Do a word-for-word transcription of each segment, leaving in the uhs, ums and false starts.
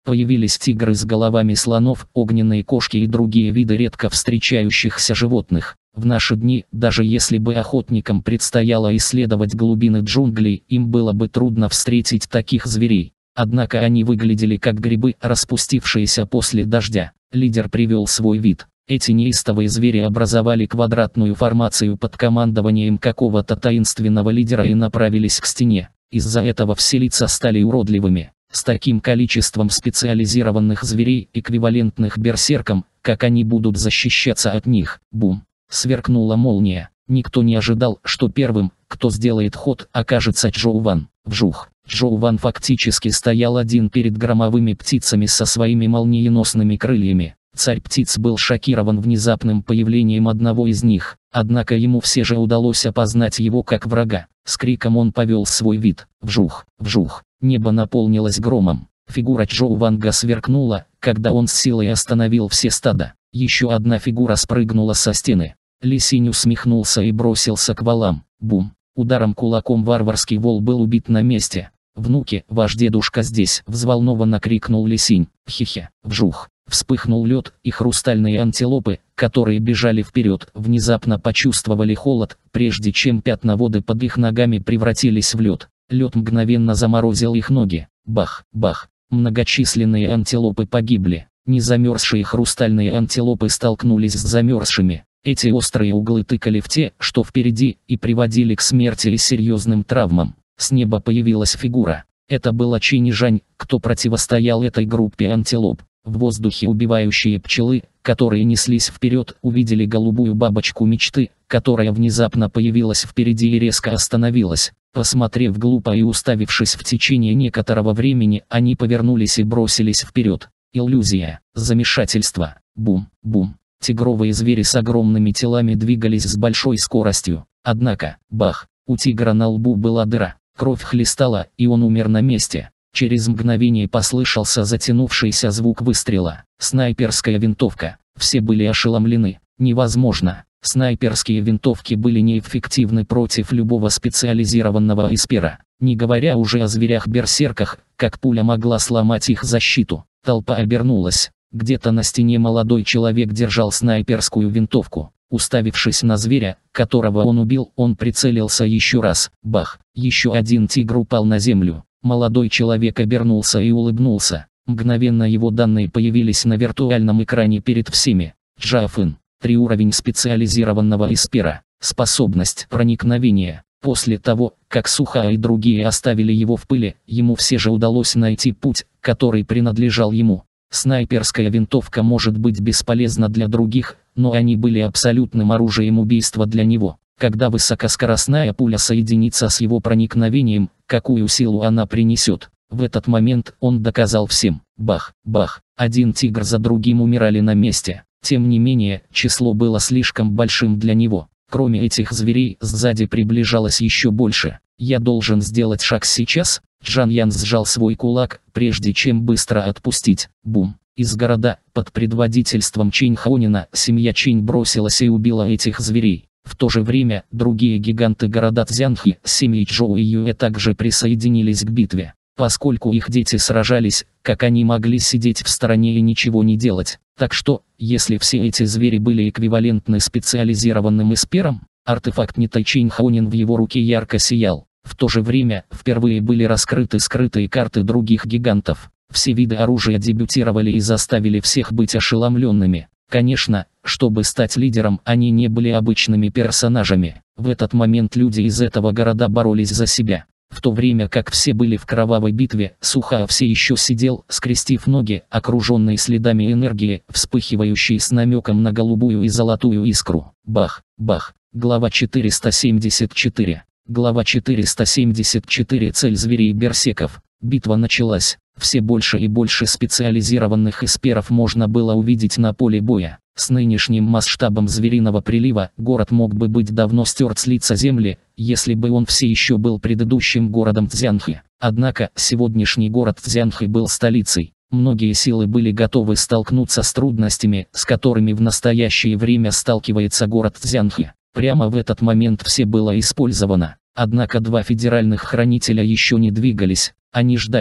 Появились тигры с головами слонов, огненные кошки и другие виды редко встречающихся животных. В наши дни, даже если бы охотникам предстояло исследовать глубины джунглей, им было бы трудно встретить таких зверей. Однако они выглядели как грибы, распустившиеся после дождя. Лидер привел свой вид. Эти неистовые звери образовали квадратную формацию под командованием какого-то таинственного лидера и направились к стене. Из-за этого все лица стали уродливыми. С таким количеством специализированных зверей, эквивалентных берсеркам, как они будут защищаться от них? Бум! Сверкнула молния. Никто не ожидал, что первым, кто сделает ход, окажется Джоу Ван. Вжух! Джоу Ван фактически стоял один перед громовыми птицами со своими молниеносными крыльями. Царь птиц был шокирован внезапным появлением одного из них, однако ему все же удалось опознать его как врага. С криком он повел свой вид. Вжух! Вжух! Небо наполнилось громом. Фигура Джоу Ванга сверкнула, когда он с силой остановил все стада. Еще одна фигура спрыгнула со стены. Ли Синь усмехнулся и бросился к валам. Бум! Ударом кулаком варварский вол был убит на месте. «Внуки, ваш дедушка здесь!» — взволнованно крикнул Ли Синь. Хе-хе! Вжух! Вспыхнул лед, и хрустальные антилопы, которые бежали вперед, внезапно почувствовали холод, прежде чем пятна воды под их ногами превратились в лед. Лед мгновенно заморозил их ноги. Бах! Бах! Многочисленные антилопы погибли. Незамерзшие хрустальные антилопы столкнулись с замерзшими. Эти острые углы тыкали в те, что впереди, и приводили к смерти и серьезным травмам. С неба появилась фигура. Это была Чинь Жань, кто противостоял этой группе антилоп. В воздухе убивающие пчелы, которые неслись вперед, увидели голубую бабочку мечты, которая внезапно появилась впереди и резко остановилась. Посмотрев глупо и уставившись в течение некоторого времени, они повернулись и бросились вперед. Иллюзия, замешательство, бум, бум. Тигровые звери с огромными телами двигались с большой скоростью. Однако, бах, у тигра на лбу была дыра, кровь хлестала, и он умер на месте. Через мгновение послышался затянувшийся звук выстрела. Снайперская винтовка. Все были ошеломлены. Невозможно. Снайперские винтовки были неэффективны против любого специализированного эспера. Не говоря уже о зверях-берсерках, как пуля могла сломать их защиту. Толпа обернулась. Где-то на стене молодой человек держал снайперскую винтовку. Уставившись на зверя, которого он убил, он прицелился еще раз. Бах! Еще один тигр упал на землю. Молодой человек обернулся и улыбнулся. Мгновенно его данные появились на виртуальном экране перед всеми. Джафын. Три уровень специализированного эспера. Способность проникновения. После того, как Суха и другие оставили его в пыли, ему все же удалось найти путь, который принадлежал ему. Снайперская винтовка может быть бесполезна для других, но они были абсолютным оружием убийства для него. Когда высокоскоростная пуля соединится с его проникновением, какую силу она принесет? В этот момент он доказал всем. Бах, бах, один тигр за другим умирали на месте. Тем не менее, число было слишком большим для него. Кроме этих зверей, сзади приближалось еще больше. «Я должен сделать шаг сейчас?» Джан Ян сжал свой кулак, прежде чем быстро отпустить. Бум! Из города, под предводительством Чинь Хаонина, семья Чинь бросилась и убила этих зверей. В то же время, другие гиганты города Цзянхи, семьи Чжоу и Юэ также присоединились к битве. Поскольку их дети сражались, как они могли сидеть в стороне и ничего не делать? Так что, если все эти звери были эквивалентны специализированным эсперам, артефакт Нитай Чинь Хаонин в его руке ярко сиял. В то же время, впервые были раскрыты скрытые карты других гигантов. Все виды оружия дебютировали и заставили всех быть ошеломленными. Конечно, чтобы стать лидером, они не были обычными персонажами. В этот момент люди из этого города боролись за себя. В то время как все были в кровавой битве, Суха все еще сидел, скрестив ноги, окруженный следами энергии, вспыхивающей с намеком на голубую и золотую искру. Бах, бах. Глава четыреста семьдесят четыре. Глава четыреста семьдесят четыре. Цель зверей и берсеков. Битва началась. Все больше и больше специализированных эсперов можно было увидеть на поле боя. С нынешним масштабом звериного прилива, город мог бы быть давно стерт с лица земли, если бы он все еще был предыдущим городом Цзянхи. Однако, сегодняшний город Цзянхи был столицей. Многие силы были готовы столкнуться с трудностями, с которыми в настоящее время сталкивается город Цзянхи. Прямо в этот момент все было использовано. Однако два федеральных хранителя еще не двигались. Они ждали.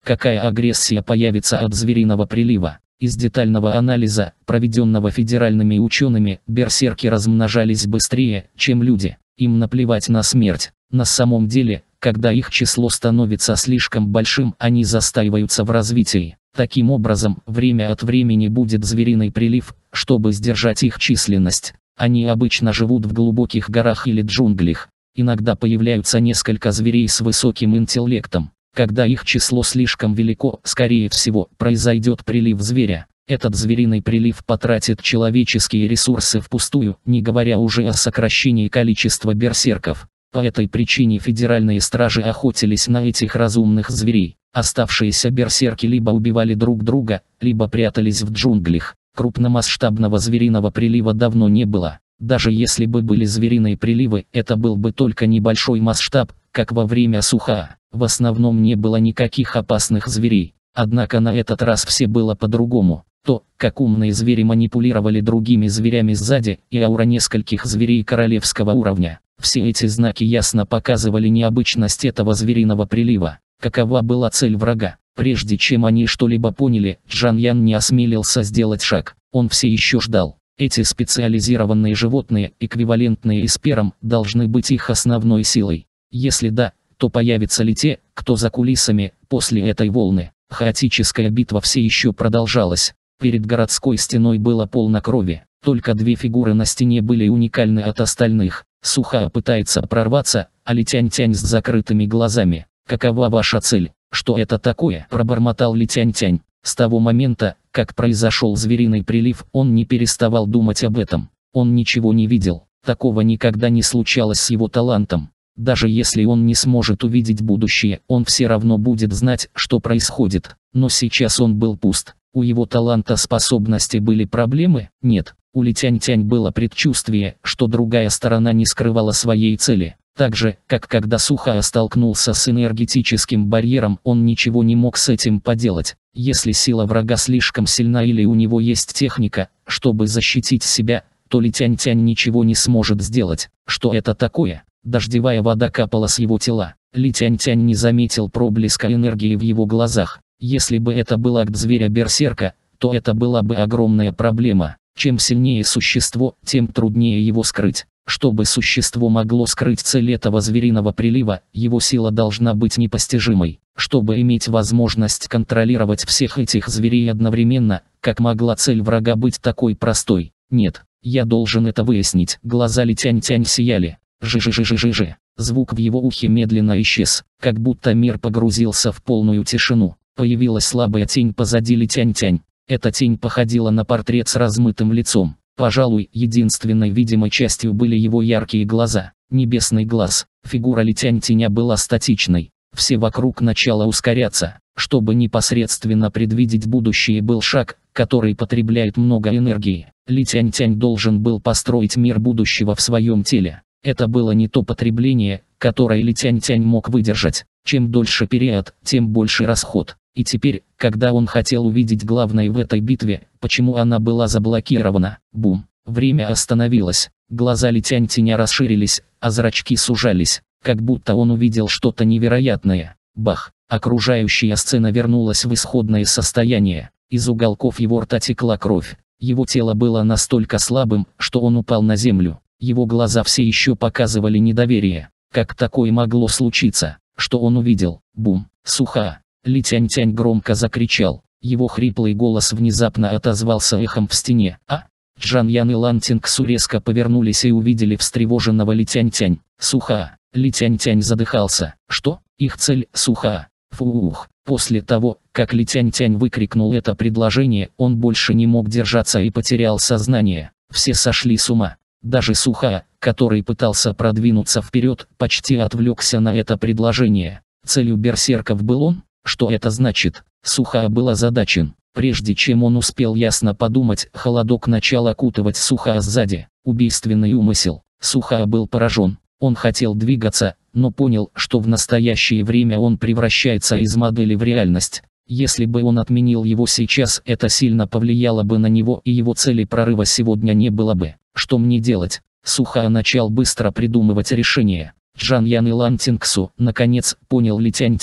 Какая агрессия появится от звериного прилива? Из детального анализа, проведенного федеральными учеными, берсерки размножались быстрее, чем люди. Им наплевать на смерть. На самом деле, когда их число становится слишком большим, они застаиваются в развитии. Таким образом, время от времени будет звериный прилив, чтобы сдержать их численность. Они обычно живут в глубоких горах или джунглях. Иногда появляются несколько зверей с высоким интеллектом. Когда их число слишком велико, скорее всего, произойдет прилив зверя. Этот звериный прилив потратит человеческие ресурсы впустую, не говоря уже о сокращении количества берсерков. По этой причине федеральные стражи охотились на этих разумных зверей. Оставшиеся берсерки либо убивали друг друга, либо прятались в джунглях. Крупномасштабного звериного прилива давно не было. Даже если бы были звериные приливы, это был бы только небольшой масштаб, как во время Суха. В основном не было никаких опасных зверей. Однако на этот раз все было по-другому. То, как умные звери манипулировали другими зверями сзади, и аура нескольких зверей королевского уровня. Все эти знаки ясно показывали необычность этого звериного прилива. Какова была цель врага? Прежде чем они что-либо поняли, Джан Ян не осмелился сделать шаг. Он все еще ждал. Эти специализированные животные, эквивалентные эсперам, должны быть их основной силой. Если да, то появятся ли те, кто за кулисами, после этой волны? Хаотическая битва все еще продолжалась. Перед городской стеной было полно крови. Только две фигуры на стене были уникальны от остальных. Суха пытается прорваться, а Литянь-Тянь с закрытыми глазами. «Какова ваша цель? Что это такое?» – пробормотал Литянь-Тянь. С того момента, как произошел звериный прилив, он не переставал думать об этом. Он ничего не видел. Такого никогда не случалось с его талантом. Даже если он не сможет увидеть будущее, он все равно будет знать, что происходит. Но сейчас он был пуст. У его таланта способности были проблемы? Нет. У Литянь-Тянь было предчувствие, что другая сторона не скрывала своей цели. Так же, как когда Суха столкнулся с энергетическим барьером, он ничего не мог с этим поделать. Если сила врага слишком сильна или у него есть техника, чтобы защитить себя, то Литянь-Тянь ничего не сможет сделать. Что это такое? Дождевая вода капала с его тела. Литянь-Тянь не заметил проблеска энергии в его глазах. Если бы это был акт зверя-берсерка, то это была бы огромная проблема. Чем сильнее существо, тем труднее его скрыть. Чтобы существо могло скрыть цель этого звериного прилива, его сила должна быть непостижимой. Чтобы иметь возможность контролировать всех этих зверей одновременно, как могла цель врага быть такой простой? Нет, я должен это выяснить. Глаза Литянь-Тянь сияли. Жи-жи-жи-жи-жи. Звук в его ухе медленно исчез, как будто мир погрузился в полную тишину. Появилась слабая тень позади Литянь-Тянь. Эта тень походила на портрет с размытым лицом. Пожалуй, единственной видимой частью были его яркие глаза. Небесный глаз. Фигура Литянь-Тяня была статичной. Все вокруг начало ускоряться. Чтобы непосредственно предвидеть будущее, был шаг, который потребляет много энергии. Литянь-Тянь должен был построить мир будущего в своем теле. Это было не то потребление, которое Литянь-Тянь мог выдержать. Чем дольше период, тем больше расход. И теперь, когда он хотел увидеть главное в этой битве, почему она была заблокирована, бум, время остановилось. Глаза Литянь-Тяня расширились, а зрачки сужались, как будто он увидел что-то невероятное. Бах! Окружающая сцена вернулась в исходное состояние. Из уголков его рта текла кровь. Его тело было настолько слабым, что он упал на землю. Его глаза все еще показывали недоверие. Как такое могло случиться? Что он увидел? Бум! Суха! Литянь-Тянь громко закричал. Его хриплый голос внезапно отозвался эхом в стене. А? Джан Ян и Лан Тингсу резко повернулись и увидели встревоженного Литянь-Тянь. Суха! Литянь-Тянь задыхался. Что? Их цель – Суха. Фух. После того, как Литянь-Тянь выкрикнул это предложение, он больше не мог держаться и потерял сознание. Все сошли с ума. Даже Суха, который пытался продвинуться вперед, почти отвлекся на это предложение. Целью берсерков был он? Что это значит? Суха был озадачен. Прежде чем он успел ясно подумать, холодок начал окутывать Суха сзади. Убийственный умысел. Суха был поражен. Он хотел двигаться, но понял, что в настоящее время он превращается из модели в реальность. Если бы он отменил его сейчас, это сильно повлияло бы на него, и его цели прорыва сегодня не было бы. Что мне делать? Суха начал быстро придумывать решение. Джан Ян и Лан Тингсу, наконец, понял Литянь-Тянь.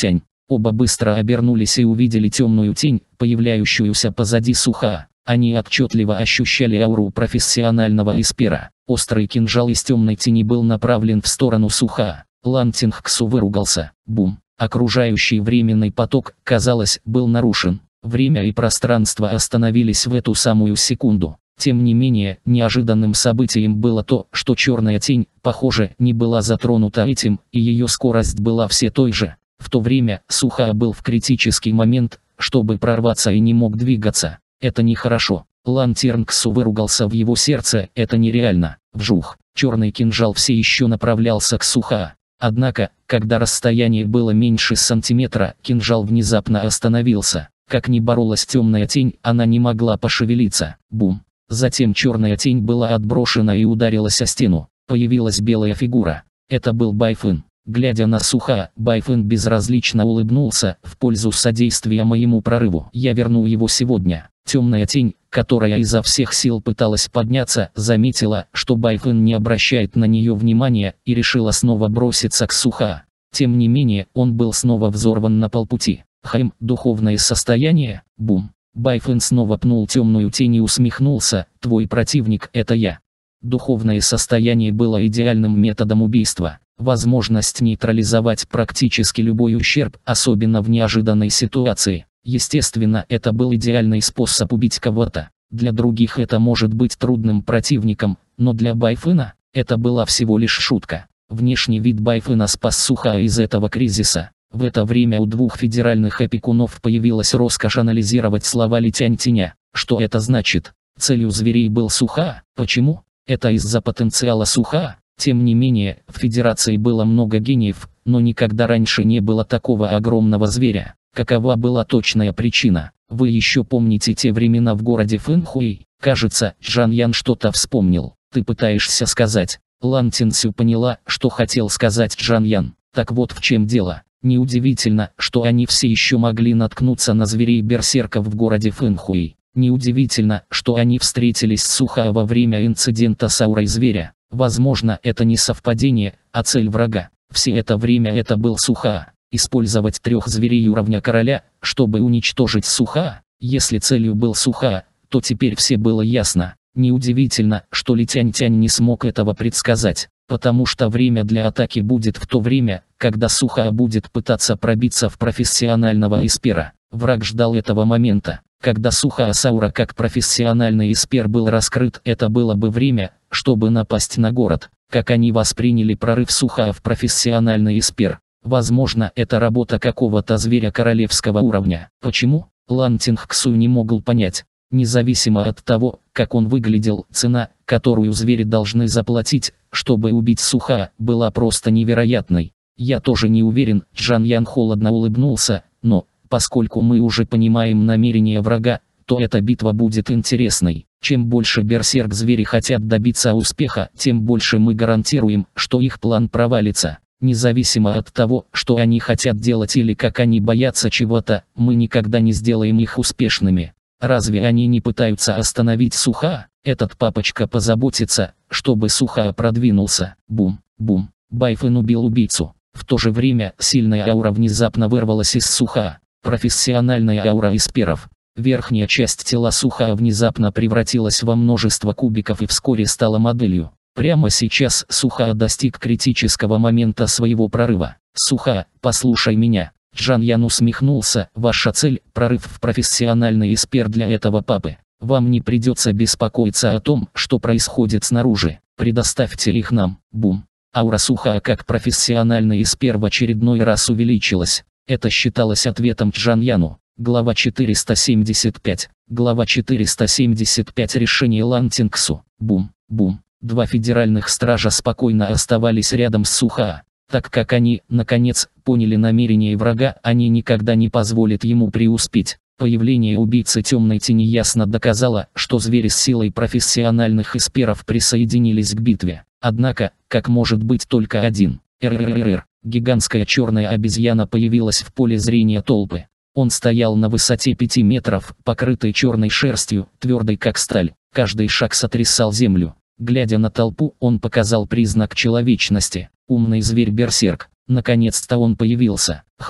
Оба быстро обернулись и увидели темную тень, появляющуюся позади Сухаа. Они отчетливо ощущали ауру профессионального эспера. Острый кинжал из темной тени был направлен в сторону Сухаа. Лан Тингксу выругался. Бум. Окружающий временный поток, казалось, был нарушен. Время и пространство остановились в эту самую секунду. Тем не менее, неожиданным событием было то, что черная тень, похоже, не была затронута этим, и ее скорость была все той же. В то время Сухаа был в критический момент, чтобы прорваться, и не мог двигаться. Это нехорошо. Лан Тингксу выругался в его сердце, это нереально. Вжух. Черный кинжал все еще направлялся к Сухаа. Однако, когда расстояние было меньше сантиметра, кинжал внезапно остановился. Как ни боролась темная тень, она не могла пошевелиться. Бум. Затем черная тень была отброшена и ударилась о стену. Появилась белая фигура. Это был Байфэн. Глядя на Сухаа, Байфэн безразлично улыбнулся. В пользу содействия моему прорыву я верну его сегодня. Темная тень, которая изо всех сил пыталась подняться, заметила, что Байфэн не обращает на нее внимания, и решила снова броситься к Сухаа. Тем не менее, он был снова взорван на полпути. Хайм, духовное состояние, бум. Байфэн снова пнул темную тень и усмехнулся. Твой противник – это я. Духовное состояние было идеальным методом убийства. Возможность нейтрализовать практически любой ущерб, особенно в неожиданной ситуации. Естественно, это был идеальный способ убить кого-то. Для других это может быть трудным противником, но для Байфэна это была всего лишь шутка. Внешний вид Байфэна спас Сухаа из этого кризиса. В это время у двух федеральных опекунов появилась роскошь анализировать слова Литянь-Тяня. Что это значит? Целью зверей был Сухаа. Почему? Это из-за потенциала Сухаа. Тем не менее, в Федерации было много гениев, но никогда раньше не было такого огромного зверя. Какова была точная причина? Вы еще помните те времена в городе Фэнхуэй? Кажется, Жан Ян что-то вспомнил. Ты пытаешься сказать? Лан Тинсю поняла, что хотел сказать Жан Ян. Так вот в чем дело. Неудивительно, что они все еще могли наткнуться на зверей-берсерков в городе Фэнхуэй. Неудивительно, что они встретились с Сухаа во время инцидента с аурой зверя. Возможно, это не совпадение, а цель врага. Все это время это был Сухаа. Использовать трех зверей уровня короля, чтобы уничтожить Сухаа. Если целью был Сухаа, то теперь все было ясно. Неудивительно, что Литянь-Тянь не смог этого предсказать, потому что время для атаки будет в то время, когда Сухаа будет пытаться пробиться в профессионального эспера. Враг ждал этого момента. Когда Сухаа Саура как профессиональный эспер был раскрыт, это было бы время, чтобы напасть на город. Как они восприняли прорыв Сухаа в профессиональный эспер? Возможно, это работа какого-то зверя королевского уровня. Почему? Лан Тингксу не мог понять. Независимо от того, как он выглядел, цена, которую звери должны заплатить, чтобы убить Сухаа, была просто невероятной. Я тоже не уверен, Жан Ян холодно улыбнулся, но, поскольку мы уже понимаем намерения врага, то эта битва будет интересной. Чем больше берсерк-звери хотят добиться успеха, тем больше мы гарантируем, что их план провалится. Независимо от того, что они хотят делать или как они боятся чего-то, мы никогда не сделаем их успешными. Разве они не пытаются остановить Сухаа? Этот папочка позаботится, чтобы Сухаа продвинулся. Бум, бум. Байфэн убил убийцу. В то же время сильная аура внезапно вырвалась из Сухаа. Профессиональная аура эсперов. Верхняя часть тела Сухаа внезапно превратилась во множество кубиков и вскоре стала моделью. Прямо сейчас Сухаа достиг критического момента своего прорыва. Сухаа, послушай меня. Жан Ян усмехнулся. Ваша цель – прорыв в профессиональный эспер для этого папы. Вам не придется беспокоиться о том, что происходит снаружи. Предоставьте их нам. Бум. Аура Сухаа как профессиональный эспер в очередной раз увеличилась. Это считалось ответом Жан Яну. Глава четыреста семьдесят пять. Глава четыреста семьдесят пять. Решение Лан Тингксу. Бум, бум. Два федеральных стража спокойно оставались рядом с Сухаа. Так как они, наконец, поняли намерения врага, они никогда не позволят ему преуспеть. Появление убийцы темной тени ясно доказало, что звери с силой профессиональных эсперов присоединились к битве. Однако, как может быть только один? РРРР. Гигантская черная обезьяна появилась в поле зрения толпы. Он стоял на высоте пяти метров, покрытый черной шерстью, твердой как сталь. Каждый шаг сотрясал землю. Глядя на толпу, он показал признак человечности. Умный зверь-берсерк. Наконец-то он появился. Хлоп.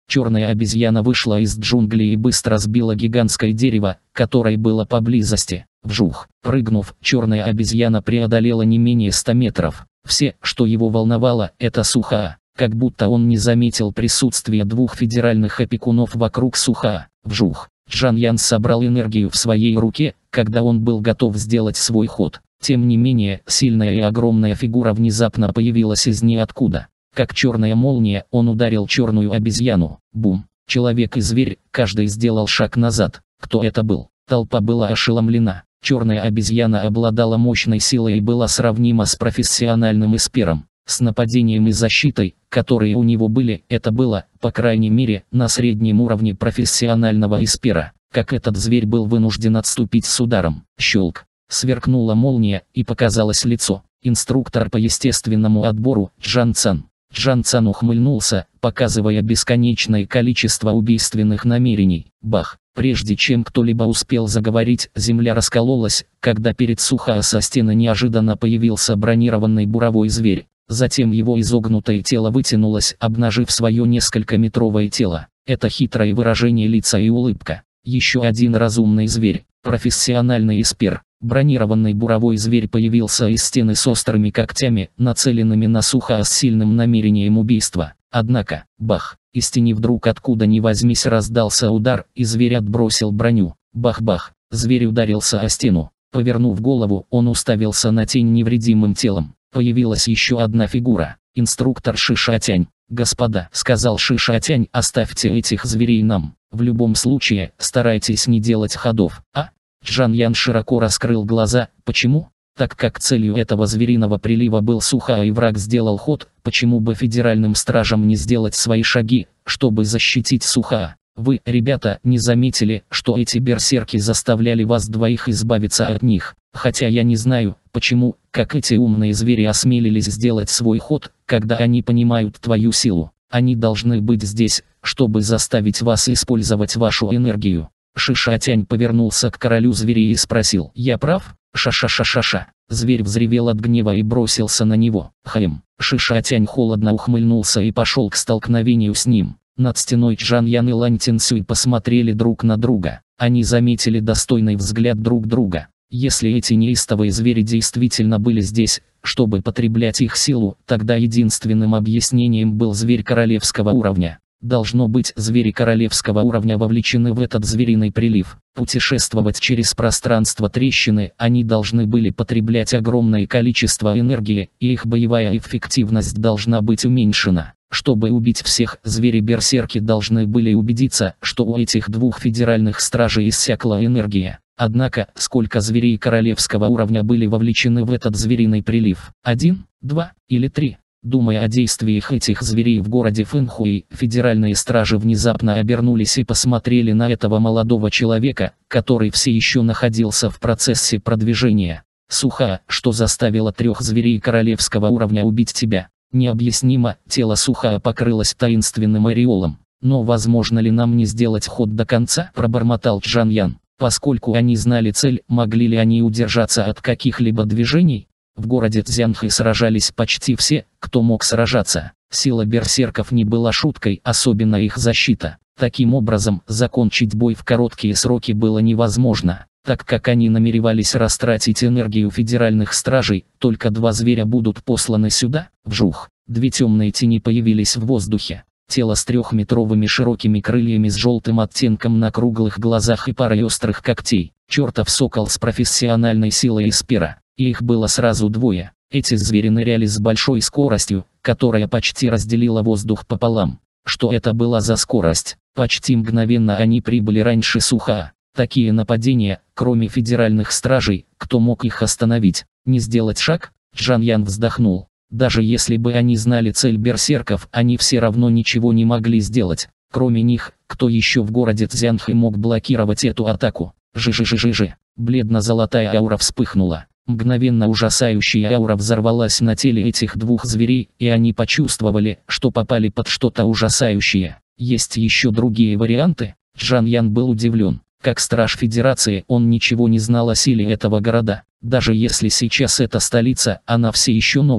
Черная обезьяна вышла из джунглей и быстро сбила гигантское дерево, которое было поблизости. Вжух! Прыгнув, черная обезьяна преодолела не менее ста метров. Все, что его волновало, это Сухаа. Как будто он не заметил присутствия двух федеральных опекунов вокруг Сухаа. Вжух! Джан Ян собрал энергию в своей руке, когда он был готов сделать свой ход. Тем не менее, сильная и огромная фигура внезапно появилась из ниоткуда. Как черная молния, он ударил черную обезьяну. Бум! Человек и зверь, каждый сделал шаг назад. Кто это был? Толпа была ошеломлена. Черная обезьяна обладала мощной силой и была сравнима с профессиональным эспером. С нападением и защитой, которые у него были, это было, по крайней мере, на среднем уровне профессионального эспера. Как этот зверь был вынужден отступить с ударом. Щелк! Сверкнула молния, и показалось лицо. Инструктор по естественному отбору, Джан Цан. Джан Цан ухмыльнулся, показывая бесконечное количество убийственных намерений. Бах! Прежде чем кто-либо успел заговорить, земля раскололась, когда перед Сухаа со стены неожиданно появился бронированный буровой зверь. Затем его изогнутое тело вытянулось, обнажив свое несколькометровое тело. Это хитрое выражение лица и улыбка. Еще один разумный зверь, профессиональный эспер. Бронированный буровой зверь появился из стены с острыми когтями, нацеленными на Сухаа с сильным намерением убийства. Однако, бах, из тени вдруг откуда ни возьмись раздался удар, и зверь отбросил броню. Бах-бах, зверь ударился о стену. Повернув голову, он уставился на тень невредимым телом. Появилась еще одна фигура. Инструктор Шишатянь. «Господа», — сказал Шишатянь, — «оставьте этих зверей нам. В любом случае, старайтесь не делать ходов». А? Джан Ян широко раскрыл глаза. Почему? Так как целью этого звериного прилива был Сухаа и враг сделал ход, почему бы федеральным стражам не сделать свои шаги, чтобы защитить Сухаа? Вы, ребята, не заметили, что эти берсерки заставляли вас двоих избавиться от них? Хотя я не знаю, почему, как эти умные звери осмелились сделать свой ход, когда они понимают твою силу. Они должны быть здесь, чтобы заставить вас использовать вашу энергию. Шишатянь повернулся к королю зверей и спросил: «Я прав?» «Ша-ша-ша-ша-ша». Зверь взревел от гнева и бросился на него. Хэм. Шишатянь холодно ухмыльнулся и пошел к столкновению с ним. Над стеной Джан Ян и Лань Цинсюй посмотрели друг на друга. Они заметили достойный взгляд друг друга. Если эти неистовые звери действительно были здесь, чтобы потреблять их силу, тогда единственным объяснением был зверь королевского уровня. Должно быть, звери королевского уровня вовлечены в этот звериный прилив. Путешествовать через пространство трещины, они должны были потреблять огромное количество энергии, и их боевая эффективность должна быть уменьшена. Чтобы убить всех, звери-берсерки должны были убедиться, что у этих двух федеральных стражей иссякла энергия. Однако, сколько зверей королевского уровня были вовлечены в этот звериный прилив? Один, два или три? Думая о действиях этих зверей в городе Фэнхуэй, федеральные стражи внезапно обернулись и посмотрели на этого молодого человека, который все еще находился в процессе продвижения. «Сухаа, что заставило трех зверей королевского уровня убить тебя?» Необъяснимо, тело Сухаа покрылось таинственным ореолом. «Но возможно ли нам не сделать ход до конца?» – пробормотал Джан Ян. Поскольку они знали цель, могли ли они удержаться от каких-либо движений? В городе Цзянхэ сражались почти все, кто мог сражаться. Сила берсерков не была шуткой, особенно их защита. Таким образом, закончить бой в короткие сроки было невозможно. Так как они намеревались растратить энергию федеральных стражей, только два зверя будут посланы сюда. Вжух! Две темные тени появились в воздухе. Тело с трехметровыми широкими крыльями с желтым оттенком на круглых глазах и парой острых когтей. Чертов сокол с профессиональной силой эспера. И их было сразу двое. Эти звери ныряли с большой скоростью, которая почти разделила воздух пополам. Что это была за скорость? Почти мгновенно они прибыли раньше Сухаа. Такие нападения, кроме федеральных стражей, кто мог их остановить? Не сделать шаг? Джан Ян вздохнул. Даже если бы они знали цель берсерков, они все равно ничего не могли сделать. Кроме них, кто еще в городе Цзянхэ мог блокировать эту атаку? Жи-жи-жи-жи-жи. Бледно-золотая аура вспыхнула. Мгновенно ужасающая аура взорвалась на теле этих двух зверей, и они почувствовали, что попали под что-то ужасающее. Есть еще другие варианты? Джан Ян был удивлен. Как страж Федерации, он ничего не знал о силе этого города. Даже если сейчас это столица, она все еще новая.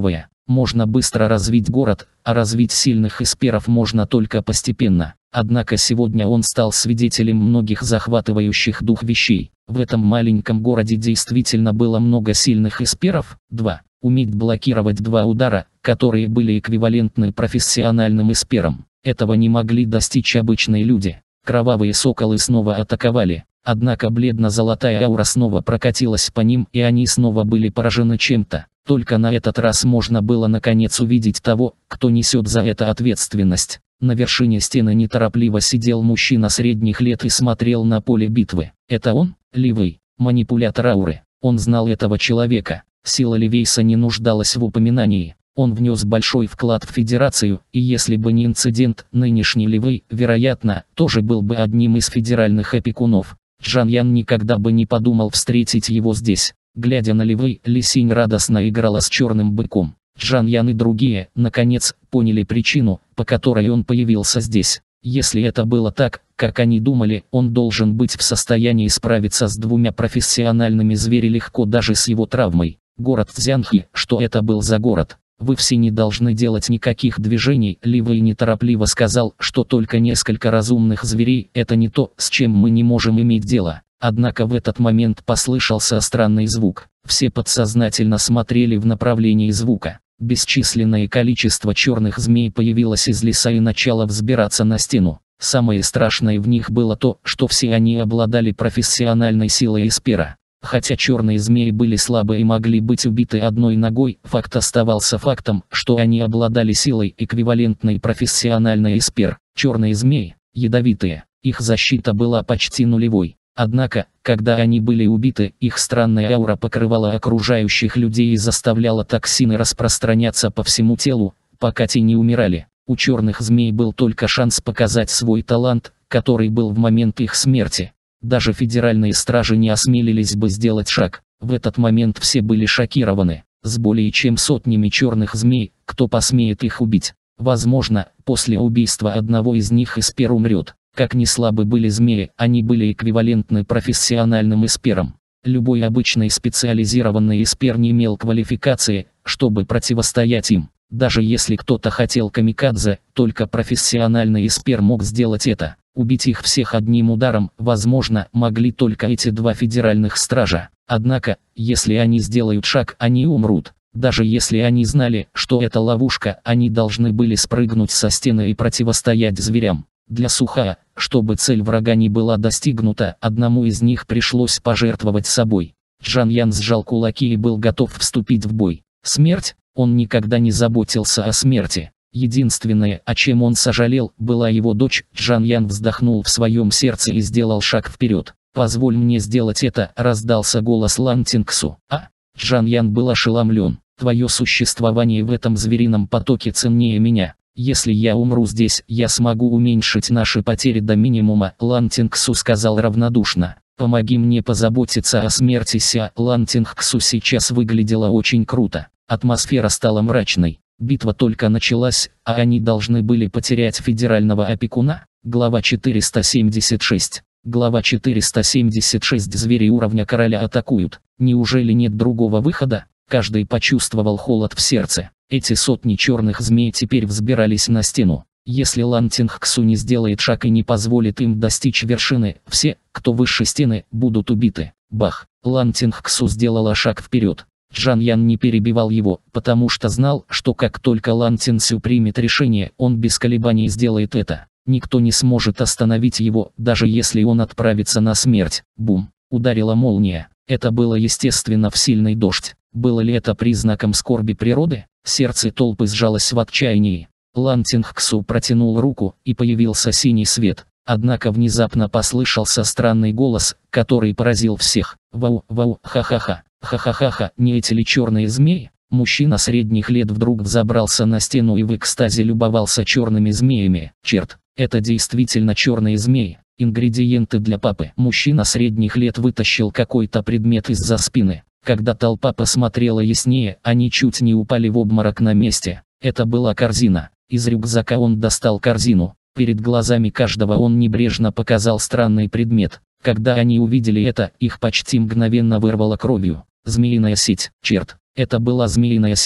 можно быстро развить город, а развить сильных эсперов можно только постепенно. Однако сегодня он стал свидетелем многих захватывающих дух вещей. В этом маленьком городе действительно было много сильных эсперов. два. Уметь блокировать два удара, которые были эквивалентны профессиональным эсперам. Этого не могли достичь обычные люди. Кровавые соколы снова атаковали. Однако бледно-золотая аура снова прокатилась по ним, и они снова были поражены чем-то. Только на этот раз можно было наконец увидеть того, кто несет за это ответственность. На вершине стены неторопливо сидел мужчина средних лет и смотрел на поле битвы. Это он, Ливей, манипулятор ауры. Он знал этого человека. Сила Ливейса не нуждалась в упоминании. Он внес большой вклад в Федерацию, и если бы не инцидент, нынешний Ливей, вероятно, тоже был бы одним из федеральных опекунов. Джан Ян никогда бы не подумал встретить его здесь. Глядя на Ливей, Ли Синь радостно играла с черным быком. Джан Ян и другие, наконец, поняли причину, по которой он появился здесь. Если это было так, как они думали, он должен быть в состоянии справиться с двумя профессиональными зверями легко даже с его травмой. Город Цзянхи, что это был за город? Вы все не должны делать никаких движений. Ливей неторопливо сказал, что только несколько разумных зверей – это не то, с чем мы не можем иметь дело. Однако в этот момент послышался странный звук. Все подсознательно смотрели в направлении звука. Бесчисленное количество черных змей появилось из леса и начало взбираться на стену. Самое страшное в них было то, что все они обладали профессиональной силой эспера. Хотя черные змеи были слабы и могли быть убиты одной ногой, факт оставался фактом, что они обладали силой, эквивалентной профессиональной эспер. Черные змеи, ядовитые, их защита была почти нулевой. Однако, когда они были убиты, их странная аура покрывала окружающих людей и заставляла токсины распространяться по всему телу, пока те не умирали. У черных змей был только шанс показать свой талант, который был в момент их смерти. Даже федеральные стражи не осмелились бы сделать шаг. В этот момент все были шокированы. С более чем сотнями черных змей, кто посмеет их убить? Возможно, после убийства одного из них эспер умрет. Как ни слабы были змеи, они были эквивалентны профессиональным эсперам. Любой обычный специализированный эспер не имел квалификации, чтобы противостоять им. Даже если кто-то хотел камикадзе, только профессиональный эспер мог сделать это. Убить их всех одним ударом, возможно, могли только эти два федеральных стража. Однако, если они сделают шаг, они умрут. Даже если они знали, что это ловушка, они должны были спрыгнуть со стены и противостоять зверям. Для Сухая, чтобы цель врага не была достигнута, одному из них пришлось пожертвовать собой. Джан Ян сжал кулаки и был готов вступить в бой. Смерть? Он никогда не заботился о смерти. Единственное, о чем он сожалел, была его дочь. Джан Ян вздохнул в своем сердце и сделал шаг вперед. «Позволь мне сделать это», — раздался голос Лан Тингсу. «А?» Джан Ян был ошеломлен. «Твое существование в этом зверином потоке ценнее меня. Если я умру здесь, я смогу уменьшить наши потери до минимума», — Лан Тингсу сказал равнодушно. «Помоги мне позаботиться о смерти Ся». Лан Тингсу сейчас выглядела очень круто. Атмосфера стала мрачной. Битва только началась, а они должны были потерять федерального опекуна. Глава четыреста семьдесят шесть. Глава четыреста семьдесят шесть. Звери уровня короля атакуют. Неужели нет другого выхода? Каждый почувствовал холод в сердце. Эти сотни черных змей теперь взбирались на стену. Если Лан Тингсу не сделает шаг и не позволит им достичь вершины, все, кто выше стены, будут убиты. Бах! Лан Тингсу сделала шаг вперед. Джан Ян не перебивал его, потому что знал, что как только Лан Тинсю примет решение, он без колебаний сделает это. Никто не сможет остановить его, даже если он отправится на смерть. Бум! Ударила молния. Это было естественно в сильный дождь. Было ли это признаком скорби природы? Сердце толпы сжалось в отчаянии. Лан Тингсу протянул руку, и появился синий свет. Однако внезапно послышался странный голос, который поразил всех. «Вау, вау, ха-ха-ха, ха-ха-ха-ха, не эти ли черные змеи?» Мужчина средних лет вдруг взобрался на стену и в экстазе любовался черными змеями. «Черт, это действительно черные змеи. Ингредиенты для папы». Мужчина средних лет вытащил какой-то предмет из-за спины. Когда толпа посмотрела яснее, они чуть не упали в обморок на месте. Это была корзина. Из рюкзака он достал корзину. Перед глазами каждого он небрежно показал странный предмет. Когда они увидели это, их почти мгновенно вырвало кровью. Змеиная сеть. Черт, это была змеиная сеть.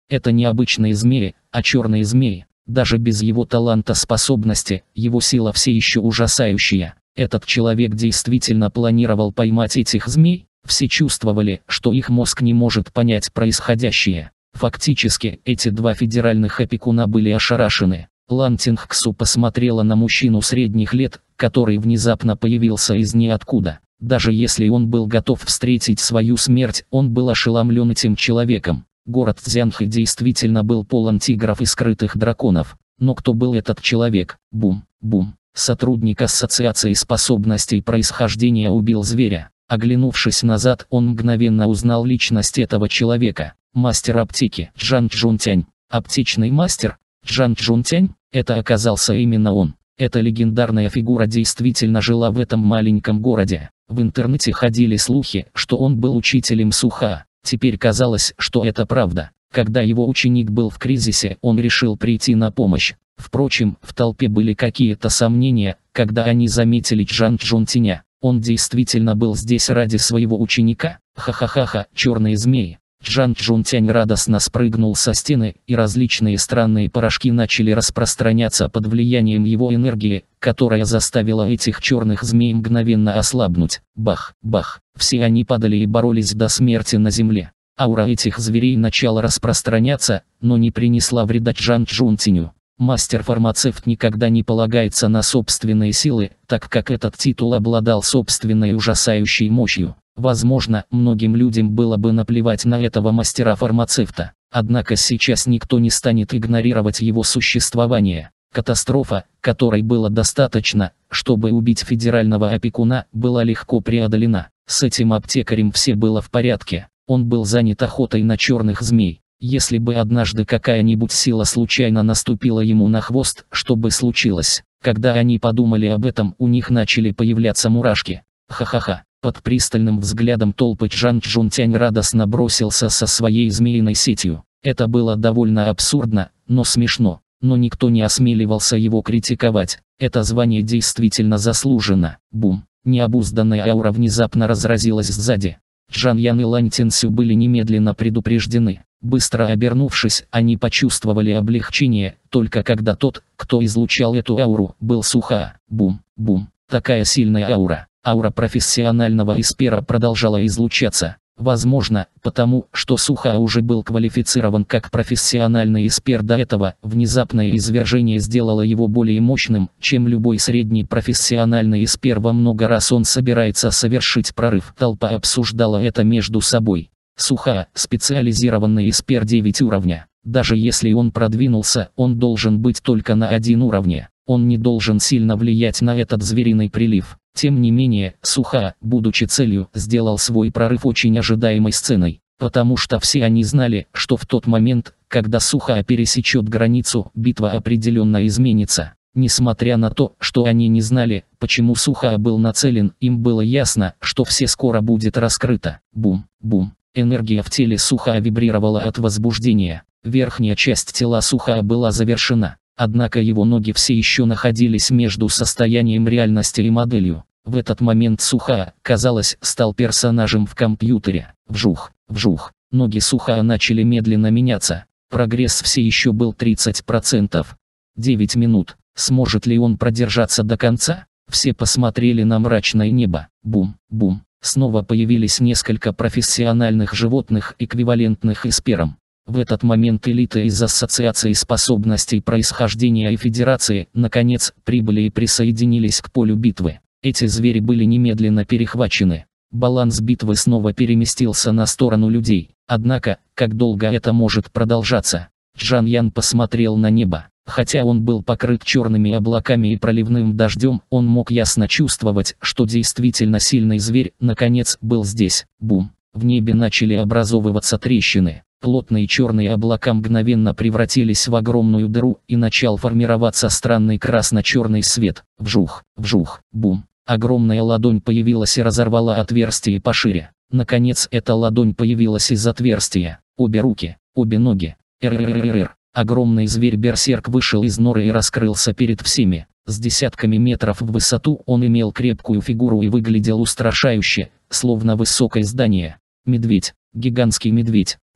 Это не обычные змеи, а черные змеи. Даже без его таланта, способности, его сила все еще ужасающая. Этот человек действительно планировал поймать этих змей. Все чувствовали, что их мозг не может понять происходящее. Фактически, эти два федеральных опекуна были ошарашены. Лан Тингксу посмотрела на мужчину средних лет, который внезапно появился из ниоткуда. Даже если он был готов встретить свою смерть, он был ошеломлен этим человеком. Город Цзянхэ действительно был полон тигров и скрытых драконов. Но кто был этот человек? Бум, бум. Сотрудник Ассоциации способностей происхождения убил зверя. Оглянувшись назад, он мгновенно узнал личность этого человека. Мастер аптеки, Джан Чжунтянь. Аптечный мастер, Джан Чжунтянь? Это оказался именно он. Эта легендарная фигура действительно жила в этом маленьком городе. В интернете ходили слухи, что он был учителем Суха. Теперь казалось, что это правда. Когда его ученик был в кризисе, он решил прийти на помощь. Впрочем, в толпе были какие-то сомнения, когда они заметили Джан Чжунтяня. Он действительно был здесь ради своего ученика? Ха-ха-ха-ха, черные змеи. Джан Чжунтянь радостно спрыгнул со стены, и различные странные порошки начали распространяться под влиянием его энергии, которая заставила этих черных змей мгновенно ослабнуть. Бах, бах, все они падали и боролись до смерти на земле. Аура этих зверей начала распространяться, но не принесла вреда Джан Чжунтяню. Мастер-фармацевт никогда не полагается на собственные силы, так как этот титул обладал собственной ужасающей мощью. Возможно, многим людям было бы наплевать на этого мастера-фармацевта, однако сейчас никто не станет игнорировать его существование. Катастрофа, которой было достаточно, чтобы убить федерального опекуна, была легко преодолена. С этим аптекарем все было в порядке, он был занят охотой на черных змей. Если бы однажды какая-нибудь сила случайно наступила ему на хвост, что бы случилось? Когда они подумали об этом, у них начали появляться мурашки. Ха-ха-ха. Под пристальным взглядом толпы Джан Чжунтянь радостно бросился со своей змеиной сетью. Это было довольно абсурдно, но смешно. Но никто не осмеливался его критиковать. Это звание действительно заслужено. Бум. Необузданная аура внезапно разразилась сзади. Джан Ян и Лань Тинсю были немедленно предупреждены. Быстро обернувшись, они почувствовали облегчение, только когда тот, кто излучал эту ауру, был Суха. Бум, бум. Такая сильная аура. Аура профессионального эспера продолжала излучаться. Возможно, потому, что Суха уже был квалифицирован как профессиональный эспер до этого, внезапное извержение сделало его более мощным, чем любой средний профессиональный эспер. Во много раз он собирается совершить прорыв. Толпа обсуждала это между собой. Суха – специализированный эспер девять уровня. Даже если он продвинулся, он должен быть только на один уровне. Он не должен сильно влиять на этот звериный прилив. Тем не менее, Суха, будучи целью, сделал свой прорыв очень ожидаемой сценой, потому что все они знали, что в тот момент, когда Суха пересечет границу, битва определенно изменится. Несмотря на то, что они не знали, почему Суха был нацелен, им было ясно, что все скоро будет раскрыто. Бум, бум. Энергия в теле Суха вибрировала от возбуждения. Верхняя часть тела Суха была завершена. Однако его ноги все еще находились между состоянием реальности и моделью. В этот момент Суха, казалось, стал персонажем в компьютере. Вжух, вжух. Ноги Суха начали медленно меняться. Прогресс все еще был тридцать процентов. девять минут. Сможет ли он продержаться до конца? Все посмотрели на мрачное небо. Бум, бум. Снова появились несколько профессиональных животных, эквивалентных эсперам. В этот момент элита из Ассоциации способностей происхождения и Федерации, наконец, прибыли и присоединились к полю битвы. Эти звери были немедленно перехвачены. Баланс битвы снова переместился на сторону людей. Однако, как долго это может продолжаться? Джан Ян посмотрел на небо. Хотя он был покрыт черными облаками и проливным дождем, он мог ясно чувствовать, что действительно сильный зверь, наконец, был здесь. Бум. В небе начали образовываться трещины. Плотные черные облака мгновенно превратились в огромную дыру, и начал формироваться странный красно-черный свет. Вжух, вжух, бум. Огромная ладонь появилась и разорвала отверстие пошире. Наконец, эта ладонь появилась из отверстия. Обе руки, обе ноги. Р-р-р-р-р. Огромный зверь-берсерк вышел из норы и раскрылся перед всеми. С десятками метров в высоту он имел крепкую фигуру и выглядел устрашающе, словно высокое здание. Медведь, гигантский медведь.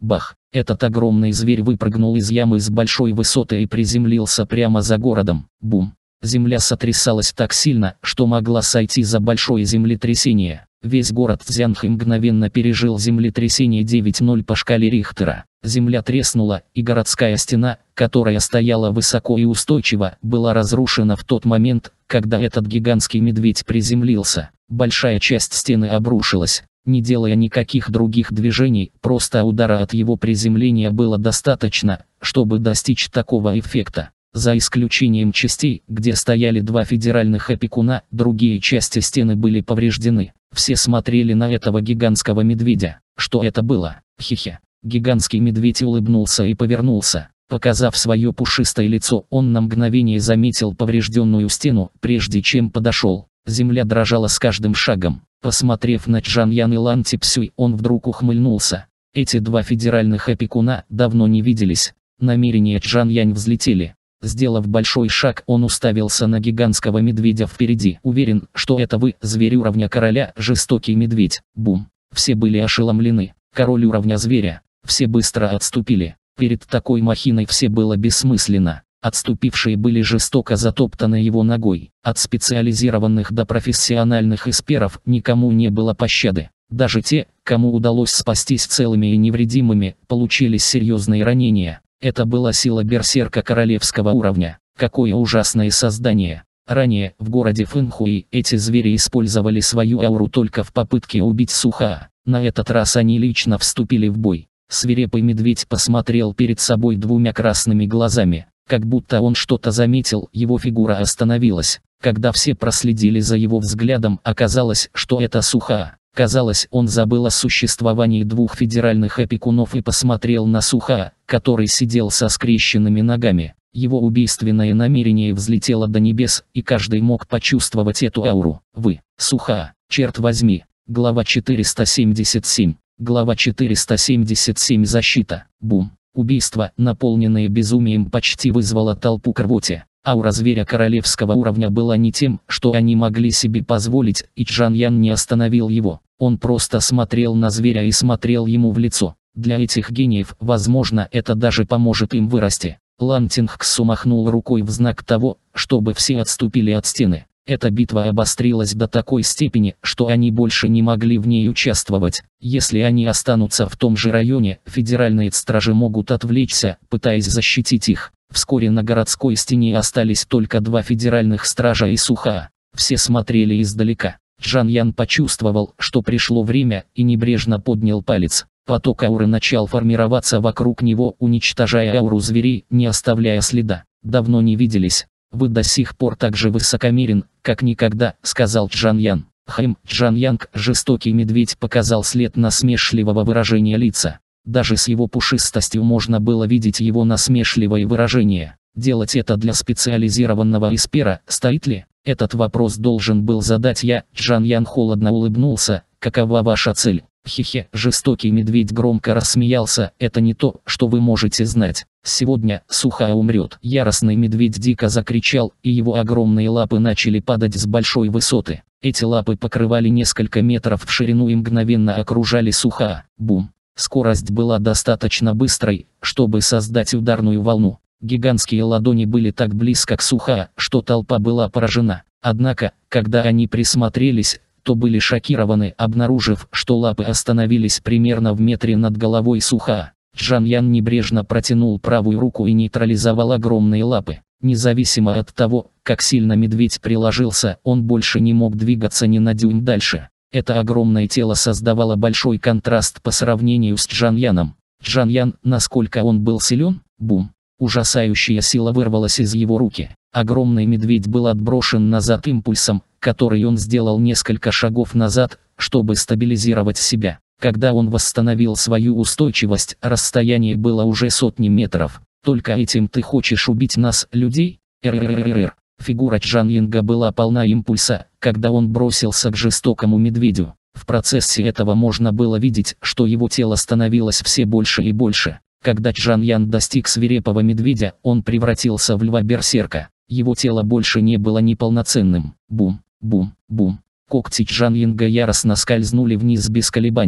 Бах! Этот огромный зверь выпрыгнул из ямы с большой высоты и приземлился прямо за городом. Бум! Земля сотрясалась так сильно, что могла сойти за большое землетрясение. Весь город Цзянхэ мгновенно пережил землетрясение девять ноль по шкале Рихтера. Земля треснула, и городская стена, которая стояла высоко и устойчиво, была разрушена в тот момент, когда этот гигантский медведь приземлился. Большая часть стены обрушилась. Не делая никаких других движений, просто удара от его приземления было достаточно, чтобы достичь такого эффекта. За исключением частей, где стояли два федеральных опекуна, другие части стены были повреждены. Все смотрели на этого гигантского медведя. Что это было? Хе-хе. Гигантский медведь улыбнулся и повернулся. Показав свое пушистое лицо, он на мгновение заметил поврежденную стену, прежде чем подошел. Земля дрожала с каждым шагом. Посмотрев на Чжаньян и Лан Ципсюй, он вдруг ухмыльнулся. Эти два федеральных опекуна давно не виделись. Намерения Чжаньянь взлетели. Сделав большой шаг, он уставился на гигантского медведя впереди. Уверен, что это вы, зверь уровня короля, жестокий медведь. Бум. Все были ошеломлены. Король уровня зверя. Все быстро отступили. Перед такой махиной все было бессмысленно. Отступившие были жестоко затоптаны его ногой. От специализированных до профессиональных эсперов никому не было пощады. Даже те, кому удалось спастись целыми и невредимыми, получили серьезные ранения. Это была сила берсерка королевского уровня. Какое ужасное создание. Ранее, в городе Фэнхуи, эти звери использовали свою ауру только в попытке убить Сухаа. На этот раз они лично вступили в бой. Свирепый медведь посмотрел перед собой двумя красными глазами. Как будто он что-то заметил, его фигура остановилась. Когда все проследили за его взглядом, оказалось, что это Сухаа. Казалось, он забыл о существовании двух федеральных опекунов и посмотрел на Сухаа, который сидел со скрещенными ногами. Его убийственное намерение взлетело до небес, и каждый мог почувствовать эту ауру. Вы, Сухаа, черт возьми. Глава четыреста семьдесят семь. Глава четыреста семьдесят семь. Защита. Бум. Убийство, наполненное безумием, почти вызвало толпу к рвоте. Аура зверя королевского уровня была не тем, что они могли себе позволить, и Чжаньян не остановил его. Он просто смотрел на зверя и смотрел ему в лицо. Для этих гениев, возможно, это даже поможет им вырасти. Лан Тингксу махнул рукой в знак того, чтобы все отступили от стены. Эта битва обострилась до такой степени, что они больше не могли в ней участвовать. Если они останутся в том же районе, федеральные стражи могут отвлечься, пытаясь защитить их. Вскоре на городской стене остались только два федеральных стража и Сухаа. Все смотрели издалека. Чжаньян почувствовал, что пришло время, и небрежно поднял палец. Поток ауры начал формироваться вокруг него, уничтожая ауру зверей, не оставляя следа. «Давно не виделись. Вы до сих пор так же высокомерен, как никогда», — сказал Чжаньян. Хм, Чжаньянг, жестокий медведь, показал след насмешливого выражения лица. Даже с его пушистостью можно было видеть его насмешливое выражение. Делать это для специализированного эспера, стоит ли? Этот вопрос должен был задать я. Чжаньян холодно улыбнулся. Какова ваша цель? Хе-хе, жестокий медведь громко рассмеялся. Это не то, что вы можете знать. Сегодня Сухаа умрет. Яростный медведь дико закричал, и его огромные лапы начали падать с большой высоты. Эти лапы покрывали несколько метров в ширину и мгновенно окружали Сухаа. Бум. Скорость была достаточно быстрой, чтобы создать ударную волну. Гигантские ладони были так близко к Сухаа, что толпа была поражена. Однако, когда они присмотрелись, то были шокированы, обнаружив, что лапы остановились примерно в метре над головой Сухаа. Чжаньян небрежно протянул правую руку и нейтрализовал огромные лапы. Независимо от того, как сильно медведь приложился, он больше не мог двигаться ни на дюйм дальше. Это огромное тело создавало большой контраст по сравнению с Чжаньяном. Чжаньян, насколько он был силен? Бум. Ужасающая сила вырвалась из его руки. Огромный медведь был отброшен назад импульсом, который он сделал несколько шагов назад, чтобы стабилизировать себя. Когда он восстановил свою устойчивость, расстояние было уже сотни метров. Только этим ты хочешь убить нас, людей? Р-р-р-р. Фигура Чжаньянга была полна импульса, когда он бросился к жестокому медведю. В процессе этого можно было видеть, что его тело становилось все больше и больше. Когда Чжаньян достиг свирепого медведя, он превратился в льва-берсерка. Его тело больше не было неполноценным. Бум, бум, бум. Когти Чжаньянга яростно скользнули вниз без колебаний.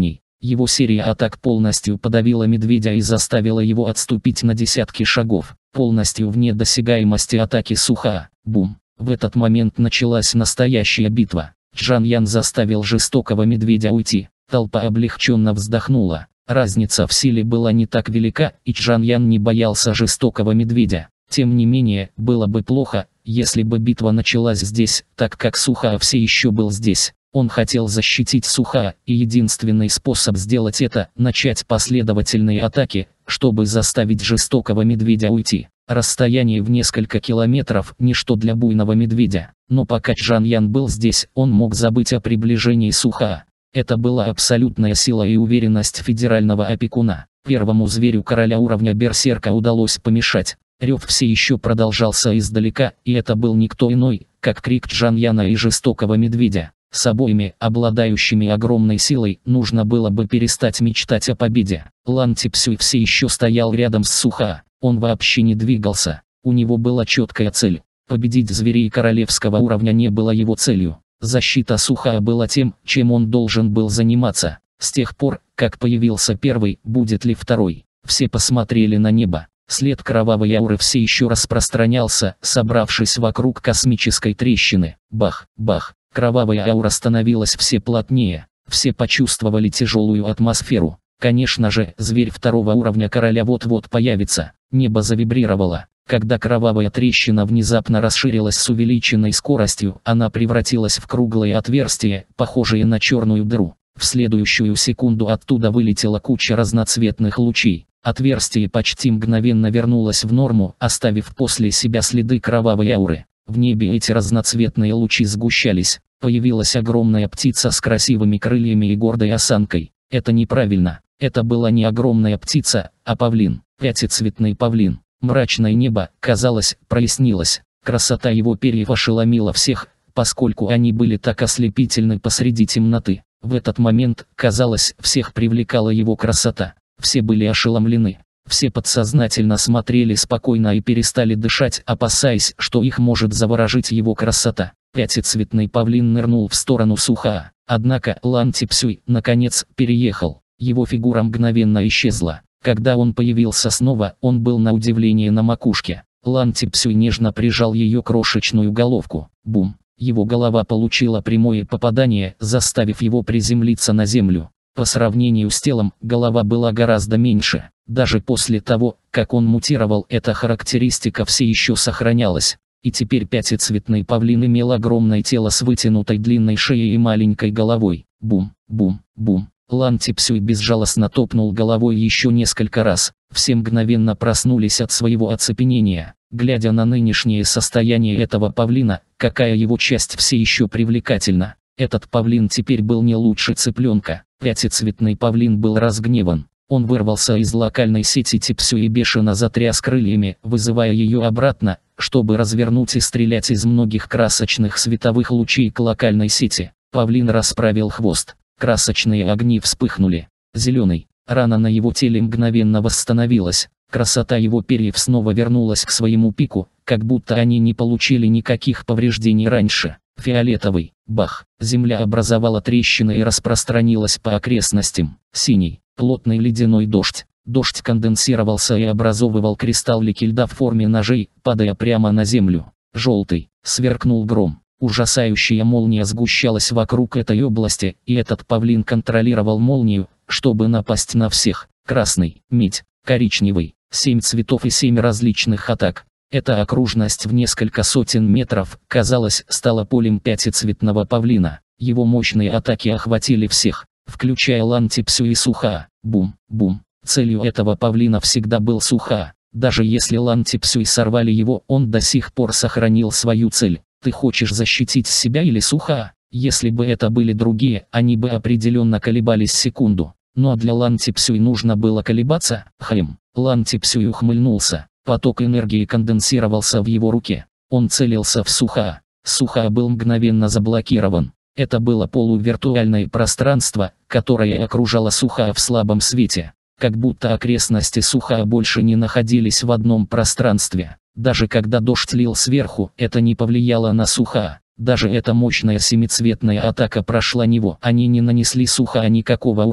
Его серия атак полностью подавила медведя и заставила его отступить на десятки шагов, полностью вне досягаемости атаки Сухаа. Бум! В этот момент началась настоящая битва. Джан Ян заставил жестокого медведя уйти. Толпа облегченно вздохнула. Разница в силе была не так велика, и Джан Ян не боялся жестокого медведя. Тем не менее, было бы плохо, если бы битва началась здесь, так как Сухаа все еще был здесь. Он хотел защитить Сухаа, и единственный способ сделать это – начать последовательные атаки, чтобы заставить жестокого медведя уйти. Расстояние в несколько километров – ничто для буйного медведя, но пока Джан Ян был здесь, он мог забыть о приближении Сухаа. Это была абсолютная сила и уверенность федерального опекуна. Первому зверю короля уровня Берсерка удалось помешать. Рев все еще продолжался издалека, и это был никто иной, как крик Джан Яна и жестокого медведя. С обоими, обладающими огромной силой, нужно было бы перестать мечтать о победе. Лан Типсюй все еще стоял рядом с Сухаа. Он вообще не двигался. У него была четкая цель. Победить зверей королевского уровня не было его целью. Защита Сухаа была тем, чем он должен был заниматься. С тех пор, как появился первый, будет ли второй. Все посмотрели на небо. След кровавой ауры все еще распространялся, собравшись вокруг космической трещины. Бах, бах. Кровавая аура становилась все плотнее. Все почувствовали тяжелую атмосферу. Конечно же, зверь второго уровня короля вот-вот появится. Небо завибрировало. Когда кровавая трещина внезапно расширилась с увеличенной скоростью, она превратилась в круглое отверстие, похожее на черную дыру. В следующую секунду оттуда вылетела куча разноцветных лучей. Отверстие почти мгновенно вернулось в норму, оставив после себя следы кровавой ауры. В небе эти разноцветные лучи сгущались. Появилась огромная птица с красивыми крыльями и гордой осанкой. Это неправильно. Это была не огромная птица, а павлин. Пятицветный павлин. Мрачное небо, казалось, прояснилось. Красота его перьев ошеломила всех, поскольку они были так ослепительны посреди темноты. В этот момент, казалось, всех привлекала его красота. Все были ошеломлены. Все подсознательно смотрели спокойно и перестали дышать, опасаясь, что их может заворожить его красота. Пятицветный павлин нырнул в сторону Сухаа. Однако Лан Типсюй, наконец, переехал. Его фигура мгновенно исчезла. Когда он появился снова, он был на удивление на макушке. Лан Типсюй нежно прижал ее крошечную головку. Бум! Его голова получила прямое попадание, заставив его приземлиться на землю. По сравнению с телом, голова была гораздо меньше. Даже после того, как он мутировал, эта характеристика все еще сохранялась. И теперь пятицветный павлин имел огромное тело с вытянутой длинной шеей и маленькой головой. Бум, бум, бум. Лан Типсюй безжалостно топнул головой еще несколько раз. Все мгновенно проснулись от своего оцепенения. Глядя на нынешнее состояние этого павлина, какая его часть все еще привлекательна. Этот павлин теперь был не лучше цыпленка. Пятицветный павлин был разгневан. Он вырвался из локальной сети Типсюй и бешено затряс крыльями, вызывая ее обратно, чтобы развернуть и стрелять из многих красочных световых лучей к локальной сети. Павлин расправил хвост. Красочные огни вспыхнули. Зеленый. Рана на его теле мгновенно восстановилась. Красота его перьев снова вернулась к своему пику, как будто они не получили никаких повреждений раньше. Фиолетовый. Бах. Земля образовала трещины и распространилась по окрестностям. Синий. Плотный ледяной дождь. Дождь конденсировался и образовывал кристаллики льда в форме ножей, падая прямо на землю. Желтый. Сверкнул гром. Ужасающая молния сгущалась вокруг этой области, и этот павлин контролировал молнию, чтобы напасть на всех. Красный. Медь. Коричневый. Семь цветов и семь различных атак. Эта окружность в несколько сотен метров, казалось, стала полем пятицветного павлина. Его мощные атаки охватили всех, включая Лан Типсюй и Сухаа. Бум, бум. Целью этого павлина всегда был Сухаа. Даже если Лан Типсюй сорвали его, он до сих пор сохранил свою цель. Ты хочешь защитить себя или Сухаа? Если бы это были другие, они бы определенно колебались секунду. Ну а для Лан Типсюй нужно было колебаться? Хм. Лан Типсюй ухмыльнулся. Поток энергии конденсировался в его руке. Он целился в Сухаа. Сухаа был мгновенно заблокирован. Это было полувиртуальное пространство, которое окружало Сухаа в слабом свете. Как будто окрестности Сухаа больше не находились в одном пространстве. Даже когда дождь лил сверху, это не повлияло на Сухаа. Даже эта мощная семицветная атака прошла него. Они не нанесли Сухаа никакого урона.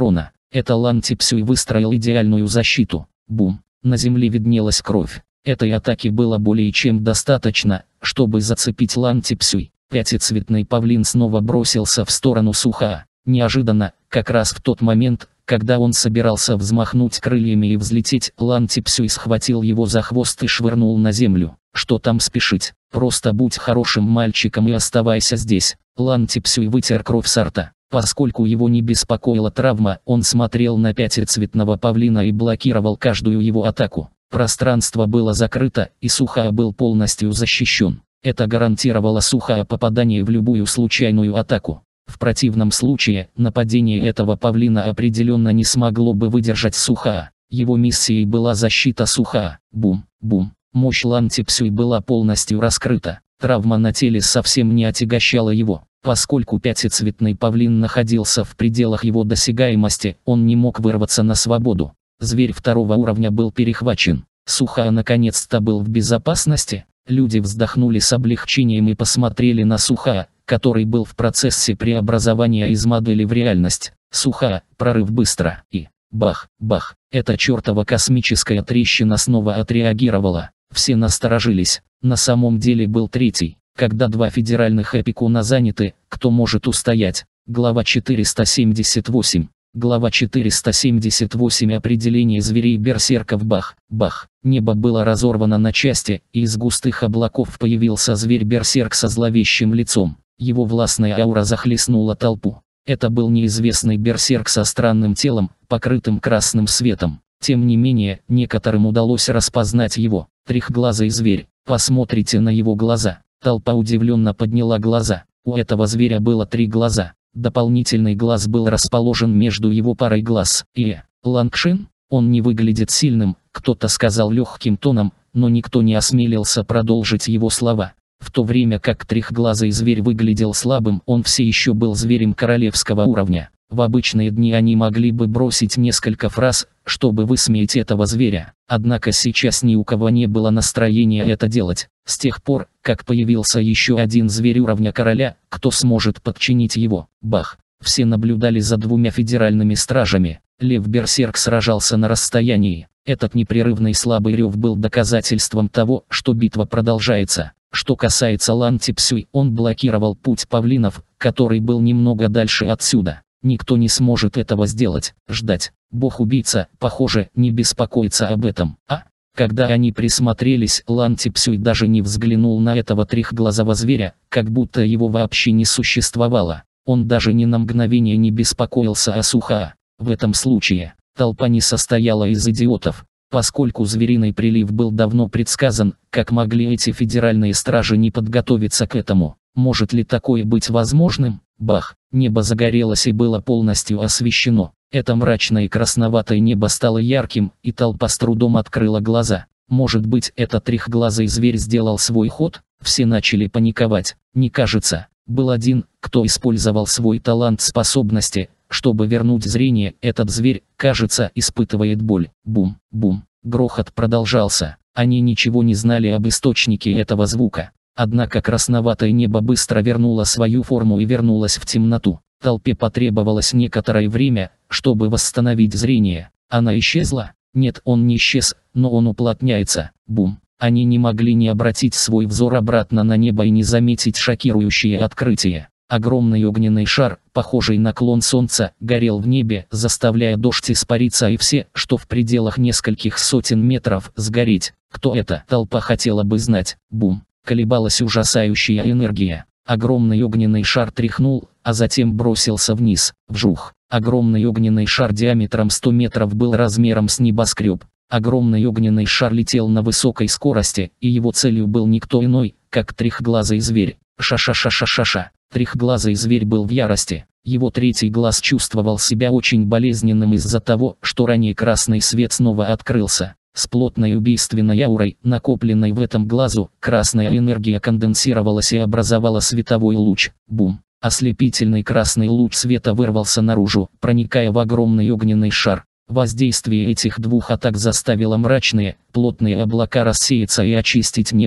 Это Лан Типсюй выстроил идеальную защиту. Бум. На земле виднелась кровь. Этой атаки было более чем достаточно, чтобы зацепить Лан Типсюй. Пятицветный павлин снова бросился в сторону Сухаа. Неожиданно, как раз в тот момент, когда он собирался взмахнуть крыльями и взлететь, Лан Типсюй схватил его за хвост и швырнул на землю. Что там спешить? Просто будь хорошим мальчиком и оставайся здесь. Лан Типсюй вытер кровь с рта. Поскольку его не беспокоила травма, он смотрел на пятицветного павлина и блокировал каждую его атаку. Пространство было закрыто, и Сухаа был полностью защищен. Это гарантировало Сухаа попадание в любую случайную атаку. В противном случае, нападение этого павлина определенно не смогло бы выдержать Сухаа. Его миссией была защита Сухаа. Бум, бум. Мощь Лан Типсюй была полностью раскрыта. Травма на теле совсем не отягощала его. Поскольку пятицветный павлин находился в пределах его досягаемости, он не мог вырваться на свободу. Зверь второго уровня был перехвачен. Сухаа наконец-то был в безопасности. Люди вздохнули с облегчением и посмотрели на Сухаа, который был в процессе преобразования из модели в реальность. Сухаа, прорыв быстро, и бах, бах, эта чертова космическая трещина снова отреагировала. Все насторожились. На самом деле был третий. Когда два федеральных эпикуна заняты, кто может устоять? Глава четыреста семьдесят восемь. Глава четыреста семьдесят восемь. Определение зверей-берсерков. Бах, бах. Небо было разорвано на части, и из густых облаков появился зверь-берсерк со зловещим лицом. Его властная аура захлестнула толпу. Это был неизвестный берсерк со странным телом, покрытым красным светом. Тем не менее, некоторым удалось распознать его. Трехглазый зверь. Посмотрите на его глаза. Толпа удивленно подняла глаза. У этого зверя было три глаза. Дополнительный глаз был расположен между его парой глаз. И Лангшин? Он не выглядит сильным, кто-то сказал легким тоном, но никто не осмелился продолжить его слова. В то время как трехглазый зверь выглядел слабым, он все еще был зверем королевского уровня. В обычные дни они могли бы бросить несколько фраз, чтобы высмеять этого зверя. Однако сейчас ни у кого не было настроения это делать. С тех пор, как появился еще один зверь уровня короля, кто сможет подчинить его? Бах! Все наблюдали за двумя федеральными стражами. Лев-берсерк сражался на расстоянии. Этот непрерывный слабый рев был доказательством того, что битва продолжается. Что касается Лан Типсюй, он блокировал путь павлинов, который был немного дальше отсюда. Никто не сможет этого сделать. Ждать. Бог-убийца, похоже, не беспокоится об этом. А? Когда они присмотрелись, Лан Типсюй даже не взглянул на этого трехглазого зверя, как будто его вообще не существовало. Он даже ни на мгновение не беспокоился о Сухаа. В этом случае, толпа не состояла из идиотов. Поскольку звериный прилив был давно предсказан, как могли эти федеральные стражи не подготовиться к этому? Может ли такое быть возможным? Бах! Небо загорелось и было полностью освещено. Это мрачное и красноватое небо стало ярким, и толпа с трудом открыла глаза. Может быть, этот трехглазый зверь сделал свой ход? Все начали паниковать. Не кажется. Был один, кто использовал свой талант способности, чтобы вернуть зрение. Этот зверь, кажется, испытывает боль. Бум, бум. Грохот продолжался. Они ничего не знали об источнике этого звука. Однако красноватое небо быстро вернуло свою форму и вернулось в темноту. Толпе потребовалось некоторое время, чтобы восстановить зрение. Она исчезла? Нет, он не исчез, но он уплотняется. Бум. Они не могли не обратить свой взор обратно на небо и не заметить шокирующее открытие. Огромный огненный шар, похожий на клон солнца, горел в небе, заставляя дождь испариться и все, что в пределах нескольких сотен метров, сгореть. Кто это? Толпа хотела бы знать. Бум. Колебалась ужасающая энергия. Огромный огненный шар тряхнул, а затем бросился вниз. Вжух. Огромный огненный шар диаметром сто метров был размером с небоскреб. Огромный огненный шар летел на высокой скорости, и его целью был никто иной, как трехглазый зверь. Ша-ша-ша-ша-ша-ша. Трехглазый зверь был в ярости. Его третий глаз чувствовал себя очень болезненным из-за того, что ранее красный свет снова открылся. С плотной убийственной аурой, накопленной в этом глазу, красная энергия конденсировалась и образовала световой луч. Бум. Ослепительный красный луч света вырвался наружу, проникая в огромный огненный шар. Воздействие этих двух атак заставило мрачные, плотные облака рассеяться и очистить небо.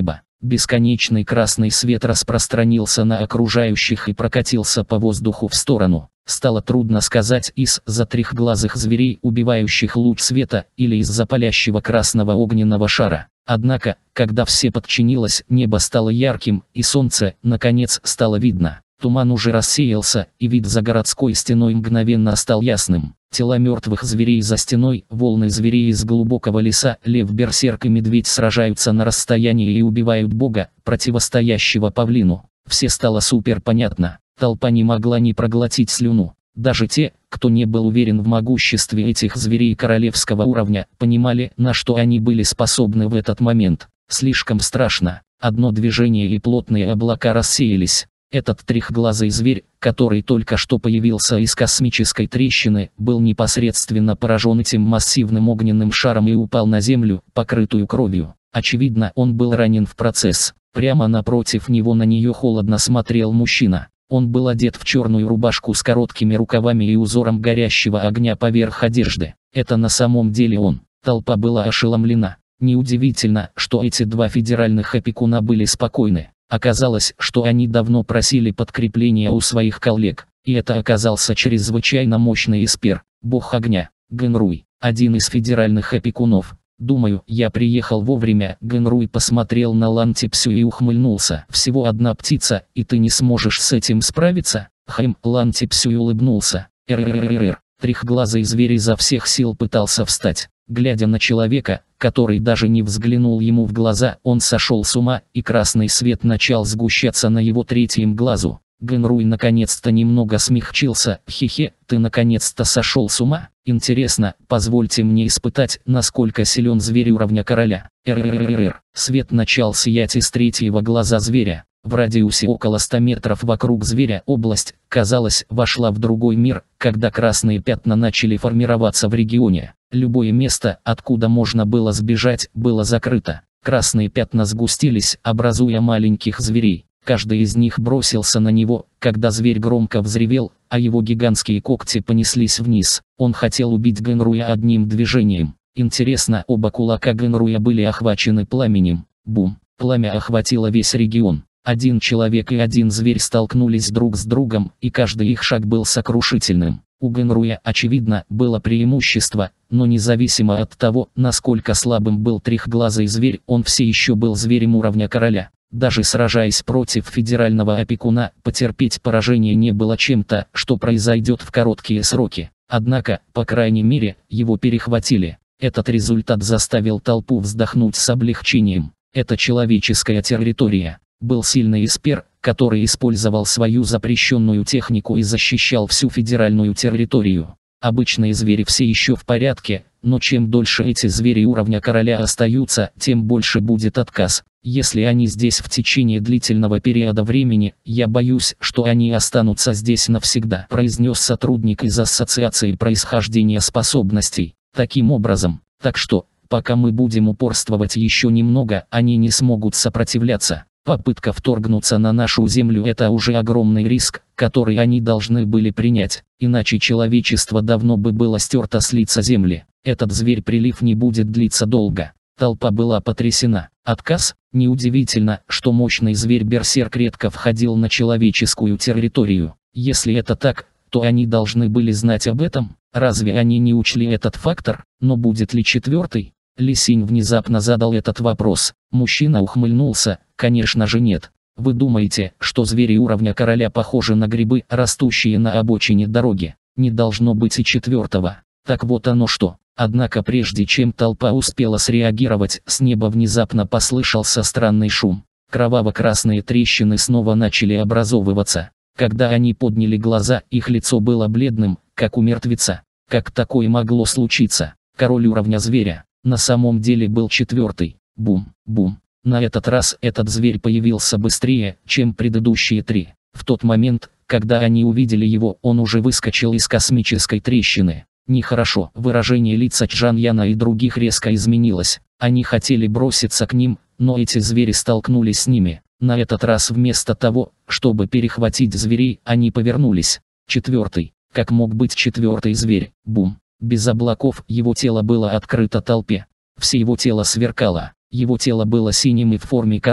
Бесконечный красный свет распространился на окружающих и прокатился по воздуху в сторону. Стало трудно сказать, из-за трехглазых зверей, убивающих луч света, или из-за палящего красного огненного шара. Однако, когда все подчинилось, небо стало ярким, и солнце, наконец, стало видно. Туман уже рассеялся, и вид за городской стеной мгновенно стал ясным. Тела мертвых зверей за стеной, волны зверей из глубокого леса, лев, берсерк и медведь сражаются на расстоянии и убивают бога, противостоящего павлину. Все стало супер понятно. Толпа не могла не проглотить слюну. Даже те, кто не был уверен в могуществе этих зверей королевского уровня, понимали, на что они были способны в этот момент. Слишком страшно. Одно движение и плотные облака рассеялись. Этот трехглазый зверь, который только что появился из космической трещины, был непосредственно поражен этим массивным огненным шаром и упал на землю, покрытую кровью. Очевидно, он был ранен в процесс. Прямо напротив него на нее холодно смотрел мужчина. Он был одет в черную рубашку с короткими рукавами и узором горящего огня поверх одежды. Это на самом деле он. Толпа была ошеломлена. Неудивительно, что эти два федеральных опекуна были спокойны. Оказалось, что они давно просили подкрепления у своих коллег, и это оказался чрезвычайно мощный эспер, бог огня, Генруй, один из федеральных опекунов. «Думаю, я приехал вовремя». Генруй посмотрел на Лантипсю и ухмыльнулся. «Всего одна птица, и ты не сможешь с этим справиться?» Хм, Лантипсю улыбнулся. «Р-р-р-р-р». Трехглазый зверь изо всех сил пытался встать. Глядя на человека, который даже не взглянул ему в глаза, он сошел с ума, и красный свет начал сгущаться на его третьем глазу. Генруй наконец-то немного смягчился. «Хе-хе, ты наконец-то сошел с ума? Интересно, позвольте мне испытать, насколько силен зверь уровня короля». Р-р-р-р. Свет начал сиять из третьего глаза зверя. В радиусе около ста метров вокруг зверя область, казалось, вошла в другой мир, когда красные пятна начали формироваться в регионе. Любое место, откуда можно было сбежать, было закрыто. Красные пятна сгустились, образуя маленьких зверей. Каждый из них бросился на него, когда зверь громко взревел, а его гигантские когти понеслись вниз. Он хотел убить Генруя одним движением. Интересно, оба кулака Генруя были охвачены пламенем. Бум! Пламя охватило весь регион. Один человек и один зверь столкнулись друг с другом, и каждый их шаг был сокрушительным. У Генруя, очевидно, было преимущество, но независимо от того, насколько слабым был трехглазый зверь, он все еще был зверем уровня короля. Даже сражаясь против федерального опекуна, потерпеть поражение не было чем-то, что произойдет в короткие сроки. Однако, по крайней мере, его перехватили. Этот результат заставил толпу вздохнуть с облегчением. Это человеческая территория. Был сильный эспер, который использовал свою запрещенную технику и защищал всю федеральную территорию. Обычные звери все еще в порядке, но чем дольше эти звери уровня короля остаются, тем больше будет отказ. Если они здесь в течение длительного периода времени, я боюсь, что они останутся здесь навсегда, произнес сотрудник из Ассоциации происхождения способностей. Таким образом, так что, пока мы будем упорствовать еще немного, они не смогут сопротивляться. Попытка вторгнуться на нашу землю – это уже огромный риск, который они должны были принять, иначе человечество давно бы было стерто с лица земли. Этот зверь-прилив не будет длиться долго. Толпа была потрясена. Отказ? Неудивительно, что мощный зверь-берсерк редко входил на человеческую территорию. Если это так, то они должны были знать об этом. Разве они не учли этот фактор? Но будет ли четвертый? Ли Синь внезапно задал этот вопрос. Мужчина ухмыльнулся. Конечно же нет. Вы думаете, что звери уровня короля похожи на грибы, растущие на обочине дороги? Не должно быть и четвертого. Так вот оно что. Однако прежде чем толпа успела среагировать, с неба внезапно послышался странный шум. Кроваво-красные трещины снова начали образовываться. Когда они подняли глаза, их лицо было бледным, как у мертвеца. Как такое могло случиться? Король уровня зверя на самом деле был четвертый. Бум, бум. На этот раз этот зверь появился быстрее, чем предыдущие три. В тот момент, когда они увидели его, он уже выскочил из космической трещины. Нехорошо. Выражение лица Чжан Яна и других резко изменилось. Они хотели броситься к ним, но эти звери столкнулись с ними. На этот раз вместо того, чтобы перехватить зверей, они повернулись. Четвертый. Как мог быть четвертый зверь? Бум. Без облаков его тело было открыто толпе. Все его тело сверкало. Его тело было синим и в форме коровы.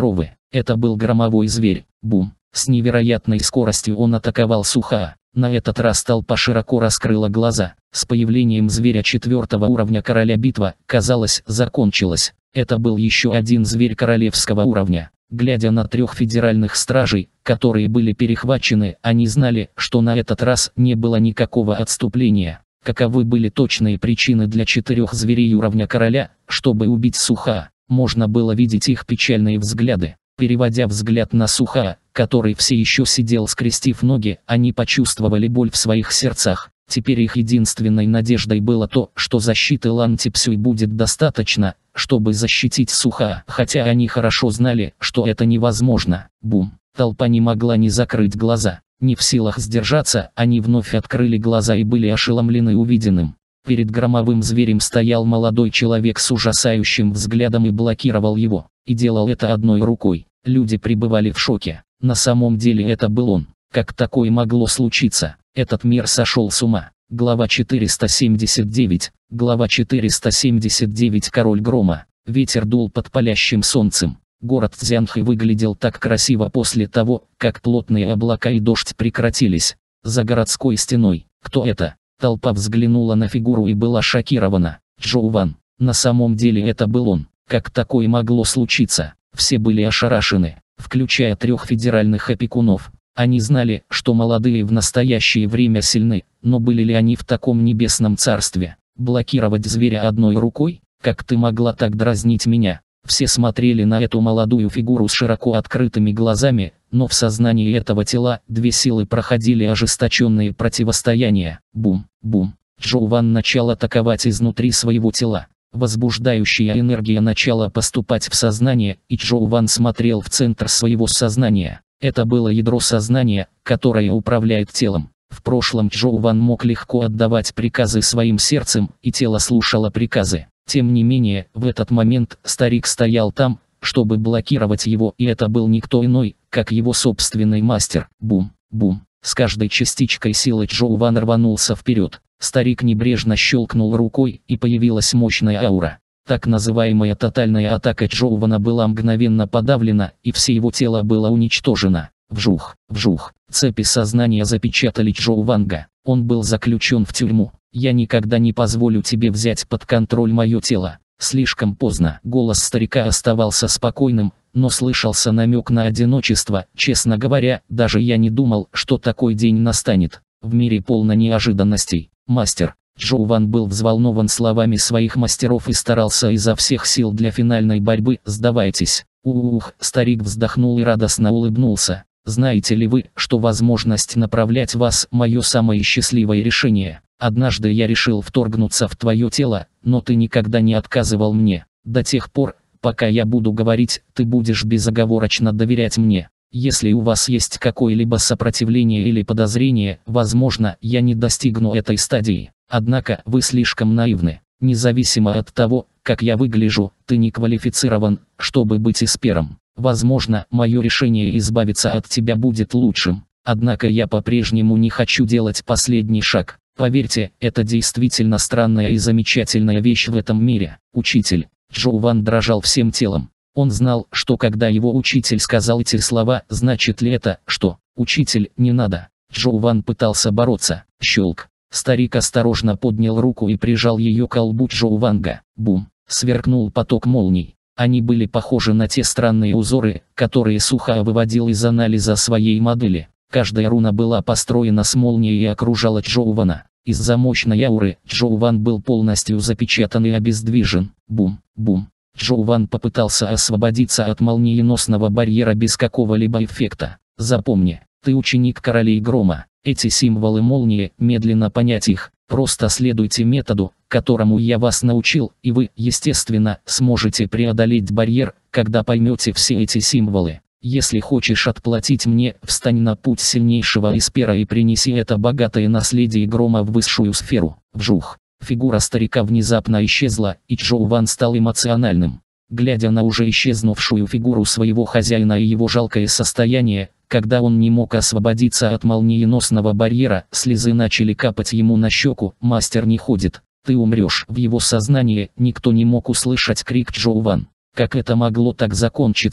Это был громовой зверь. Бум. С невероятной скоростью он атаковал Сухаа. На этот раз толпа широко раскрыла глаза. С появлением зверя четвертого уровня короля битва, казалось, закончилась. Это был еще один зверь королевского уровня. Глядя на трех федеральных стражей, которые были перехвачены, они знали, что на этот раз не было никакого отступления. Каковы были точные причины для четырех зверей уровня короля, чтобы убить Сухаа? Можно было видеть их печальные взгляды. Переводя взгляд на Сухаа, который все еще сидел скрестив ноги, они почувствовали боль в своих сердцах. Теперь их единственной надеждой было то, что защиты Лан Типсюй будет достаточно, чтобы защитить Сухаа, хотя они хорошо знали, что это невозможно. Бум. Толпа не могла не закрыть глаза. Не в силах сдержаться, они вновь открыли глаза и были ошеломлены увиденным. Перед громовым зверем стоял молодой человек с ужасающим взглядом и блокировал его, и делал это одной рукой. Люди пребывали в шоке. На самом деле это был он. Как такое могло случиться? Этот мир сошел с ума. Глава четыреста семьдесят девять. Глава четыреста семьдесят девять. Король грома. Ветер дул под палящим солнцем. Город Цзянхэ выглядел так красиво после того, как плотные облака и дождь прекратились. За городской стеной. Кто это? Толпа взглянула на фигуру и была шокирована. Чжоу Ван. На самом деле это был он. Как такое могло случиться? Все были ошарашены, включая трех федеральных опекунов. Они знали, что молодые в настоящее время сильны, но были ли они в таком небесном царстве? Блокировать зверя одной рукой? Как ты могла так дразнить меня? Все смотрели на эту молодую фигуру с широко открытыми глазами, но в сознании этого тела две силы проходили ожесточенные противостояния. Бум, бум. Чжоу Ван начал атаковать изнутри своего тела. Возбуждающая энергия начала поступать в сознание, и Чжоу Ван смотрел в центр своего сознания. Это было ядро сознания, которое управляет телом. В прошлом Чжоу Ван мог легко отдавать приказы своим сердцем, и тело слушало приказы. Тем не менее, в этот момент старик стоял там, чтобы блокировать его, и это был никто иной, как его собственный мастер. Бум, бум. С каждой частичкой силы Чжоу Ван рванулся вперед. Старик небрежно щелкнул рукой, и появилась мощная аура. Так называемая тотальная атака Чжоу Вана была мгновенно подавлена, и все его тело было уничтожено. Вжух, вжух. Цепи сознания запечатали Чжоу Ванга. Он был заключен в тюрьму. «Я никогда не позволю тебе взять под контроль мое тело». Слишком поздно. Голос старика оставался спокойным, но слышался намек на одиночество. Честно говоря, даже я не думал, что такой день настанет. В мире полно неожиданностей. Мастер. Чжоу Ван был взволнован словами своих мастеров и старался изо всех сил для финальной борьбы. «Сдавайтесь». Ух, старик вздохнул и радостно улыбнулся. «Знаете ли вы, что возможность направлять вас – мое самое счастливое решение? Однажды я решил вторгнуться в твое тело, но ты никогда не отказывал мне. До тех пор, пока я буду говорить, ты будешь безоговорочно доверять мне. Если у вас есть какое-либо сопротивление или подозрение, возможно, я не достигну этой стадии. Однако вы слишком наивны. Независимо от того, как я выгляжу, ты не квалифицирован, чтобы быть эспером. Возможно, мое решение избавиться от тебя будет лучшим. Однако я по-прежнему не хочу делать последний шаг. Поверьте, это действительно странная и замечательная вещь в этом мире. Учитель». Чжоу Ван дрожал всем телом. Он знал, что когда его учитель сказал эти слова, значит ли это, что «учитель, не надо». Чжоу Ван пытался бороться. Щелк. Старик осторожно поднял руку и прижал ее к колбу Чжоу Ванга. Бум. Сверкнул поток молний. Они были похожи на те странные узоры, которые Сухаа выводил из анализа своей модели. Каждая руна была построена с молнией и окружала Чжоу Вана. Из-за мощной ауры Чжоу Ван был полностью запечатан и обездвижен. Бум, бум. Чжоу Ван попытался освободиться от молниеносного барьера без какого-либо эффекта. Запомни, ты ученик королей грома. Эти символы молнии, медленно понять их, просто следуйте методу, которому я вас научил, и вы, естественно, сможете преодолеть барьер, когда поймете все эти символы. Если хочешь отплатить мне, встань на путь сильнейшего эспера и принеси это богатое наследие грома в высшую сферу. Вжух. Фигура старика внезапно исчезла, и Чжоу Ван стал эмоциональным. Глядя на уже исчезнувшую фигуру своего хозяина и его жалкое состояние, когда он не мог освободиться от молниеносного барьера, слезы начали капать ему на щеку. «Мастер не ходит. Ты умрешь». В его сознании никто не мог услышать крик Чжоу Ван. Как это могло так закончиться?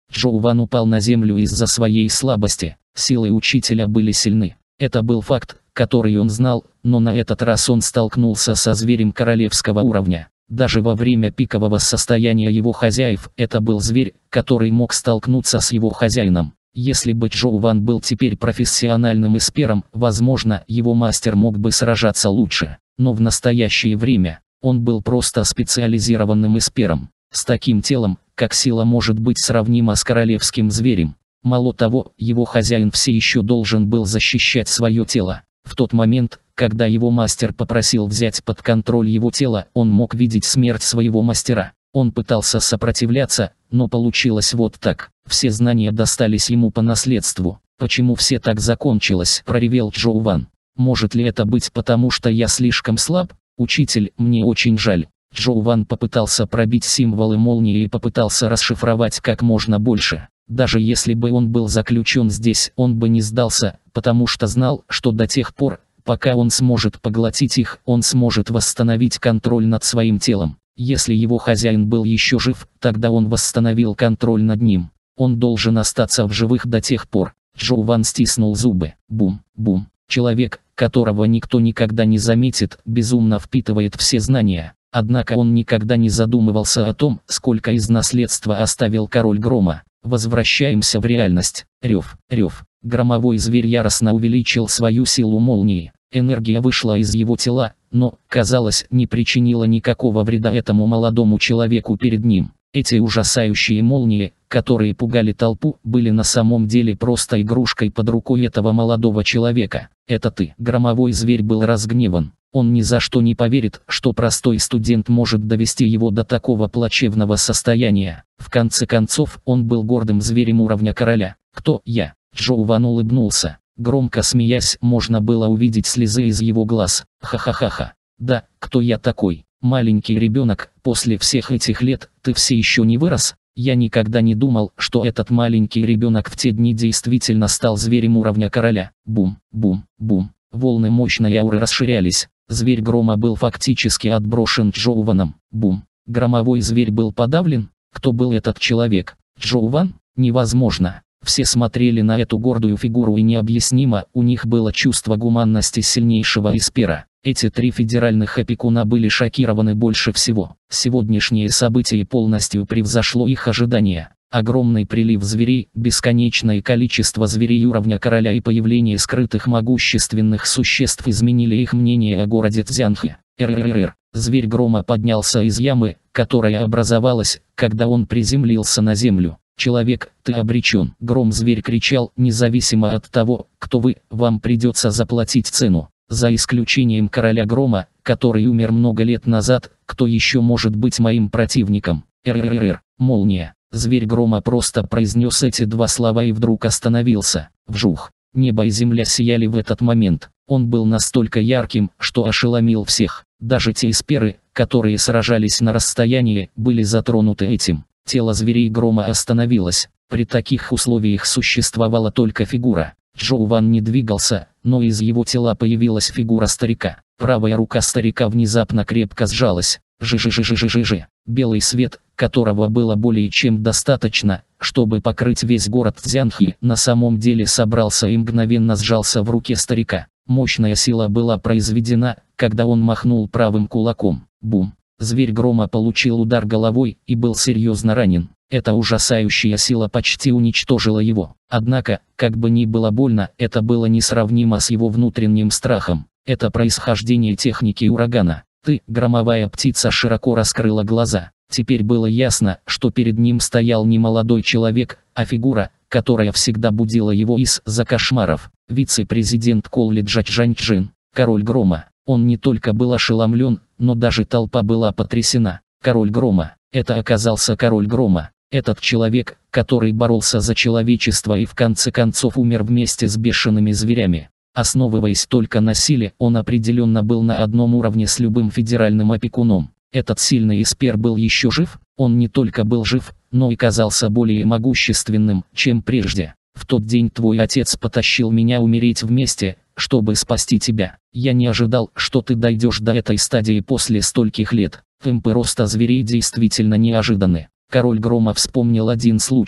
Джоу Ван упал на землю из-за своей слабости, силы учителя были сильны. Это был факт, который он знал, но на этот раз он столкнулся со зверем королевского уровня. Даже во время пикового состояния его хозяев, это был зверь, который мог столкнуться с его хозяином. Если бы Джоу Ван был теперь профессиональным эспером, возможно, его мастер мог бы сражаться лучше. Но в настоящее время, он был просто специализированным эспером. С таким телом, как сила может быть сравнима с королевским зверем. Мало того, его хозяин все еще должен был защищать свое тело. В тот момент, когда его мастер попросил взять под контроль его тело, он мог видеть смерть своего мастера. Он пытался сопротивляться, но получилось вот так. Все знания достались ему по наследству. Почему все так закончилось? Проревел Джоу Ван. Может ли это быть потому, что я слишком слаб? Учитель, мне очень жаль. Джоу Ван попытался пробить символы молнии и попытался расшифровать как можно больше. Даже если бы он был заключен здесь, он бы не сдался, потому что знал, что до тех пор, пока он сможет поглотить их, он сможет восстановить контроль над своим телом. Если его хозяин был еще жив, тогда он восстановил контроль над ним. Он должен остаться в живых до тех пор. Джоу Ван стиснул зубы. Бум, бум. Человек, которого никто никогда не заметит, безумно впитывает все знания. Однако он никогда не задумывался о том, сколько из наследства оставил король грома. Возвращаемся в реальность. Рев, рев. Громовой зверь яростно увеличил свою силу молнии. Энергия вышла из его тела, но, казалось, не причинила никакого вреда этому молодому человеку перед ним. Эти ужасающие молнии, которые пугали толпу, были на самом деле просто игрушкой под рукой этого молодого человека. «Это ты». Громовой зверь был разгневан. Он ни за что не поверит, что простой студент может довести его до такого плачевного состояния. В конце концов, он был гордым зверем уровня короля. «Кто я?» Джоу Ван улыбнулся. Громко смеясь, можно было увидеть слезы из его глаз. «Ха-ха-ха-ха. Да, кто я такой? Маленький ребенок, после всех этих лет, ты все еще не вырос?» Я никогда не думал, что этот маленький ребенок в те дни действительно стал зверем уровня короля. Бум, бум, бум. Волны мощной ауры расширялись. Зверь грома был фактически отброшен Джоу Ваном. Бум. Громовой зверь был подавлен? Кто был этот человек? Джоу Ван? Невозможно. Все смотрели на эту гордую фигуру и необъяснимо, у них было чувство гуманности сильнейшего эспера. Эти три федеральных опекуна были шокированы больше всего. Сегодняшнее событие полностью превзошло их ожидания. Огромный прилив зверей, бесконечное количество зверей уровня короля и появление скрытых могущественных существ изменили их мнение о городе Цзянхэ. РРР. Зверь грома поднялся из ямы, которая образовалась, когда он приземлился на землю. «Человек, ты обречен!» Гром-зверь кричал, независимо от того, кто вы, вам придется заплатить цену. За исключением короля грома, который умер много лет назад, кто еще может быть моим противником? РРР. Молния. Зверь грома просто произнес эти два слова и вдруг остановился. Вжух. Небо и земля сияли в этот момент. Он был настолько ярким, что ошеломил всех. Даже те эсперы, которые сражались на расстоянии, были затронуты этим. Тело зверей грома остановилось. При таких условиях существовала только фигура. Джоу Ван не двигался, но из его тела появилась фигура старика. Правая рука старика внезапно крепко сжалась. Жи-жи-жи-жи-жи-жи. Белый свет, которого было более чем достаточно, чтобы покрыть весь город Цзянхэ, на самом деле собрался и мгновенно сжался в руке старика. Мощная сила была произведена, когда он махнул правым кулаком. Бум. Зверь грома получил удар головой и был серьезно ранен. Эта ужасающая сила почти уничтожила его. Однако, как бы ни было больно, это было несравнимо с его внутренним страхом. Это происхождение техники урагана. Ты, громовая птица, широко раскрыла глаза. Теперь было ясно, что перед ним стоял не молодой человек, а фигура, которая всегда будила его из-за кошмаров. Вице-президент колледжа Чжаньчжин, король грома. Он не только был ошеломлен, но даже толпа была потрясена. Король грома. Это оказался король грома. Этот человек, который боролся за человечество и в конце концов умер вместе с бешеными зверями. Основываясь только на силе, он определенно был на одном уровне с любым федеральным опекуном. Этот сильный эспер был еще жив, он не только был жив, но и казался более могущественным, чем прежде. В тот день твой отец потащил меня умереть вместе, чтобы спасти тебя. Я не ожидал, что ты дойдешь до этой стадии после стольких лет. Темпы роста зверей действительно неожиданны. Король грома вспомнил один случай.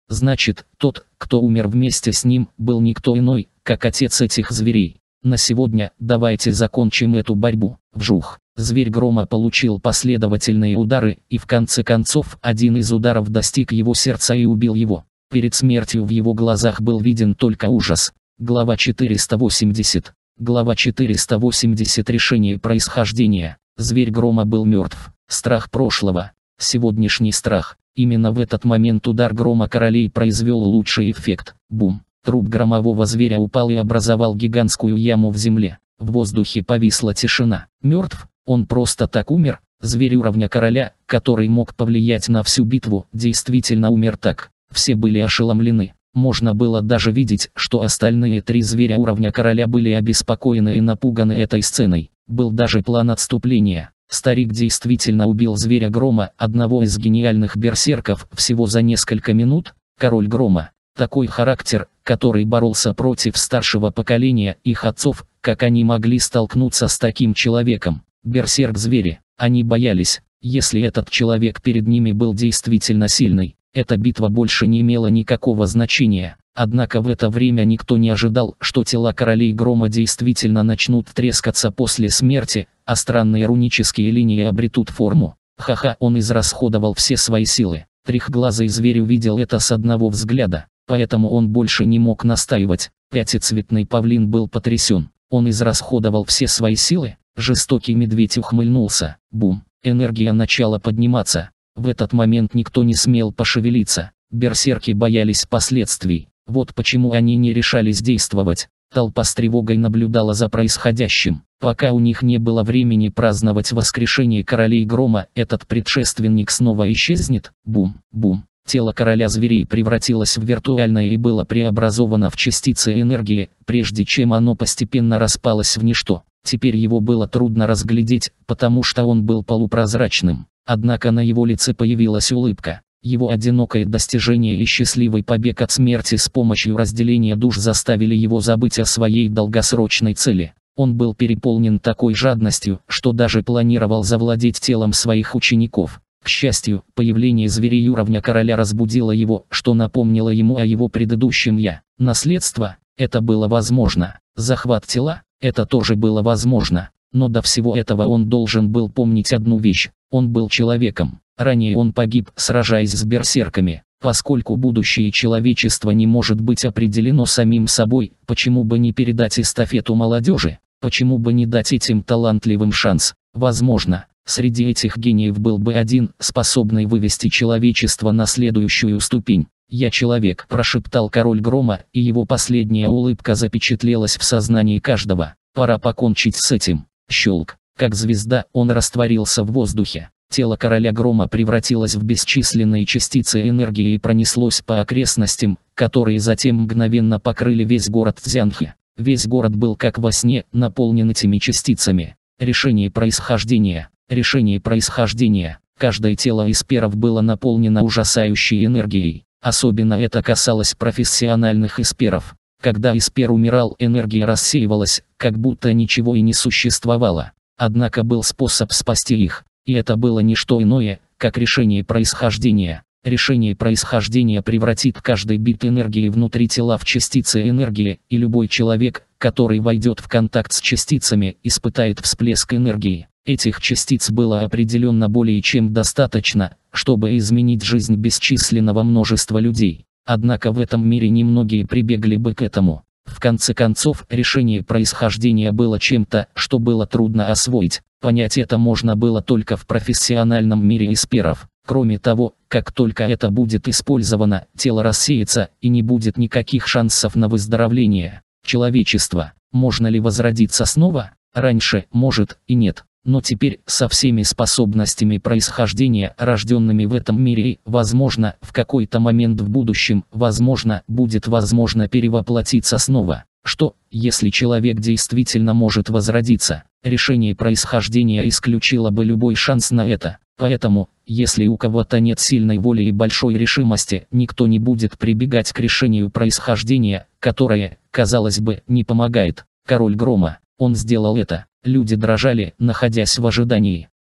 Значит, тот, кто умер вместе с ним, был никто иной, как отец этих зверей. На сегодня давайте закончим эту борьбу. Вжух. Зверь грома получил последовательные удары, и в конце концов один из ударов достиг его сердца и убил его. Перед смертью в его глазах был виден только ужас. Глава четыреста восемьдесят. Глава четыреста восемьдесят. Решение происхождения. Зверь грома был мертв. Страх прошлого. Сегодняшний страх. Именно в этот момент удар грома королей произвел лучший эффект. Бум. Труп громового зверя упал и образовал гигантскую яму в земле. В воздухе повисла тишина. Мертв? Он просто так умер? Зверь уровня короля, который мог повлиять на всю битву, действительно умер так. Все были ошеломлены. Можно было даже видеть, что остальные три зверя уровня короля были обеспокоены и напуганы этой сценой. Был даже план отступления. Старик действительно убил зверя грома, одного из гениальных берсерков, всего за несколько минут. Король грома. Такой характер, который боролся против старшего поколения их отцов, как они могли столкнуться с таким человеком. Берсерк-звери. Они боялись, если этот человек перед ними был действительно сильный, эта битва больше не имела никакого значения. Однако в это время никто не ожидал, что тела королей грома действительно начнут трескаться после смерти, а странные рунические линии обретут форму. Ха-ха, он израсходовал все свои силы. Трехглазый зверь увидел это с одного взгляда, поэтому он больше не мог настаивать. Пятицветный павлин был потрясен. Он израсходовал все свои силы. Жестокий медведь ухмыльнулся. Бум. Энергия начала подниматься. В этот момент никто не смел пошевелиться. Берсерки боялись последствий. Вот почему они не решались действовать. Толпа с тревогой наблюдала за происходящим. Пока у них не было времени праздновать воскрешение королей грома, этот предшественник снова исчезнет. Бум, бум. Тело короля зверей превратилось в виртуальное и было преобразовано в частицы энергии, прежде чем оно постепенно распалось в ничто. Теперь его было трудно разглядеть, потому что он был полупрозрачным. Однако на его лице появилась улыбка. Его одинокое достижение и счастливый побег от смерти с помощью разделения душ заставили его забыть о своей долгосрочной цели. Он был переполнен такой жадностью, что даже планировал завладеть телом своих учеников. К счастью, появление зверей уровня короля разбудило его, что напомнило ему о его предыдущем «я». Наследство – это было возможно. Захват тела – это тоже было возможно. Но до всего этого он должен был помнить одну вещь. Он был человеком. Ранее он погиб, сражаясь с берсерками. Поскольку будущее человечества не может быть определено самим собой, почему бы не передать эстафету молодежи? Почему бы не дать этим талантливым шанс? Возможно, среди этих гениев был бы один, способный вывести человечество на следующую ступень. «Я человек», – прошептал король грома, и его последняя улыбка запечатлелась в сознании каждого. «Пора покончить с этим». Щелк. Как звезда, он растворился в воздухе. Тело короля грома превратилось в бесчисленные частицы энергии и пронеслось по окрестностям, которые затем мгновенно покрыли весь город Цзянхэ. Весь город был как во сне, наполнен этими частицами. Решение происхождения. Решение происхождения. Каждое тело эсперов было наполнено ужасающей энергией. Особенно это касалось профессиональных эсперов. Когда эспер умирал, энергия рассеивалась, как будто ничего и не существовало. Однако был способ спасти их. И это было не что иное, как решение происхождения. Решение происхождения превратит каждый бит энергии внутри тела в частицы энергии, и любой человек, который войдет в контакт с частицами, испытает всплеск энергии. Этих частиц было определенно более чем достаточно, чтобы изменить жизнь бесчисленного множества людей. Однако в этом мире немногие прибегли бы к этому. В конце концов, решение происхождения было чем-то, что было трудно освоить. Понять это можно было только в профессиональном мире эсперов. Кроме того, как только это будет использовано, тело рассеется, и не будет никаких шансов на выздоровление. Человечество. Можно ли возродиться снова? Раньше, может, и нет. Но теперь, со всеми способностями происхождения, рожденными в этом мире, возможно, в какой-то момент в будущем, возможно, будет возможно перевоплотиться снова. Что, если человек действительно может возродиться? Решение происхождения исключило бы любой шанс на это. Поэтому, если у кого-то нет сильной воли и большой решимости, никто не будет прибегать к решению происхождения, которое, казалось бы, не помогает. Король грома. Он сделал это. Люди дрожали, находясь в ожидании.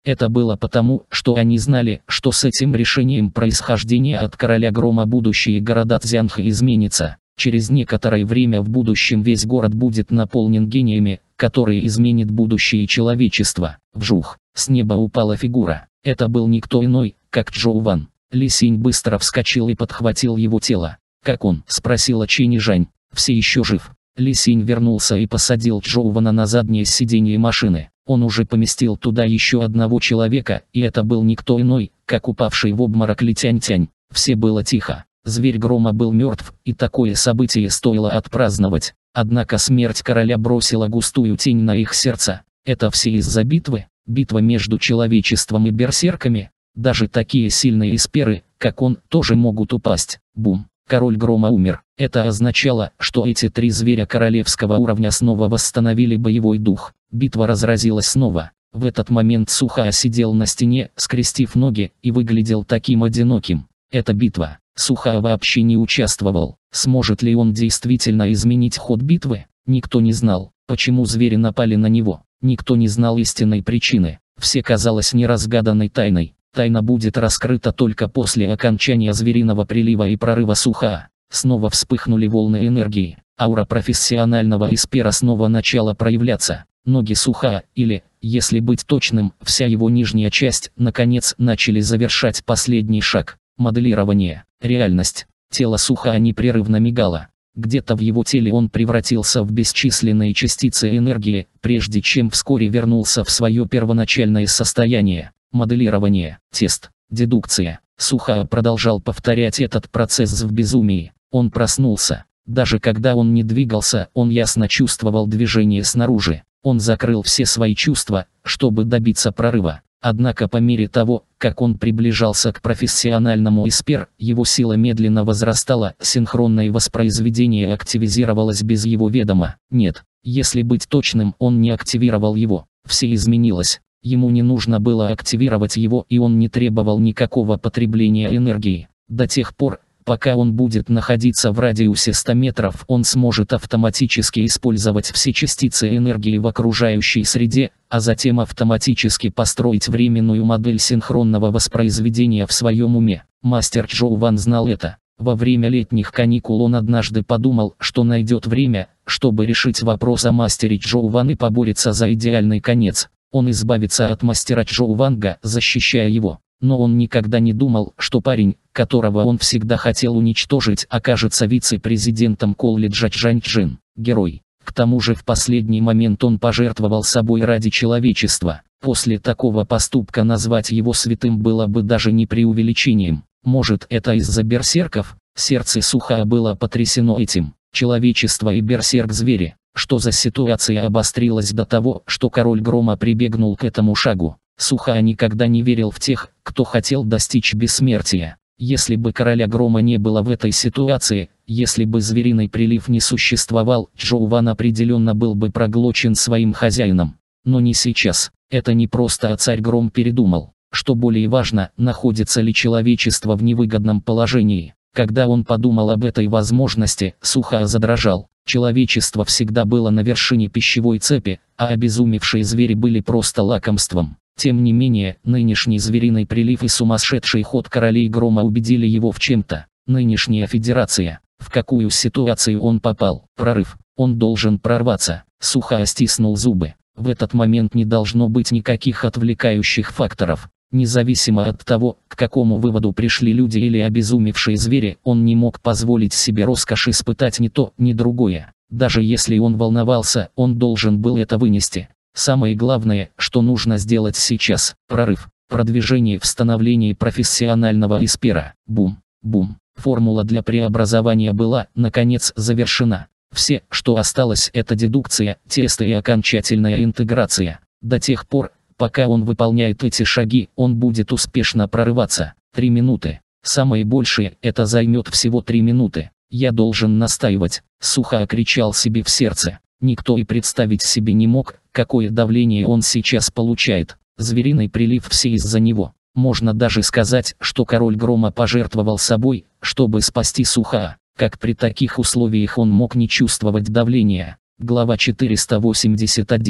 Это было потому, что они знали, что с этим решением происхождения от короля грома будущее города Цзянха изменится. Через некоторое время в будущем весь город будет наполнен гениями, которые изменят будущее человечества. Вжух, с неба упала фигура. Это был никто иной, как Чжоу Ван. Ли Синь быстро вскочил и подхватил его тело. «Как он?» – спросила Чэнь Жань. «Все еще жив». Ли Синь вернулся и посадил Чжоу Вана на заднее сиденье машины. Он уже поместил туда еще одного человека, и это был никто иной, как упавший в обморок Ли Тянь-Тянь. Все было тихо. Зверь грома был мертв, и такое событие стоило отпраздновать. Однако смерть короля бросила густую тень на их сердца. Это все из-за битвы? Битва между человечеством и берсерками? Даже такие сильные эсперы, как он, тоже могут упасть. Бум. Король грома умер. Это означало, что эти три зверя королевского уровня снова восстановили боевой дух. Битва разразилась снова. В этот момент Сухаа сидел на стене, скрестив ноги, и выглядел таким одиноким. Это битва. Сухаа вообще не участвовал. Сможет ли он действительно изменить ход битвы? Никто не знал, почему звери напали на него. Никто не знал истинной причины. Все казалось неразгаданной тайной. Тайна будет раскрыта только после окончания звериного прилива и прорыва Сухаа. Снова вспыхнули волны энергии. Аура профессионального эспера снова начала проявляться. Ноги Сухаа, или, если быть точным, вся его нижняя часть, наконец, начали завершать последний шаг. Моделирование. Реальность. Тело Сухаа непрерывно мигало. Где-то в его теле он превратился в бесчисленные частицы энергии, прежде чем вскоре вернулся в свое первоначальное состояние. Моделирование. Тест. Дедукция. Сухаа продолжал повторять этот процесс в безумии. Он проснулся. Даже когда он не двигался, он ясно чувствовал движение снаружи. Он закрыл все свои чувства, чтобы добиться прорыва. Однако по мере того, как он приближался к профессиональному эспер, его сила медленно возрастала, синхронное воспроизведение активизировалось без его ведома. Нет, если быть точным, он не активировал его. Все изменилось. Ему не нужно было активировать его, и он не требовал никакого потребления энергии. До тех пор, пока он будет находиться в радиусе ста метров, он сможет автоматически использовать все частицы энергии в окружающей среде, а затем автоматически построить временную модель синхронного воспроизведения в своем уме. Мастер Чжоу Ван знал это. Во время летних каникул он однажды подумал, что найдет время, чтобы решить вопрос о мастере Чжоу Ван и поборется за идеальный конец. Он избавится от мастера Чжоу Ванга, защищая его. Но он никогда не думал, что парень, которого он всегда хотел уничтожить, окажется вице-президентом колледжа Чжаньчжин. Герой. К тому же в последний момент он пожертвовал собой ради человечества. После такого поступка назвать его святым было бы даже не преувеличением. Может, это из-за берсерков? Сердце Сухаа было потрясено этим. Человечество и берсерк-звери. Что за ситуация обострилась до того, что король грома прибегнул к этому шагу? Сухаа никогда не верил в тех, кто хотел достичь бессмертия. Если бы короля грома не было в этой ситуации, если бы звериный прилив не существовал, Чжоу Ван определенно был бы проглочен своим хозяином. Но не сейчас. Это не просто царь гром передумал. Что более важно, находится ли человечество в невыгодном положении. Когда он подумал об этой возможности, Сухаа задрожал. Человечество всегда было на вершине пищевой цепи, а обезумевшие звери были просто лакомством. Тем не менее, нынешний звериный прилив и сумасшедший ход королей грома убедили его в чем-то. Нынешняя федерация. В какую ситуацию он попал? Прорыв. Он должен прорваться. Сухаа стиснул зубы. В этот момент не должно быть никаких отвлекающих факторов. Независимо от того, к какому выводу пришли люди или обезумевшие звери, он не мог позволить себе роскошь испытать ни то, ни другое. Даже если он волновался, он должен был это вынести. Самое главное, что нужно сделать сейчас – прорыв, продвижение в становлении профессионального эспера. Бум, бум. Формула для преобразования была, наконец, завершена. Все, что осталось, это дедукция, тесты и окончательная интеграция. До тех пор, пока он выполняет эти шаги, он будет успешно прорываться. Три минуты. Самое большее, это займет всего три минуты. Я должен настаивать, Сухаа кричал себе в сердце. Никто и представить себе не мог, какое давление он сейчас получает. Звериный прилив все из-за него. Можно даже сказать, что король грома пожертвовал собой, чтобы спасти Сухаа. Как при таких условиях он мог не чувствовать давления. Глава четыреста восемьдесят один.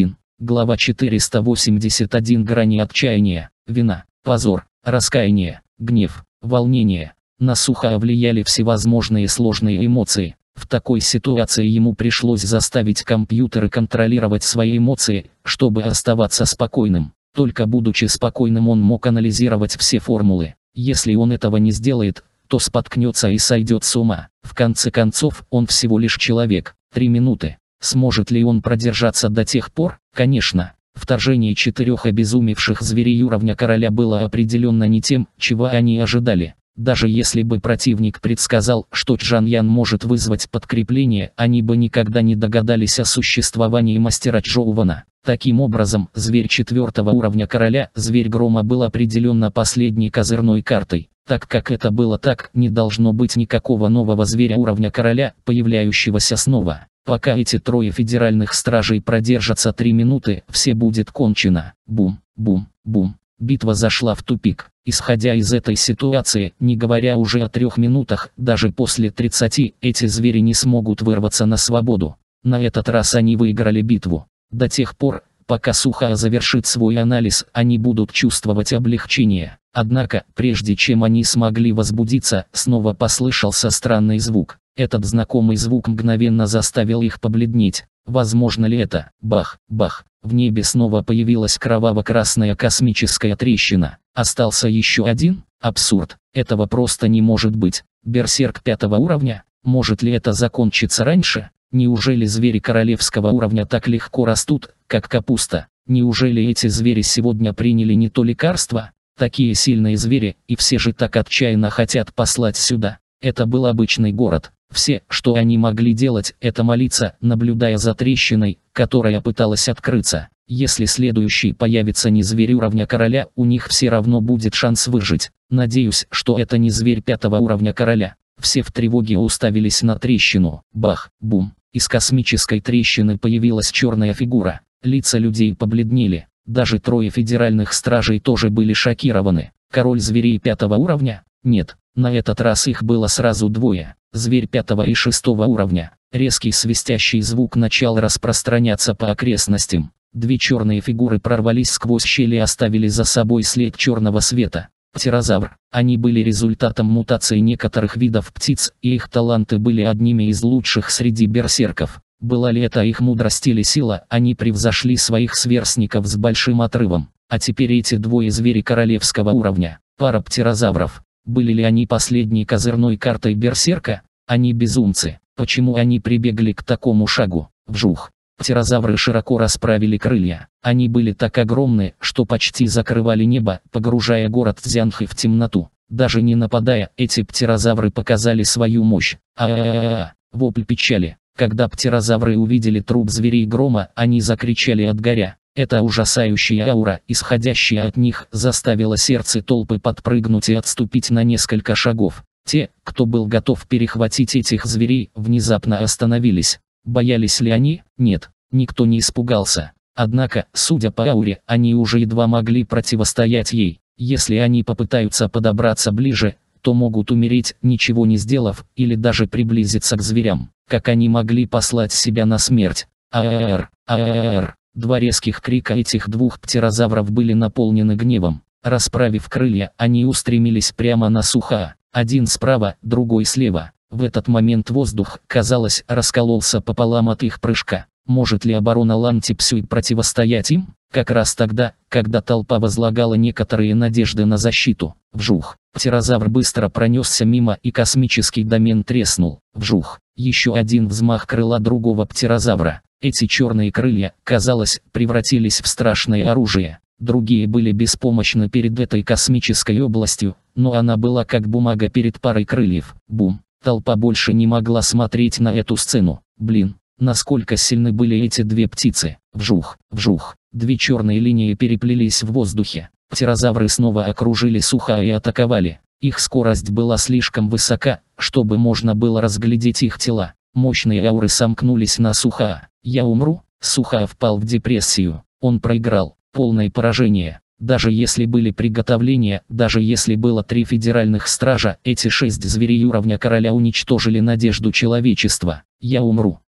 Глава четыреста восемьдесят один. Грани отчаяния, вина, позор, раскаяние, гнев, волнение. На Сухая влияли всевозможные сложные эмоции. В такой ситуации ему пришлось заставить компьютеры контролировать свои эмоции, чтобы оставаться спокойным. Только будучи спокойным он мог анализировать все формулы. Если он этого не сделает, то споткнется и сойдет с ума. В конце концов, он всего лишь человек. Три минуты. Сможет ли он продержаться до тех пор? Конечно. Вторжение четырех обезумевших зверей уровня короля было определенно не тем, чего они ожидали. Даже если бы противник предсказал, что Джан Ян может вызвать подкрепление, они бы никогда не догадались о существовании мастера Чжоувана. Таким образом, зверь четвертого уровня короля, зверь грома, был определенно последней козырной картой. Так как это было так, не должно быть никакого нового зверя уровня короля, появляющегося снова. Пока эти трое федеральных стражей продержатся три минуты, все будет кончено. Бум, бум, бум. Битва зашла в тупик. Исходя из этой ситуации, не говоря уже о трех минутах, даже после тридцати, эти звери не смогут вырваться на свободу. На этот раз они выиграли битву. До тех пор, пока Сухая завершит свой анализ, они будут чувствовать облегчение. Однако, прежде чем они смогли возбудиться, снова послышался странный звук. Этот знакомый звук мгновенно заставил их побледнеть. Возможно ли это? Бах, бах. В небе снова появилась кроваво-красная космическая трещина. Остался еще один? Абсурд. Этого просто не может быть. Берсерк пятого уровня? Может ли это закончиться раньше? Неужели звери королевского уровня так легко растут, как капуста? Неужели эти звери сегодня приняли не то лекарство? Такие сильные звери, и все же так отчаянно хотят послать сюда. Это был обычный город. Все, что они могли делать, это молиться, наблюдая за трещиной, которая пыталась открыться. Если следующий появится не зверь уровня короля, у них все равно будет шанс выжить. Надеюсь, что это не зверь пятого уровня короля. Все в тревоге уставились на трещину. Бах, бум. Из космической трещины появилась черная фигура. Лица людей побледнели. Даже трое федеральных стражей тоже были шокированы. Король зверей пятого уровня? Нет, на этот раз их было сразу двое. Зверь пятого и шестого уровня. Резкий свистящий звук начал распространяться по окрестностям. Две черные фигуры прорвались сквозь щели и оставили за собой след черного света. Птерозавр. Они были результатом мутации некоторых видов птиц, и их таланты были одними из лучших среди берсерков. Была ли это их мудрость или сила, они превзошли своих сверстников с большим отрывом. А теперь эти двое звери королевского уровня. Пара птерозавров. Были ли они последней козырной картой берсерка? Они безумцы. Почему они прибегли к такому шагу? Вжух. Птерозавры широко расправили крылья. Они были так огромны, что почти закрывали небо, погружая город Цзянхэ в темноту. Даже не нападая, эти птерозавры показали свою мощь. А-а-а-а! Вопль печали. Когда птерозавры увидели труп зверей грома, они закричали от горя. Эта ужасающая аура, исходящая от них, заставила сердце толпы подпрыгнуть и отступить на несколько шагов. Те, кто был готов перехватить этих зверей, внезапно остановились. Боялись ли они? Нет, никто не испугался. Однако, судя по ауре, они уже едва могли противостоять ей. Если они попытаются подобраться ближе, то могут умереть, ничего не сделав, или даже приблизиться к зверям. Как они могли послать себя на смерть? А-а-ар, а-а-ар. Два резких крика этих двух птерозавров были наполнены гневом. Расправив крылья, они устремились прямо на Сухая. Один справа, другой слева. В этот момент воздух, казалось, раскололся пополам от их прыжка. Может ли оборона Лантипсюй противостоять им? Как раз тогда, когда толпа возлагала некоторые надежды на защиту. Вжух. Птерозавр быстро пронесся мимо, и космический домен треснул. Вжух. Еще один взмах крыла другого птерозавра. Эти черные крылья, казалось, превратились в страшное оружие. Другие были беспомощны перед этой космической областью, но она была как бумага перед парой крыльев. Бум. Толпа больше не могла смотреть на эту сцену. Блин, насколько сильны были эти две птицы. Вжух, вжух. Две черные линии переплелись в воздухе. Птерозавры снова окружили Сухая и атаковали. Их скорость была слишком высока, чтобы можно было разглядеть их тела. Мощные ауры сомкнулись на Сухая. «Я умру?» Сухая впал в депрессию. Он проиграл. Полное поражение. Даже если были приготовления, даже если было три федеральных стража, эти шесть зверей уровня короля уничтожили надежду человечества. «Я умру».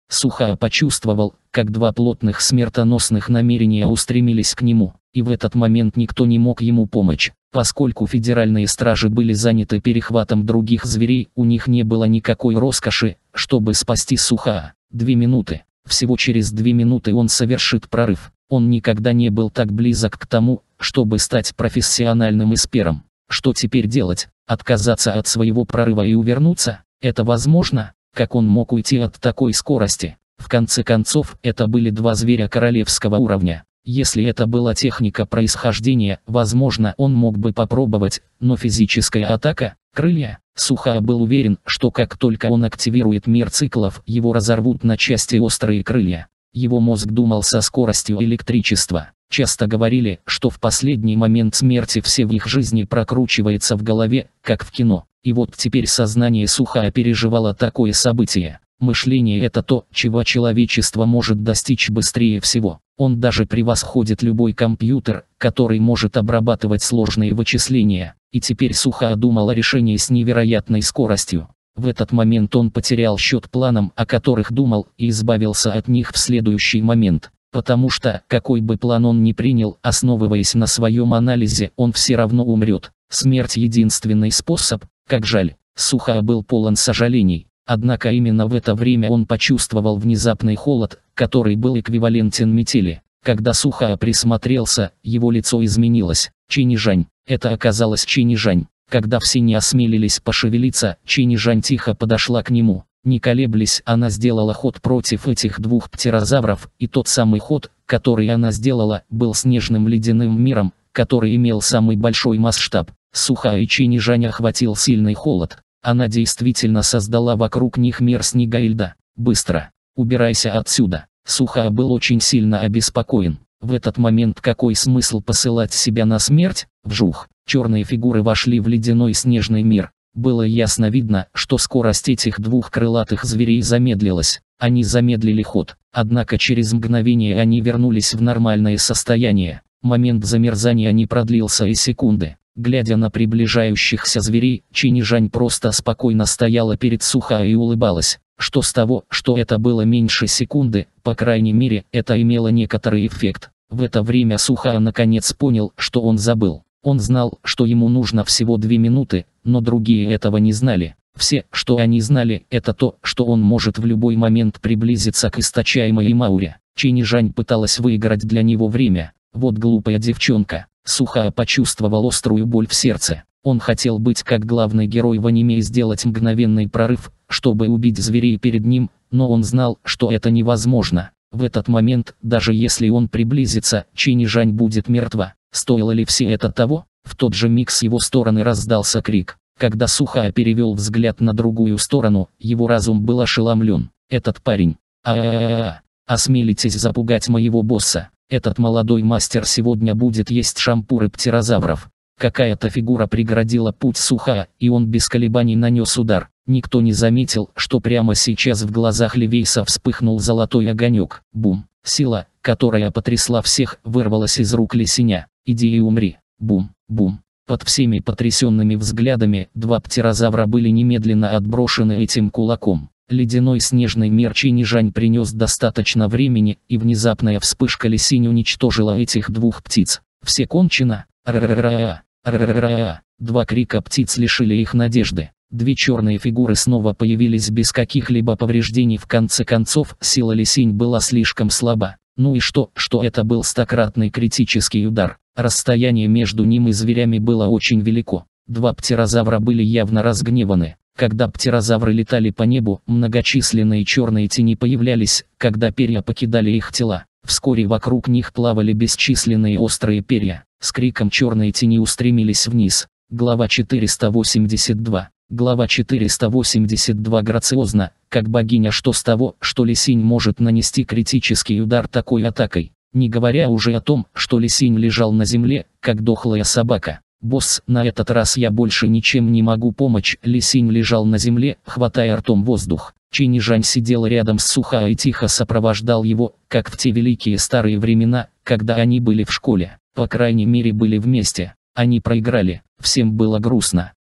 Сухая почувствовал, как два плотных смертоносных намерения устремились к нему, и в этот момент никто не мог ему помочь. Поскольку федеральные стражи были заняты перехватом других зверей, у них не было никакой роскоши, чтобы спасти Сухая. Две минуты. Всего через две минуты он совершит прорыв. Он никогда не был так близок к тому, чтобы стать профессиональным эспером. Что теперь делать? Отказаться от своего прорыва и увернуться? Это возможно? Как он мог уйти от такой скорости? В конце концов, это были два зверя королевского уровня. Если это была техника происхождения, возможно, он мог бы попробовать, но физическая атака, крылья, Сухая был уверен, что как только он активирует мир циклов, его разорвут на части острые крылья. Его мозг думал со скоростью электричества. Часто говорили, что в последний момент смерти все в их жизни прокручивается в голове, как в кино. И вот теперь сознание Сухая переживало такое событие. Мышление – это то, чего человечество может достичь быстрее всего. Он даже превосходит любой компьютер, который может обрабатывать сложные вычисления. И теперь Сухая думал о решении с невероятной скоростью. В этот момент он потерял счет планам, о которых думал, и избавился от них в следующий момент. Потому что, какой бы план он ни принял, основываясь на своем анализе, он все равно умрет. Смерть – единственный способ. Как жаль. Сухая был полон сожалений. Однако именно в это время он почувствовал внезапный холод, который был эквивалентен метели. Когда Сухая присмотрелся, его лицо изменилось. Чинижань. Это оказалось Чинижань. Когда все не осмелились пошевелиться, Чинижань тихо подошла к нему. Не колеблясь, она сделала ход против этих двух птерозавров, и тот самый ход, который она сделала, был снежным ледяным миром, который имел самый большой масштаб. Сухая и Чинижань охватил сильный холод. Она действительно создала вокруг них мир снега и льда. «Быстро! Убирайся отсюда!» Сухая был очень сильно обеспокоен. В этот момент какой смысл посылать себя на смерть? Вжух! Черные фигуры вошли в ледяной снежный мир. Было ясно видно, что скорость этих двух крылатых зверей замедлилась. Они замедлили ход. Однако через мгновение они вернулись в нормальное состояние. Момент замерзания не продлился и секунды. Глядя на приближающихся зверей, Чинижань просто спокойно стояла перед Сухая и улыбалась. Что с того, что это было меньше секунды, по крайней мере, это имело некоторый эффект. В это время Сухая наконец понял, что он забыл. Он знал, что ему нужно всего две минуты, но другие этого не знали. Все, что они знали, это то, что он может в любой момент приблизиться к источаемой Мауре. Чинижань пыталась выиграть для него время. Вот глупая девчонка. Сухая почувствовал острую боль в сердце. Он хотел быть как главный герой в аниме и сделать мгновенный прорыв, чтобы убить зверей перед ним, но он знал, что это невозможно. В этот момент, даже если он приблизится, Чинижань будет мертва. Стоило ли все это того? В тот же миг с его стороны раздался крик. Когда Сухая перевел взгляд на другую сторону, его разум был ошеломлен. Этот парень. А-а-а-а! Осмелитесь запугать моего босса. Этот молодой мастер сегодня будет есть шампуры птерозавров. Какая-то фигура преградила путь Сухая, и он без колебаний нанес удар. Никто не заметил, что прямо сейчас в глазах Левейса вспыхнул золотой огонек. Бум! Сила, которая потрясла всех, вырвалась из рук Лисиня. «Иди и умри!» Бум! Бум! Под всеми потрясенными взглядами, два птерозавра были немедленно отброшены этим кулаком. Ледяной снежный мир Чинижань принес достаточно времени, и внезапная вспышка Лисинь уничтожила этих двух птиц. Все кончено. Р-р-р-р-р. Р-р-р-р-р. Два крика птиц лишили их надежды. Две черные фигуры снова появились без каких-либо повреждений. В конце концов, сила Лисинь была слишком слаба. Ну и что, что это был стократный критический удар. Расстояние между ним и зверями было очень велико. Два птерозавра были явно разгневаны. Когда птерозавры летали по небу, многочисленные черные тени появлялись, когда перья покидали их тела. Вскоре вокруг них плавали бесчисленные острые перья. С криком черные тени устремились вниз. Глава четыреста восемьдесят два. Глава четыреста восемьдесят два. Грациозно, как богиня. Что с того, что Лисинь может нанести критический удар такой атакой? Не говоря уже о том, что Лисинь лежал на земле, как дохлая собака. «Босс, на этот раз я больше ничем не могу помочь». Лисинь лежал на земле, хватая ртом воздух. Чинижань сидел рядом с Сухая и тихо сопровождал его, как в те великие старые времена, когда они были в школе. По крайней мере были вместе. Они проиграли, всем было грустно.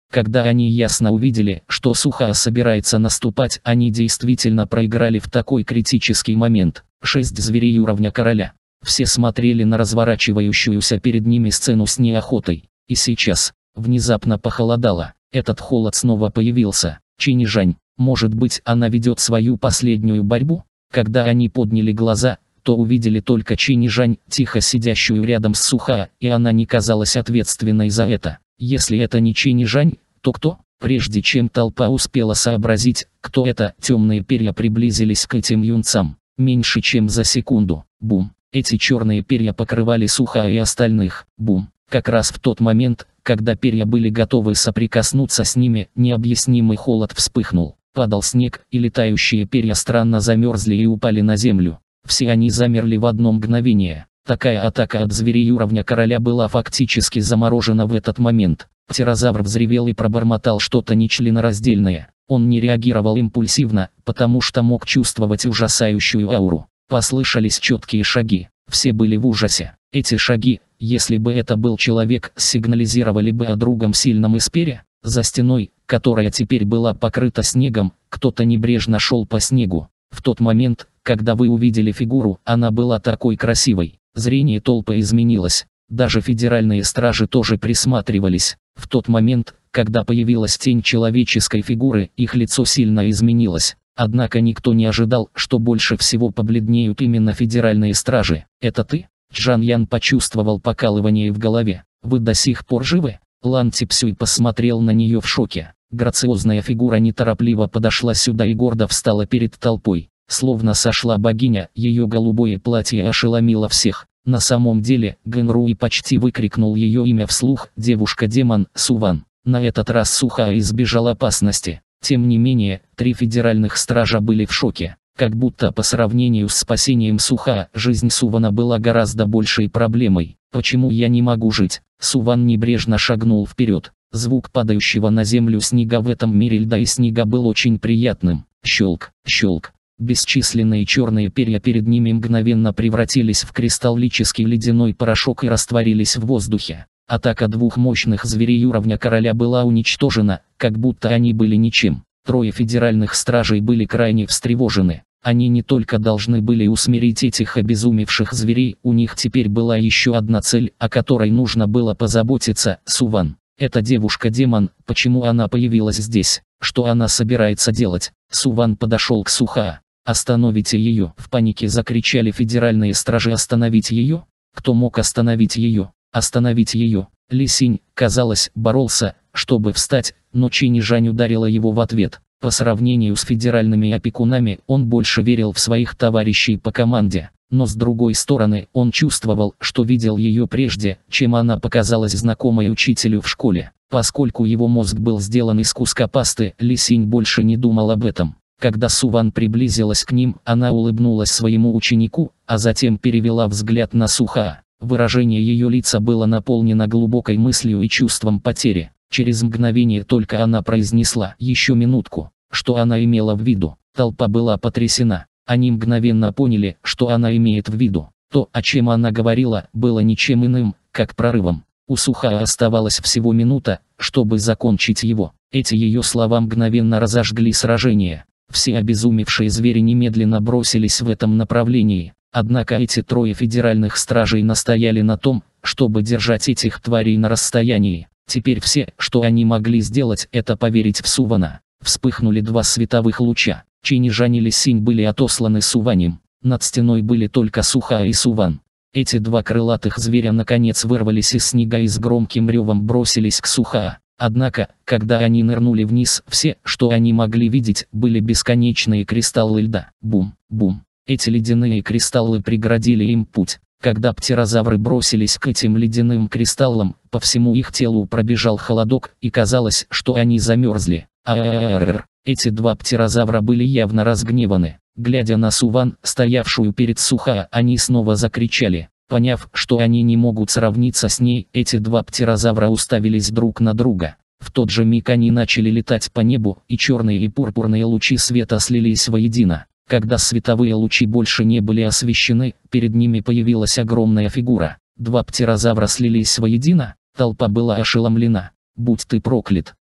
Когда они ясно увидели, что Сухаа собирается наступать, они действительно проиграли в такой критический момент. Шесть зверей уровня короля. Все смотрели на разворачивающуюся перед ними сцену с неохотой. И сейчас, внезапно похолодало. Этот холод снова появился. Чинижань, может быть, она ведет свою последнюю борьбу? Когда они подняли глаза, то увидели только Чинижань, тихо сидящую рядом с Сухаа, и она не казалась ответственной за это. Если это не Чинижань, то кто? Прежде чем толпа успела сообразить, кто это, темные перья приблизились к этим юнцам. Меньше чем за секунду. Бум. Эти черные перья покрывали Сухаа и остальных. Бум. Как раз в тот момент, когда перья были готовы соприкоснуться с ними, необъяснимый холод вспыхнул. Падал снег, и летающие перья странно замерзли и упали на землю. Все они замерли в одно мгновение. Такая атака от зверей уровня короля была фактически заморожена в этот момент. Птерозавр взревел и пробормотал что-то нечленораздельное. Он не реагировал импульсивно, потому что мог чувствовать ужасающую ауру. Послышались четкие шаги. Все были в ужасе. Эти шаги, если бы это был человек, сигнализировали бы о другом сильном испере. За стеной, которая теперь была покрыта снегом, кто-то небрежно шел по снегу. В тот момент, когда вы увидели фигуру, она была такой красивой. Зрение толпы изменилось. Даже федеральные стражи тоже присматривались. В тот момент, когда появилась тень человеческой фигуры, их лицо сильно изменилось. Однако никто не ожидал, что больше всего побледнеют именно федеральные стражи. «Это ты?» Джан Ян почувствовал покалывание в голове. «Вы до сих пор живы?» Лан Ципсюй посмотрел на нее в шоке. Грациозная фигура неторопливо подошла сюда и гордо встала перед толпой. Словно сошла богиня, ее голубое платье ошеломило всех. На самом деле, Гэнруи почти выкрикнул ее имя вслух: девушка-демон, Суван. На этот раз Сухаа избежал опасности. Тем не менее, три федеральных стража были в шоке. Как будто по сравнению с спасением Сухаа, жизнь Сувана была гораздо большей проблемой. «Почему я не могу жить?» Суван небрежно шагнул вперед. Звук падающего на землю снега в этом мире льда и снега был очень приятным. Щелк, щелк. Бесчисленные черные перья перед ними мгновенно превратились в кристаллический ледяной порошок и растворились в воздухе. Атака двух мощных зверей уровня короля была уничтожена, как будто они были ничем. Трое федеральных стражей были крайне встревожены. Они не только должны были усмирить этих обезумевших зверей, у них теперь была еще одна цель, о которой нужно было позаботиться: Суван. Эта девушка-демон, почему она появилась здесь? Что она собирается делать? Суван подошел к Сухаа. «Остановите ее!» — в панике закричали федеральные стражи. «Остановить ее? Кто мог остановить ее? Остановить ее!» Ли Синь, казалось, боролся, чтобы встать, но Чинижань ударила его в ответ. По сравнению с федеральными опекунами, он больше верил в своих товарищей по команде. Но с другой стороны, он чувствовал, что видел ее прежде, чем она показалась знакомой учителю в школе. Поскольку его мозг был сделан из куска пасты, Ли Синь больше не думал об этом. Когда Суван приблизилась к ним, она улыбнулась своему ученику, а затем перевела взгляд на Сухаа. Выражение ее лица было наполнено глубокой мыслью и чувством потери. Через мгновение только она произнесла: «Еще минутку». Что она имела в виду? Толпа была потрясена. Они мгновенно поняли, что она имеет в виду. То, о чем она говорила, было ничем иным, как прорывом. У Сухаа оставалась всего минута, чтобы закончить его. Эти ее слова мгновенно разожгли сражение. Все обезумевшие звери немедленно бросились в этом направлении. Однако эти трое федеральных стражей настояли на том, чтобы держать этих тварей на расстоянии. Теперь все, что они могли сделать, это поверить в Сувана. Вспыхнули два световых луча. Чинижань и Ли Синь были отосланы Суванем. Над стеной были только Сухаа и Суван. Эти два крылатых зверя наконец вырвались из снега и с громким ревом бросились к Сухаа. Однако, когда они нырнули вниз, все, что они могли видеть, были бесконечные кристаллы льда. Бум, бум. Эти ледяные кристаллы преградили им путь. Когда птерозавры бросились к этим ледяным кристаллам, по всему их телу пробежал холодок, и казалось, что они замерзли. А-а-а-а-р. Эти два птерозавра были явно разгневаны. Глядя на Суван, стоявшую перед Сухаа, они снова закричали. Поняв, что они не могут сравниться с ней, эти два птерозавра уставились друг на друга. В тот же миг они начали летать по небу, и черные и пурпурные лучи света слились воедино. Когда световые лучи больше не были освещены, перед ними появилась огромная фигура. Два птерозавра слились воедино, толпа была ошеломлена. «Будь ты проклят!»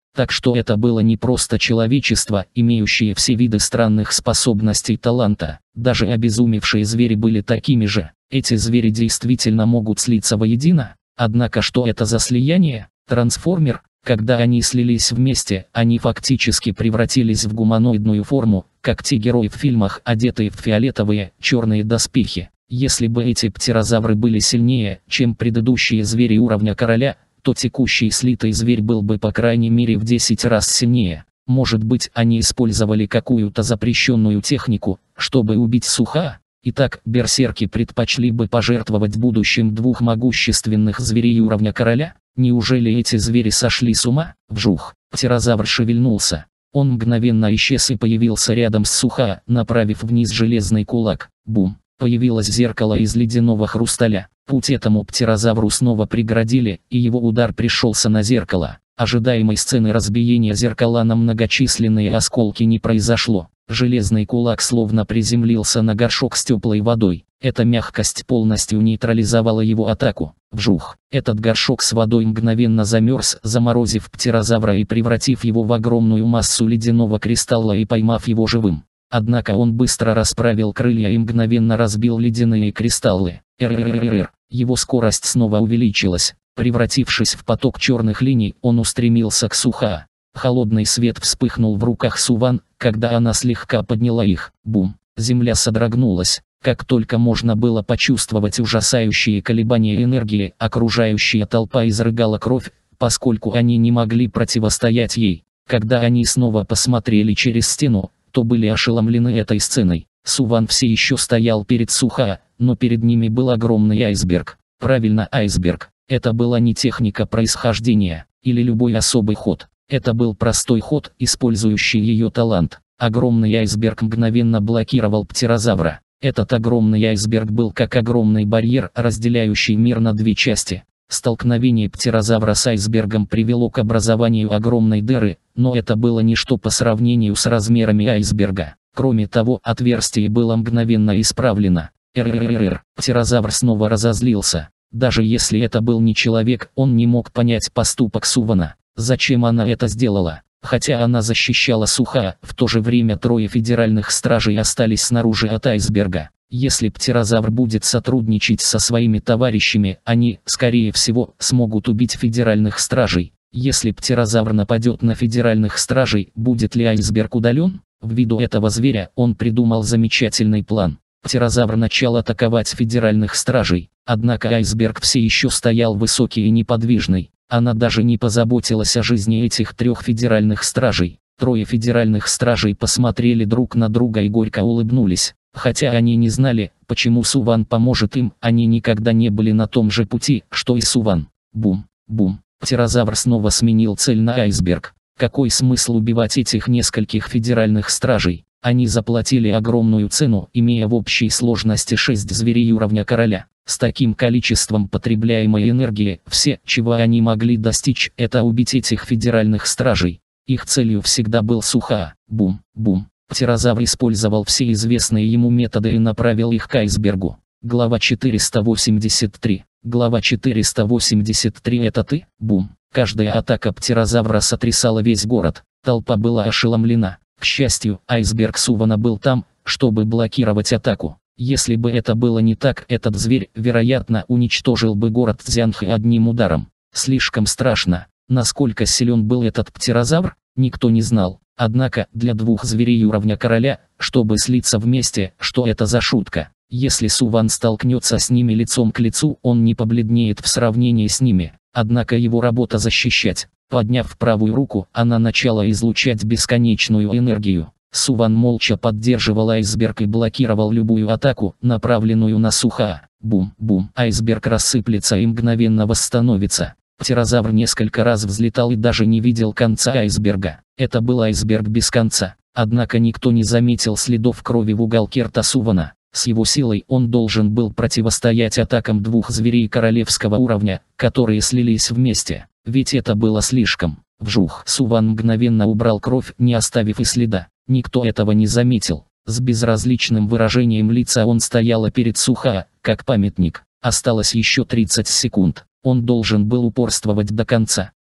Так что это было не просто человечество, имеющее все виды странных способностей таланта. Даже обезумевшие звери были такими же. Эти звери действительно могут слиться воедино. Однако что это за слияние? Трансформер. Когда они слились вместе, они фактически превратились в гуманоидную форму, как те герои в фильмах, одетые в фиолетовые, черные доспехи. Если бы эти птерозавры были сильнее, чем предыдущие звери уровня короля, то текущий слитый зверь был бы по крайней мере в десять раз сильнее. Может быть, они использовали какую-то запрещенную технику, чтобы убить Суха? Итак, берсерки предпочли бы пожертвовать будущим двух могущественных зверей уровня короля? Неужели эти звери сошли с ума? Вжух! Птерозавр шевельнулся. Он мгновенно исчез и появился рядом с Суха, направив вниз железный кулак. Бум! Появилось зеркало из ледяного хрусталя. Путь этому птерозавру снова преградили, и его удар пришелся на зеркало. Ожидаемой сцены разбиения зеркала на многочисленные осколки не произошло. Железный кулак словно приземлился на горшок с теплой водой. Эта мягкость полностью нейтрализовала его атаку. Вжух! Этот горшок с водой мгновенно замерз, заморозив птерозавра и превратив его в огромную массу ледяного кристалла и поймав его живым. Однако он быстро расправил крылья и мгновенно разбил ледяные кристаллы. Р-р-р-р. Его скорость снова увеличилась. Превратившись в поток черных линий, он устремился к Суха. Холодный свет вспыхнул в руках Суван, когда она слегка подняла их. Бум! Земля содрогнулась. Как только можно было почувствовать ужасающие колебания энергии, окружающая толпа изрыгала кровь, поскольку они не могли противостоять ей. Когда они снова посмотрели через стену, то были ошеломлены этой сценой. Суван все еще стоял перед Суха, но перед ними был огромный айсберг. Правильно, айсберг. Это была не техника происхождения, или любой особый ход. Это был простой ход, использующий ее талант. Огромный айсберг мгновенно блокировал птерозавра. Этот огромный айсберг был как огромный барьер, разделяющий мир на две части. Столкновение птерозавра с айсбергом привело к образованию огромной дыры, но это было ничто по сравнению с размерами айсберга. Кроме того, отверстие было мгновенно исправлено. Р-р-р-р. Птерозавр снова разозлился. Даже если это был не человек, он не мог понять поступок Сувана. Зачем она это сделала? Хотя она защищала Суха, в то же время трое федеральных стражей остались снаружи от айсберга. Если птерозавр будет сотрудничать со своими товарищами, они, скорее всего, смогут убить федеральных стражей. Если птерозавр нападет на федеральных стражей, будет ли айсберг удален? Ввиду этого зверя, он придумал замечательный план. Птерозавр начал атаковать федеральных стражей, однако айсберг все еще стоял высокий и неподвижный. Она даже не позаботилась о жизни этих трех федеральных стражей. Трое федеральных стражей посмотрели друг на друга и горько улыбнулись. Хотя они не знали, почему Суван поможет им, они никогда не были на том же пути, что и Суван. Бум, бум. Птерозавр снова сменил цель на айсберг. Какой смысл убивать этих нескольких федеральных стражей? Они заплатили огромную цену, имея в общей сложности шесть зверей уровня короля. С таким количеством потребляемой энергии, все, чего они могли достичь, это убить этих федеральных стражей. Их целью всегда был Суха. Бум, бум. Птерозавр использовал все известные ему методы и направил их к айсбергу. Глава четыреста восемьдесят три. Глава четыреста восемьдесят три. Это ты? Бум. Каждая атака птерозавра сотрясала весь город. Толпа была ошеломлена. К счастью, айсберг Сувана был там, чтобы блокировать атаку. Если бы это было не так, этот зверь, вероятно, уничтожил бы город Цзянхэ одним ударом. Слишком страшно. Насколько силен был этот птерозавр, никто не знал. Однако, для двух зверей уровня короля, чтобы слиться вместе, что это за шутка? Если Суван столкнется с ними лицом к лицу, он не побледнеет в сравнении с ними. Однако его работа защищать. Подняв правую руку, она начала излучать бесконечную энергию. Суван молча поддерживал айсберг и блокировал любую атаку, направленную на Суха. Бум-бум. Айсберг рассыплется и мгновенно восстановится. Птерозавр несколько раз взлетал и даже не видел конца айсберга. Это был айсберг без конца. Однако никто не заметил следов крови в уголке рта Сувана. С его силой он должен был противостоять атакам двух зверей королевского уровня, которые слились вместе. Ведь это было слишком. Вжух! Суван мгновенно убрал кровь, не оставив и следа. Никто этого не заметил. С безразличным выражением лица он стоял перед Суха, как памятник. Осталось еще тридцать секунд. Он должен был упорствовать до конца.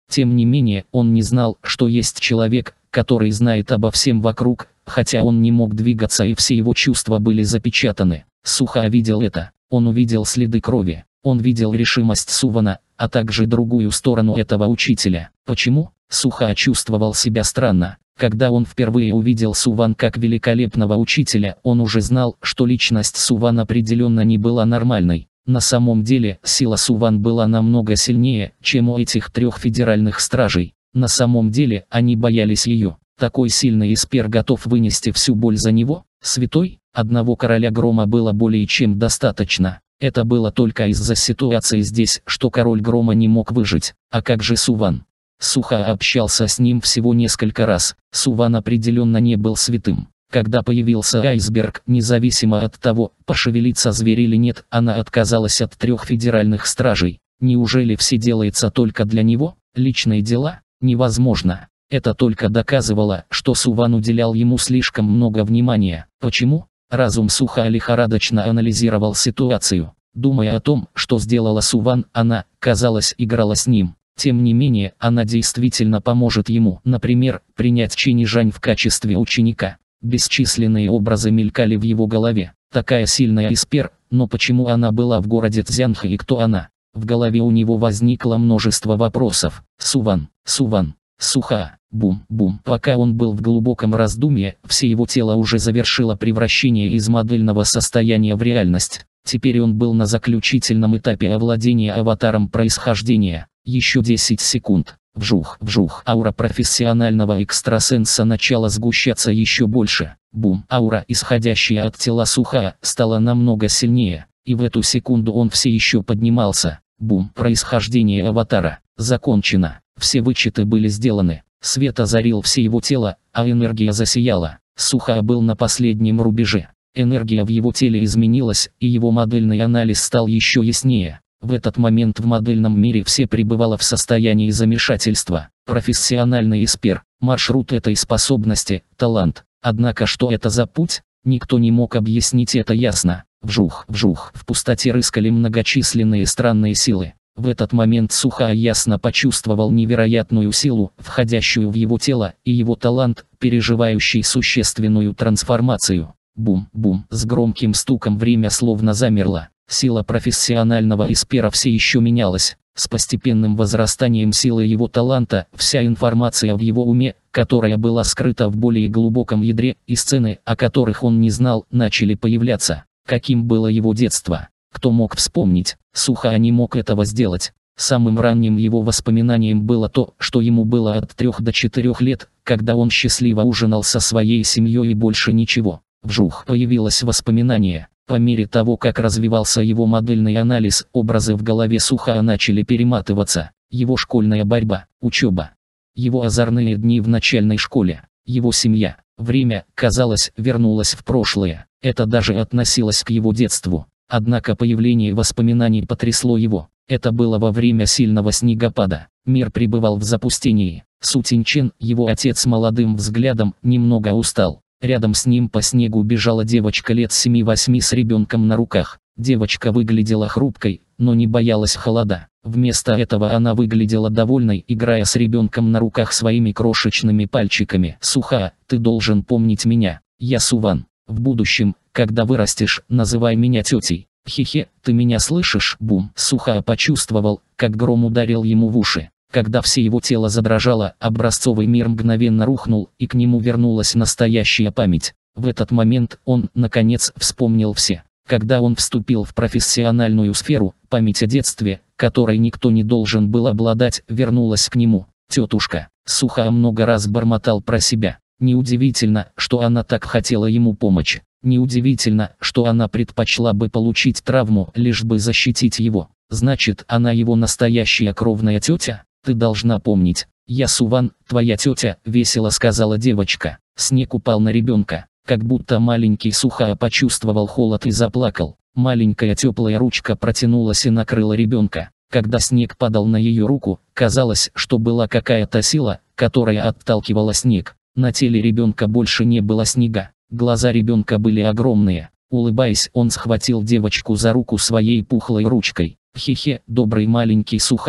Тем не менее, он не знал, что есть человек, который знает обо всем вокруг, хотя он не мог двигаться и все его чувства были запечатаны. Суха видел это. Он увидел следы крови. Он видел решимость Сувана, а также другую сторону этого учителя. Почему? Суха чувствовал себя странно. Когда он впервые увидел Суван как великолепного учителя, он уже знал, что личность Суван определенно не была нормальной. На самом деле, сила Суван была намного сильнее, чем у этих трех федеральных стражей. На самом деле, они боялись ее. Такой сильный эспер готов вынести всю боль за него? Святой? Одного короля грома было более чем достаточно. Это было только из-за ситуации здесь, что король грома не мог выжить. А как же Суван? Суха общался с ним всего несколько раз. Суван определенно не был святым. Когда появился айсберг, независимо от того, пошевелится зверь или нет, она отказалась от трех федеральных стражей. Неужели все делается только для него? Личные дела? Невозможно. Это только доказывало, что Суван уделял ему слишком много внимания. Почему? Разум Суха лихорадочно анализировал ситуацию. Думая о том, что сделала Суван, она, казалось, играла с ним. Тем не менее, она действительно поможет ему, например, принять Чинижань в качестве ученика. Бесчисленные образы мелькали в его голове. Такая сильная эспер, но почему она была в городе Цзянхэ и кто она? В голове у него возникло множество вопросов. Суван, Суван, Суха, бум-бум. Пока он был в глубоком раздумье, все его тело уже завершило превращение из модельного состояния в реальность. Теперь он был на заключительном этапе овладения аватаром происхождения. Еще десять секунд. Вжух, вжух. Аура профессионального экстрасенса начала сгущаться еще больше. Бум. Аура, исходящая от тела Суха, стала намного сильнее. И в эту секунду он все еще поднимался. Бум. Происхождение аватара. Закончено. Все вычеты были сделаны. Свет озарил все его тело, а энергия засияла. Суха был на последнем рубеже. Энергия в его теле изменилась, и его модельный анализ стал еще яснее. В этот момент в модельном мире все пребывало в состоянии замешательства. Профессиональный эспер, маршрут этой способности, талант. Однако что это за путь? Никто не мог объяснить это ясно. Вжух, вжух. В пустоте рыскали многочисленные странные силы. В этот момент Суха ясно почувствовал невероятную силу, входящую в его тело, и его талант, переживающий существенную трансформацию. Бум-бум. С громким стуком время словно замерло. Сила профессионального эспера все еще менялась. С постепенным возрастанием силы его таланта, вся информация в его уме, которая была скрыта в более глубоком ядре, и сцены, о которых он не знал, начали появляться. Каким было его детство? Кто мог вспомнить? Суха не мог этого сделать. Самым ранним его воспоминанием было то, что ему было от трех до четырех лет, когда он счастливо ужинал со своей семьей и больше ничего. Вжух. Появилось воспоминание. По мере того, как развивался его модельный анализ, образы в голове Суха начали перематываться. Его школьная борьба, учеба. Его озорные дни в начальной школе. Его семья. Время, казалось, вернулось в прошлое. Это даже относилось к его детству. Однако появление воспоминаний потрясло его. Это было во время сильного снегопада. Мир пребывал в запустении. Су Тинчен, его отец молодым взглядом, немного устал. Рядом с ним по снегу бежала девочка лет семи-восьми с ребенком на руках. Девочка выглядела хрупкой, но не боялась холода. Вместо этого она выглядела довольной, играя с ребенком на руках своими крошечными пальчиками. «Суха, ты должен помнить меня. Я Суван. В будущем, когда вырастешь, называй меня тетей. Хе-хе, ты меня слышишь?» Бум. Суха почувствовал, как гром ударил ему в уши. Когда все его тело задрожало, образцовый мир мгновенно рухнул, и к нему вернулась настоящая память. В этот момент он, наконец, вспомнил все. Когда он вступил в профессиональную сферу, память о детстве, которой никто не должен был обладать, вернулась к нему. Тетушка. Суха много раз бормотал про себя. Неудивительно, что она так хотела ему помочь. Неудивительно, что она предпочла бы получить травму, лишь бы защитить его. Значит, она его настоящая кровная тетя? Ты должна помнить. Я Суван, твоя тетя, весело сказала девочка. Снег упал на ребенка. Как будто маленький Суха почувствовал холод и заплакал. Маленькая теплая ручка протянулась и накрыла ребенка. Когда снег падал на ее руку, казалось, что была какая-то сила, которая отталкивала снег. На теле ребенка больше не было снега. Глаза ребенка были огромные. Улыбаясь, он схватил девочку за руку своей пухлой ручкой. Хе-хе, добрый маленький Суха.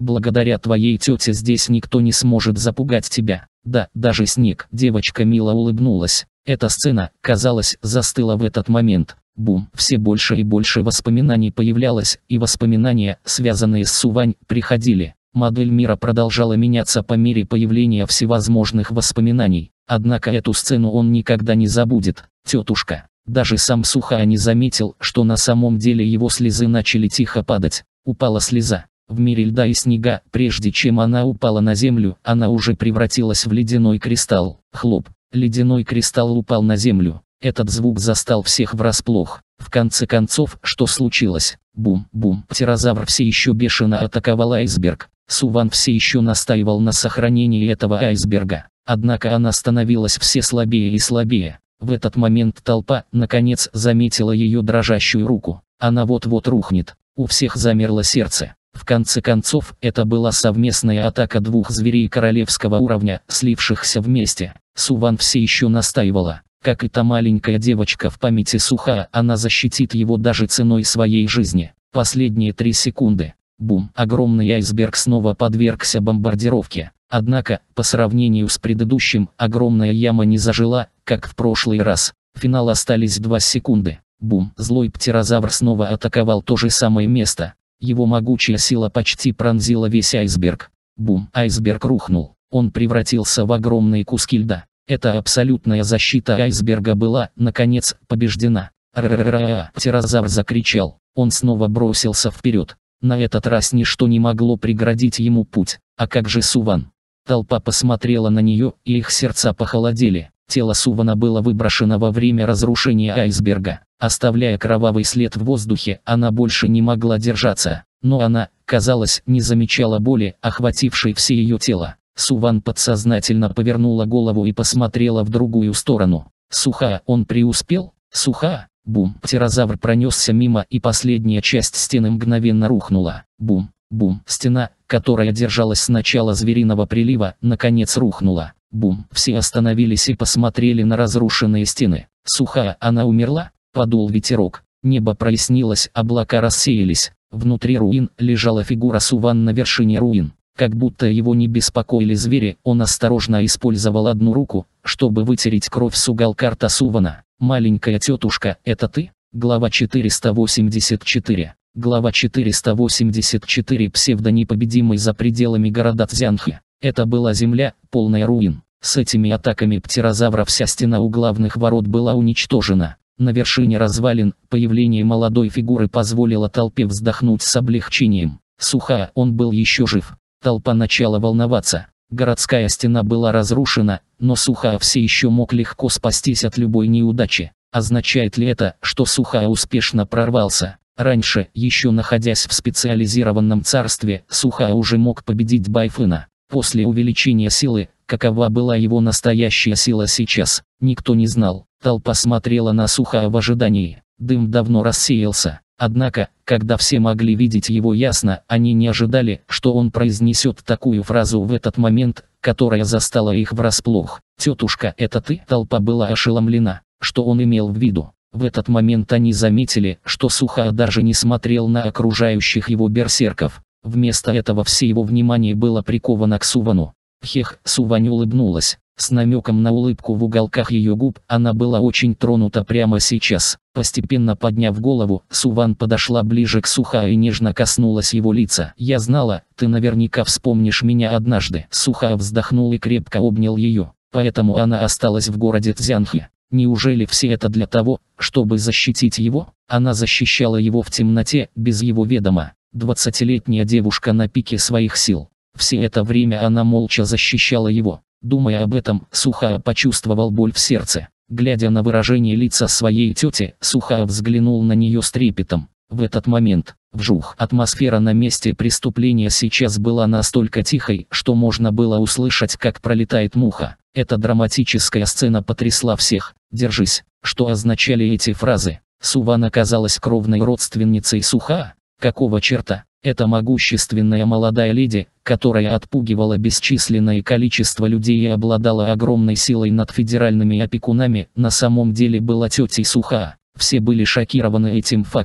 Благодаря твоей тете здесь никто не сможет запугать тебя. Да, даже снег. Девочка мило улыбнулась. Эта сцена, казалось, застыла в этот момент. Бум. Все больше и больше воспоминаний появлялось, и воспоминания, связанные с Сувань, приходили. Модель мира продолжала меняться по мере появления всевозможных воспоминаний. Однако эту сцену он никогда не забудет. Тетушка. Даже сам Сухая не заметил, что на самом деле его слезы начали тихо падать. Упала слеза. В мире льда и снега, прежде чем она упала на землю, она уже превратилась в ледяной кристалл. Хлоп. Ледяной кристалл упал на землю. Этот звук застал всех врасплох. В конце концов, что случилось? Бум-бум. Птерозавр все еще бешено атаковал айсберг. Суван все еще настаивал на сохранении этого айсберга. Однако она становилась все слабее и слабее. В этот момент толпа, наконец, заметила ее дрожащую руку. Она вот-вот рухнет. У всех замерло сердце. В конце концов, это была совместная атака двух зверей королевского уровня, слившихся вместе. Суван все еще настаивала. Как и та маленькая девочка в памяти Сухая, она защитит его даже ценой своей жизни. Последние три секунды. Бум. Огромный айсберг снова подвергся бомбардировке. Однако, по сравнению с предыдущим, огромная яма не зажила, как в прошлый раз. Финал остались два секунды. Бум. Злой птерозавр снова атаковал то же самое место. Его могучая сила почти пронзила весь айсберг. Бум. Айсберг рухнул. Он превратился в огромные куски льда. Эта абсолютная защита айсберга была, наконец, побеждена. Р-р-р-р-р. Птерозавр закричал. Он снова бросился вперед. На этот раз ничто не могло преградить ему путь. А как же Суван? Толпа посмотрела на нее, и их сердца похолодели. Тело Сувана было выброшено во время разрушения айсберга. Оставляя кровавый след в воздухе, она больше не могла держаться. Но она, казалось, не замечала боли, охватившей все ее тело. Суван подсознательно повернула голову и посмотрела в другую сторону. Сухая, он преуспел? Сухая? Бум. Птерозавр пронесся мимо, и последняя часть стены мгновенно рухнула. Бум. Бум. Стена, которая держалась с начала звериного прилива, наконец рухнула. Бум. Все остановились и посмотрели на разрушенные стены. Сухая, она умерла? Подул ветерок. Небо прояснилось, облака рассеялись. Внутри руин лежала фигура Суван на вершине руин. Как будто его не беспокоили звери, он осторожно использовал одну руку, чтобы вытереть кровь с уголка рта Сувана. «Маленькая тетушка, это ты?» Глава четыреста восемьдесят четыре. Глава четыреста восемьдесят четыре. Псевдонепобедимый за пределами города Цзянхэ. Это была земля, полная руин. С этими атаками птерозавра вся стена у главных ворот была уничтожена. На вершине развалин, появление молодой фигуры позволило толпе вздохнуть с облегчением. Сухая, он был еще жив. Толпа начала волноваться. Городская стена была разрушена, но Сухая все еще мог легко спастись от любой неудачи. Означает ли это, что Сухая успешно прорвался? Раньше, еще находясь в специализированном царстве, Сухая уже мог победить Байфына. После увеличения силы, какова была его настоящая сила сейчас, никто не знал. Толпа смотрела на Сухая в ожидании. Дым давно рассеялся. Однако, когда все могли видеть его ясно, они не ожидали, что он произнесет такую фразу в этот момент, которая застала их врасплох. «Тетушка, это ты?» Толпа была ошеломлена. Что он имел в виду? В этот момент они заметили, что Сухая даже не смотрел на окружающих его берсерков. Вместо этого все его внимание было приковано к Сувану. Хех, Сувань улыбнулась. С намеком на улыбку в уголках ее губ, она была очень тронута прямо сейчас. Постепенно подняв голову, Суван подошла ближе к Сухая и нежно коснулась его лица. «Я знала, ты наверняка вспомнишь меня однажды». Сухая вздохнул и крепко обнял ее. Поэтому она осталась в городе Цзянхэ. Неужели все это для того, чтобы защитить его? Она защищала его в темноте, без его ведома. Двадцатилетняя девушка на пике своих сил. Все это время она молча защищала его. Думая об этом, Сухая почувствовал боль в сердце. Глядя на выражение лица своей тети, Сухая взглянул на нее с трепетом. В этот момент, вжух, атмосфера на месте преступления сейчас была настолько тихой, что можно было услышать, как пролетает муха. Эта драматическая сцена потрясла всех. «Держись», что означали эти фразы. Суван оказалась кровной родственницей Сухая? Какого черта? Эта могущественная молодая леди, которая отпугивала бесчисленное количество людей и обладала огромной силой над федеральными опекунами, на самом деле была тетей Сухая. Все были шокированы этим фактом.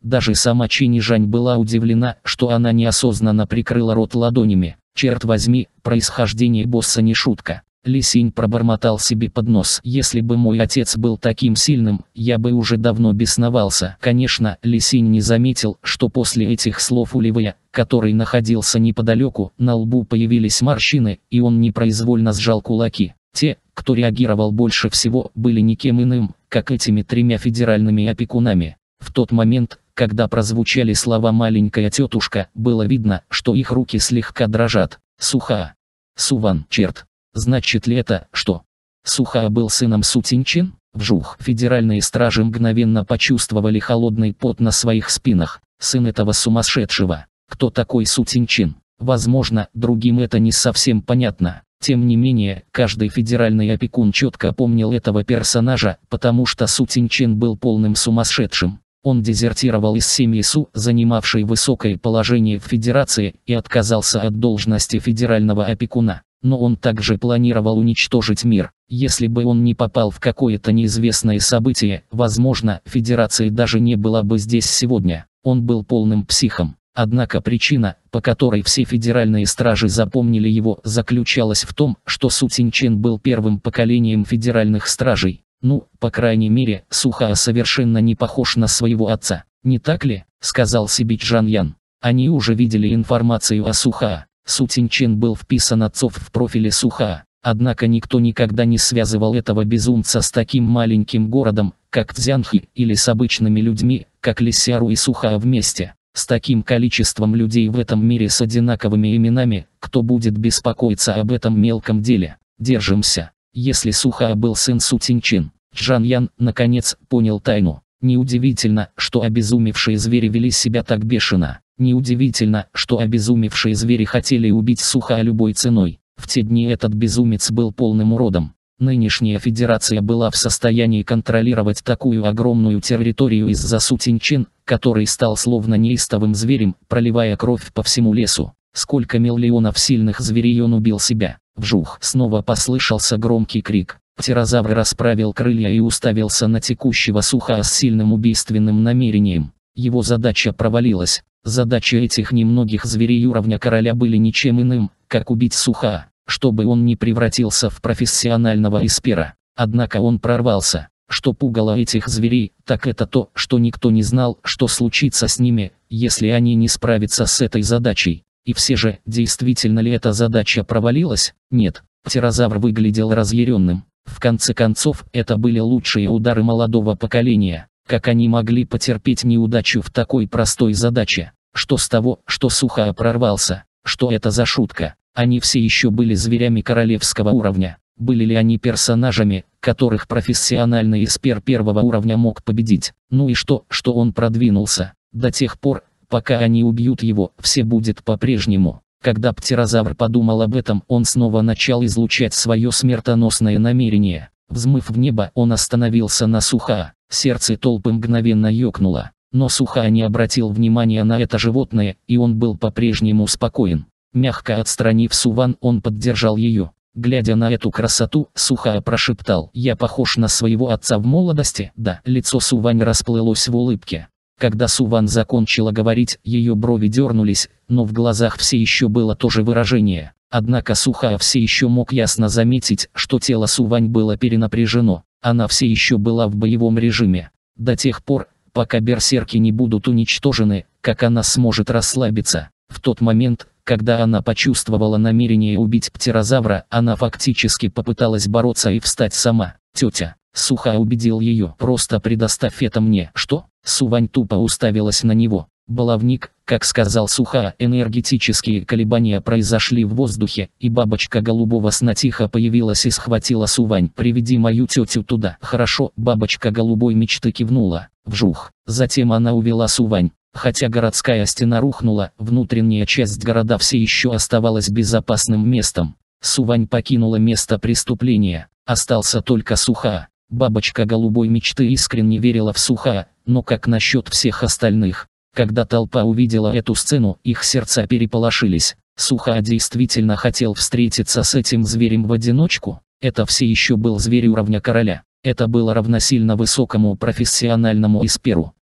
Даже сама Чинижань была удивлена, что она неосознанно прикрыла рот ладонями. Черт возьми, происхождение босса не шутка. Ли Синь пробормотал себе под нос. Если бы мой отец был таким сильным, я бы уже давно бесновался. Конечно, Ли Синь не заметил, что после этих слов у Ли Вэя, который находился неподалеку, на лбу появились морщины, и он непроизвольно сжал кулаки. Те, кто реагировал больше всего, были никем иным, как этими тремя федеральными опекунами. В тот момент, когда прозвучали слова «маленькая тетушка», было видно, что их руки слегка дрожат. Суха. Суван, черт. Значит ли это, что Суха был сыном Су Цинчин? Вжух. Федеральные стражи мгновенно почувствовали холодный пот на своих спинах. Сын этого сумасшедшего. Кто такой Су Цинчин? Возможно, другим это не совсем понятно. Тем не менее, каждый федеральный опекун четко помнил этого персонажа, потому что Су Цинчин был полным сумасшедшим. Он дезертировал из семьи Су, занимавшей высокое положение в Федерации, и отказался от должности федерального опекуна. Но он также планировал уничтожить мир. Если бы он не попал в какое-то неизвестное событие, возможно, Федерации даже не было бы здесь сегодня. Он был полным психом. Однако причина, по которой все федеральные стражи запомнили его, заключалась в том, что Су Цинчин был первым поколением федеральных стражей. Ну, по крайней мере, Суха совершенно не похож на своего отца. «Не так ли?» — сказал себе Джан Ян. Они уже видели информацию о Суха. Су Цинчин был вписан отцов в профиле Суха. Однако никто никогда не связывал этого безумца с таким маленьким городом, как Цзянхи, или с обычными людьми, как Лисяру и Суха вместе. С таким количеством людей в этом мире с одинаковыми именами, кто будет беспокоиться об этом мелком деле? Держимся. Если Суха был сын Су Цинчин, Джан Ян, наконец, понял тайну. Неудивительно, что обезумевшие звери вели себя так бешено. Неудивительно, что обезумевшие звери хотели убить Суха любой ценой. В те дни этот безумец был полным уродом. Нынешняя федерация была в состоянии контролировать такую огромную территорию из-за Су Цинчин, который стал словно неистовым зверем, проливая кровь по всему лесу. Сколько миллионов сильных зверей он убил себя. Вжух. Снова послышался громкий крик. Птерозавр расправил крылья и уставился на текущего Суха с сильным убийственным намерением. Его задача провалилась. Задачи этих немногих зверей уровня короля были ничем иным, как убить Суха, чтобы он не превратился в профессионального эспера. Однако он прорвался. Что пугало этих зверей, так это то, что никто не знал, что случится с ними, если они не справятся с этой задачей. И все же, действительно ли эта задача провалилась? Нет. Птерозавр выглядел разъяренным. В конце концов, это были лучшие удары молодого поколения. Как они могли потерпеть неудачу в такой простой задаче? Что с того, что Суха прорвался? Что это за шутка? Они все еще были зверями королевского уровня. Были ли они персонажами, которых профессиональный эспер первого уровня мог победить? Ну и что, что он продвинулся? До тех пор, пока они убьют его, все будет по-прежнему. Когда птерозавр подумал об этом, он снова начал излучать свое смертоносное намерение. Взмыв в небо, он остановился на Суха. Сердце толпы мгновенно ёкнуло. Но Суха не обратил внимания на это животное, и он был по-прежнему спокоен. Мягко отстранив Суван, он поддержал ее. Глядя на эту красоту, Суха прошептал: «Я похож на своего отца в молодости?» Да. Лицо Сувань расплылось в улыбке. Когда Суван закончила говорить, ее брови дернулись, но в глазах все еще было то же выражение. Однако Суха все еще мог ясно заметить, что тело Сувань было перенапряжено. Она все еще была в боевом режиме. До тех пор, пока берсерки не будут уничтожены, как она сможет расслабиться. В тот момент, когда она почувствовала намерение убить птерозавра, она фактически попыталась бороться и встать сама. «Тетя». Суха убедил ее: «Просто предоставь это мне». «Что?» Сувань тупо уставилась на него. Баловник, как сказал Суха, энергетические колебания произошли в воздухе, и бабочка голубого сна тихо появилась и схватила Сувань. «Приведи мою тетю туда». «Хорошо». Бабочка голубой мечты кивнула. Вжух. Затем она увела Сувань. Хотя городская стена рухнула, внутренняя часть города все еще оставалась безопасным местом. Сувань покинула место преступления. Остался только Суха. Бабочка голубой мечты искренне верила в Суха, но как насчет всех остальных? Когда толпа увидела эту сцену, их сердца переполошились. Суха действительно хотел встретиться с этим зверем в одиночку? Это все еще был зверь уровня короля. Это было равносильно высокому профессиональному эсперу.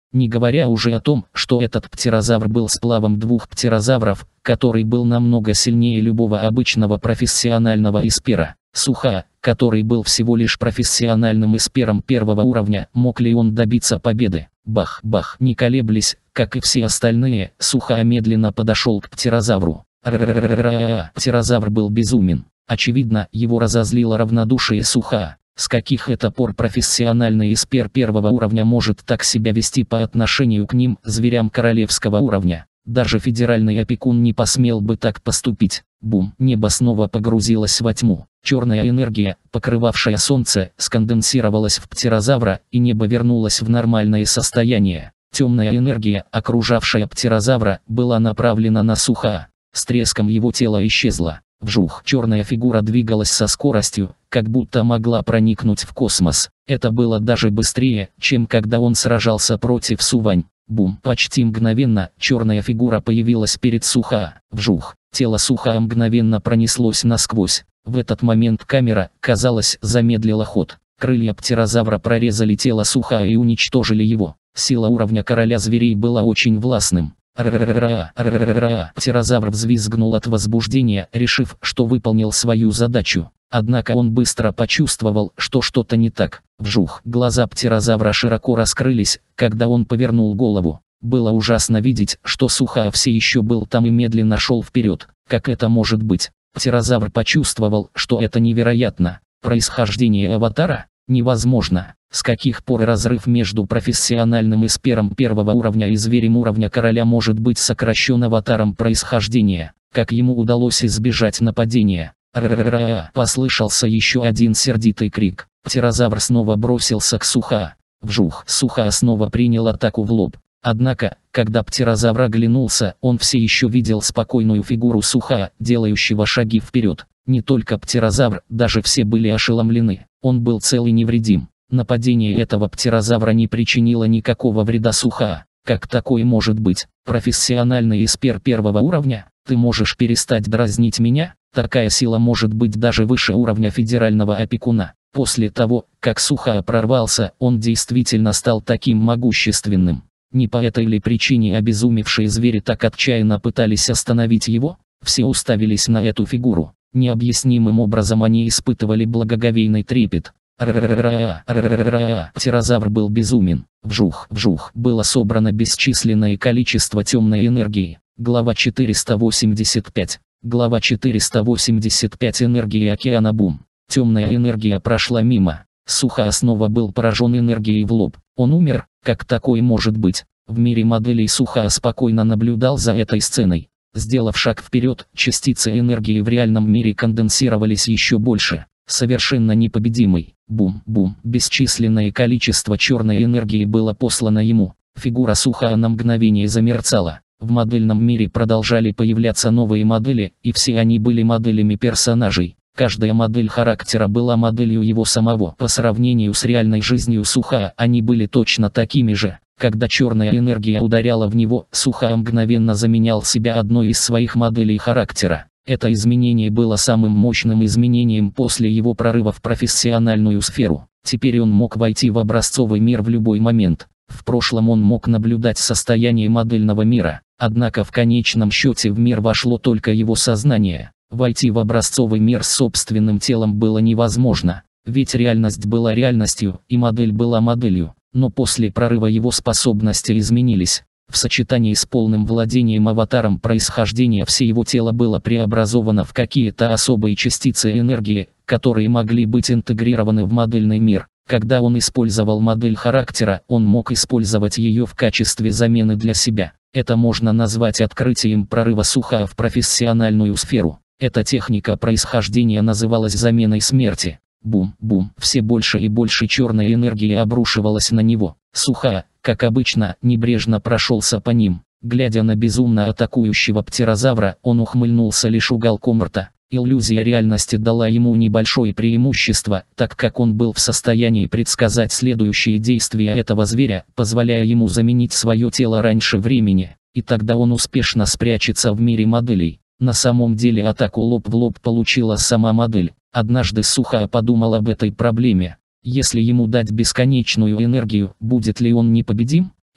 Не говоря уже о том, что этот птерозавр был сплавом двух птерозавров, который был намного сильнее любого обычного профессионального эспера. Суха, который был всего лишь профессиональным эспером первого уровня, мог ли он добиться победы? Бах-бах, не колеблясь, как и все остальные, Суха медленно подошел к птерозавру. Птерозавр был безумен. Очевидно, его разозлило равнодушие Суха. С каких это пор профессиональный эспер первого уровня может так себя вести по отношению к ним, зверям королевского уровня? Даже федеральный опекун не посмел бы так поступить. Бум, небо снова погрузилось во тьму. Черная энергия, покрывавшая солнце, сконденсировалась в птерозавра, и небо вернулось в нормальное состояние. Темная энергия, окружавшая птерозавра, была направлена на Суха. С треском его тело исчезло. Вжух, черная фигура двигалась со скоростью, как будто могла проникнуть в космос. Это было даже быстрее, чем когда он сражался против Сувань. Бум, почти мгновенно, черная фигура появилась перед Суха. Вжух, тело Суха мгновенно пронеслось насквозь. В этот момент камера, казалось, замедлила ход. Крылья птерозавра прорезали тело Суха и уничтожили его. Сила уровня короля зверей была очень властным. Птерозавр взвизгнул от возбуждения, решив, что выполнил свою задачу. Однако он быстро почувствовал, что что-то не так. Вжух, глаза птерозавра широко раскрылись, когда он повернул голову. Было ужасно видеть, что Суха все еще был там и медленно шел вперед. Как это может быть? Птерозавр почувствовал, что это невероятно. Происхождение аватара? Невозможно. С каких пор разрыв между профессиональным эспером первого уровня и зверем уровня короля может быть сокращен аватаром происхождения? Как ему удалось избежать нападения? Р-р-р-р-р. Послышался еще один сердитый крик. Птерозавр снова бросился к Суха. Вжух, Суха снова принял атаку в лоб. Однако, когда птерозавр оглянулся, он все еще видел спокойную фигуру Суха, делающего шаги вперед. Не только птерозавр, даже все были ошеломлены. Он был цел и невредим. Нападение этого птерозавра не причинило никакого вреда Суха. Как такое может быть? Профессиональный эспер первого уровня? Ты можешь перестать дразнить меня? Такая сила может быть даже выше уровня федерального опекуна. После того, как Суха прорвался, он действительно стал таким могущественным. Не по этой ли причине обезумевшие звери так отчаянно пытались остановить его? Все уставились на эту фигуру. Необъяснимым образом они испытывали благоговейный трепет. Птерозавр был безумен. Вжух, вжух, было собрано бесчисленное количество темной энергии. Глава четыреста восемьдесят пять. Глава четыреста восемьдесят пять. Энергия океана. Бум. Темная энергия прошла мимо. Суха снова был поражен энергией в лоб. Он умер? Как такое может быть? В мире моделей Суха спокойно наблюдал за этой сценой. Сделав шаг вперед, частицы энергии в реальном мире конденсировались еще больше. Совершенно непобедимый. Бум-бум. Бесчисленное количество черной энергии было послано ему. Фигура Суха на мгновение замерцала. В модельном мире продолжали появляться новые модели, и все они были моделями персонажей. Каждая модель характера была моделью его самого. По сравнению с реальной жизнью Суха, они были точно такими же. Когда черная энергия ударяла в него, Суха мгновенно заменял себя одной из своих моделей характера. Это изменение было самым мощным изменением после его прорыва в профессиональную сферу. Теперь он мог войти в образцовый мир в любой момент. В прошлом он мог наблюдать состояние модельного мира, однако в конечном счете в мир вошло только его сознание. Войти в образцовый мир с собственным телом было невозможно, ведь реальность была реальностью, и модель была моделью, но после прорыва его способности изменились. В сочетании с полным владением аватаром происхождения все его тело было преобразовано в какие-то особые частицы энергии, которые могли быть интегрированы в модельный мир. Когда он использовал модель характера, он мог использовать ее в качестве замены для себя. Это можно назвать открытием прорыва Суха в профессиональную сферу. Эта техника происхождения называлась заменой смерти. Бум-бум, все больше и больше черной энергии обрушивалось на него. Суха, как обычно, небрежно прошелся по ним. Глядя на безумно атакующего птерозавра, он ухмыльнулся лишь уголком рта. Иллюзия реальности дала ему небольшое преимущество, так как он был в состоянии предсказать следующие действия этого зверя, позволяя ему заменить свое тело раньше времени, и тогда он успешно спрячется в мире моделей. На самом деле атаку лоб в лоб получила сама модель. Однажды Суха подумал об этой проблеме. Если ему дать бесконечную энергию, будет ли он непобедим?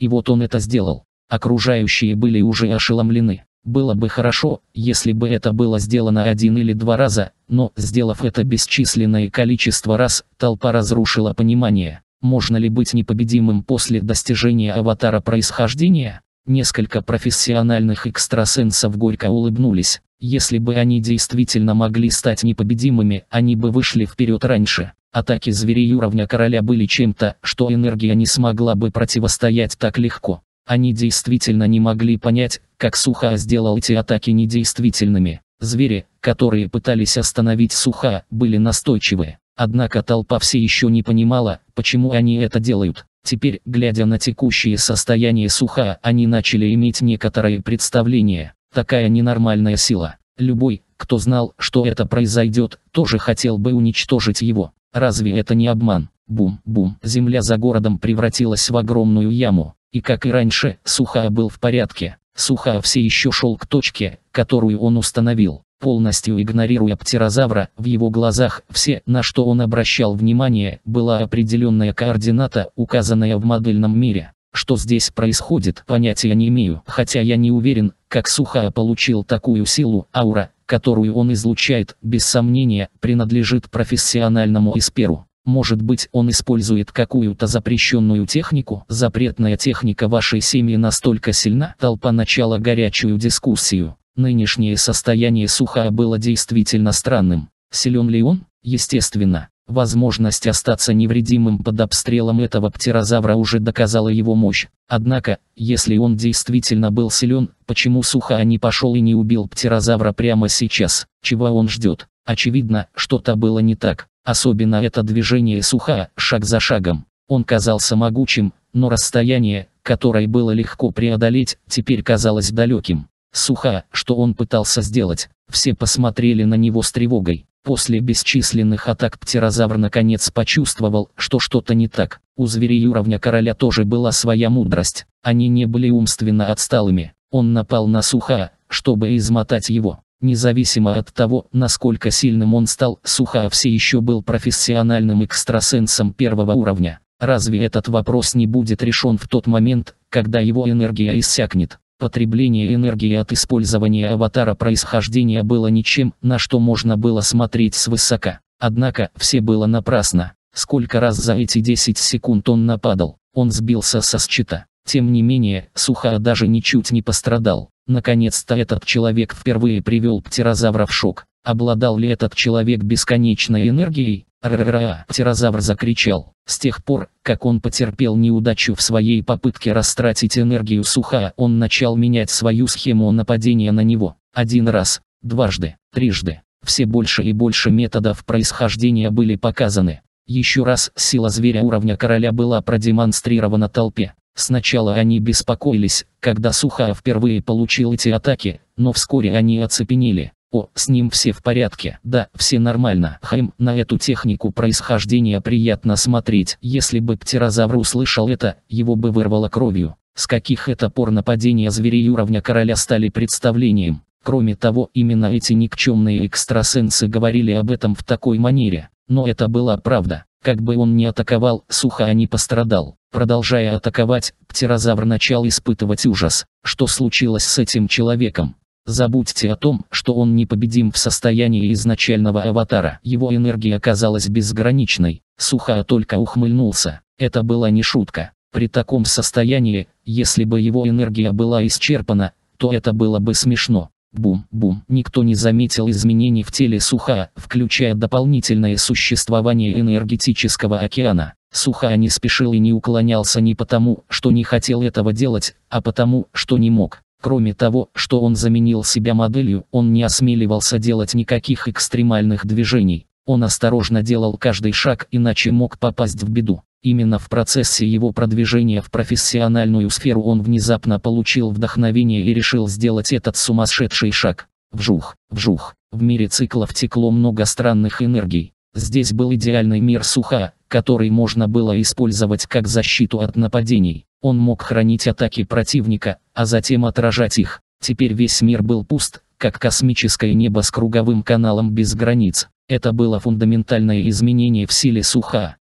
И вот он это сделал. Окружающие были уже ошеломлены. Было бы хорошо, если бы это было сделано один или два раза, но, сделав это бесчисленное количество раз, толпа разрушила понимание. Можно ли быть непобедимым после достижения аватара происхождения? Несколько профессиональных экстрасенсов горько улыбнулись. Если бы они действительно могли стать непобедимыми, они бы вышли вперед раньше. Атаки зверей уровня короля были чем-то, что энергия не смогла бы противостоять так легко. Они действительно не могли понять, как Сухаа сделал эти атаки недействительными. Звери, которые пытались остановить Сухаа, были настойчивы. Однако толпа все еще не понимала, почему они это делают. Теперь, глядя на текущее состояние Сухаа, они начали иметь некоторое представление. Такая ненормальная сила. Любой, кто знал, что это произойдет, тоже хотел бы уничтожить его. Разве это не обман? Бум-бум. Земля за городом превратилась в огромную яму. И как и раньше, Сухаа был в порядке. Сухаа все еще шел к точке, которую он установил. Полностью игнорируя птерозавра, в его глазах все, на что он обращал внимание, была определенная координата, указанная в модельном мире. Что здесь происходит, понятия не имею, хотя я не уверен, как Сухаа получил такую силу. Аура, которую он излучает, без сомнения, принадлежит профессиональному эсперу. Может быть, он использует какую-то запрещенную технику? Запретная техника вашей семьи настолько сильна? Толпа начала горячую дискуссию. Нынешнее состояние Сухаа было действительно странным. Силен ли он? Естественно. Возможность остаться невредимым под обстрелом этого птерозавра уже доказала его мощь. Однако, если он действительно был силен, почему Сухаа не пошел и не убил птерозавра прямо сейчас? Чего он ждет? Очевидно, что-то было не так. Особенно это движение Сухаа, шаг за шагом. Он казался могучим, но расстояние, которое было легко преодолеть, теперь казалось далеким. Сухаа, что он пытался сделать? Все посмотрели на него с тревогой. После бесчисленных атак птерозавр наконец почувствовал, что что-то не так. У зверей уровня короля тоже была своя мудрость. Они не были умственно отсталыми. Он напал на Сухаа, чтобы измотать его. Независимо от того, насколько сильным он стал, Сухаа все еще был профессиональным экстрасенсом первого уровня. Разве этот вопрос не будет решен в тот момент, когда его энергия иссякнет? Потребление энергии от использования аватара происхождения было ничем, на что можно было смотреть свысока. Однако, все было напрасно. Сколько раз за эти десять секунд он нападал, он сбился со счета. Тем не менее, Сухаа даже ничуть не пострадал. Наконец-то этот человек впервые привел птерозавра в шок. Обладал ли этот человек бесконечной энергией? Р-р-ра! Птерозавр закричал. С тех пор, как он потерпел неудачу в своей попытке растратить энергию Сухаа, он начал менять свою схему нападения на него. Один раз, дважды, трижды. Все больше и больше методов происхождения были показаны. Еще раз сила зверя уровня короля была продемонстрирована толпе. Сначала они беспокоились, когда Сухаа впервые получил эти атаки, но вскоре они оцепенели. О, с ним все в порядке. Да, все нормально. Хм, на эту технику происхождения приятно смотреть. Если бы птерозавр услышал это, его бы вырвало кровью. С каких это пор нападения зверей уровня короля стали представлением? Кроме того, именно эти никчемные экстрасенсы говорили об этом в такой манере. Но это была правда. Как бы он ни атаковал, Сухаа не пострадал. Продолжая атаковать, птерозавр начал испытывать ужас. Что случилось с этим человеком? Забудьте о том, что он непобедим в состоянии изначального аватара. Его энергия оказалась безграничной. Сухаа только ухмыльнулся. Это была не шутка. При таком состоянии, если бы его энергия была исчерпана, то это было бы смешно. Бум-бум. Никто не заметил изменений в теле Сухаа, включая дополнительное существование энергетического океана. Сухаа не спешил и не уклонялся не потому, что не хотел этого делать, а потому, что не мог. Кроме того, что он заменил себя моделью, он не осмеливался делать никаких экстремальных движений. Он осторожно делал каждый шаг, иначе мог попасть в беду. Именно в процессе его продвижения в профессиональную сферу он внезапно получил вдохновение и решил сделать этот сумасшедший шаг. Вжух, вжух. В мире циклов текло много странных энергий. Здесь был идеальный мир Сухаа, который можно было использовать как защиту от нападений. Он мог хранить атаки противника, а затем отражать их. Теперь весь мир был пуст, как космическое небо с круговым каналом без границ. Это было фундаментальное изменение в силе Сухаа.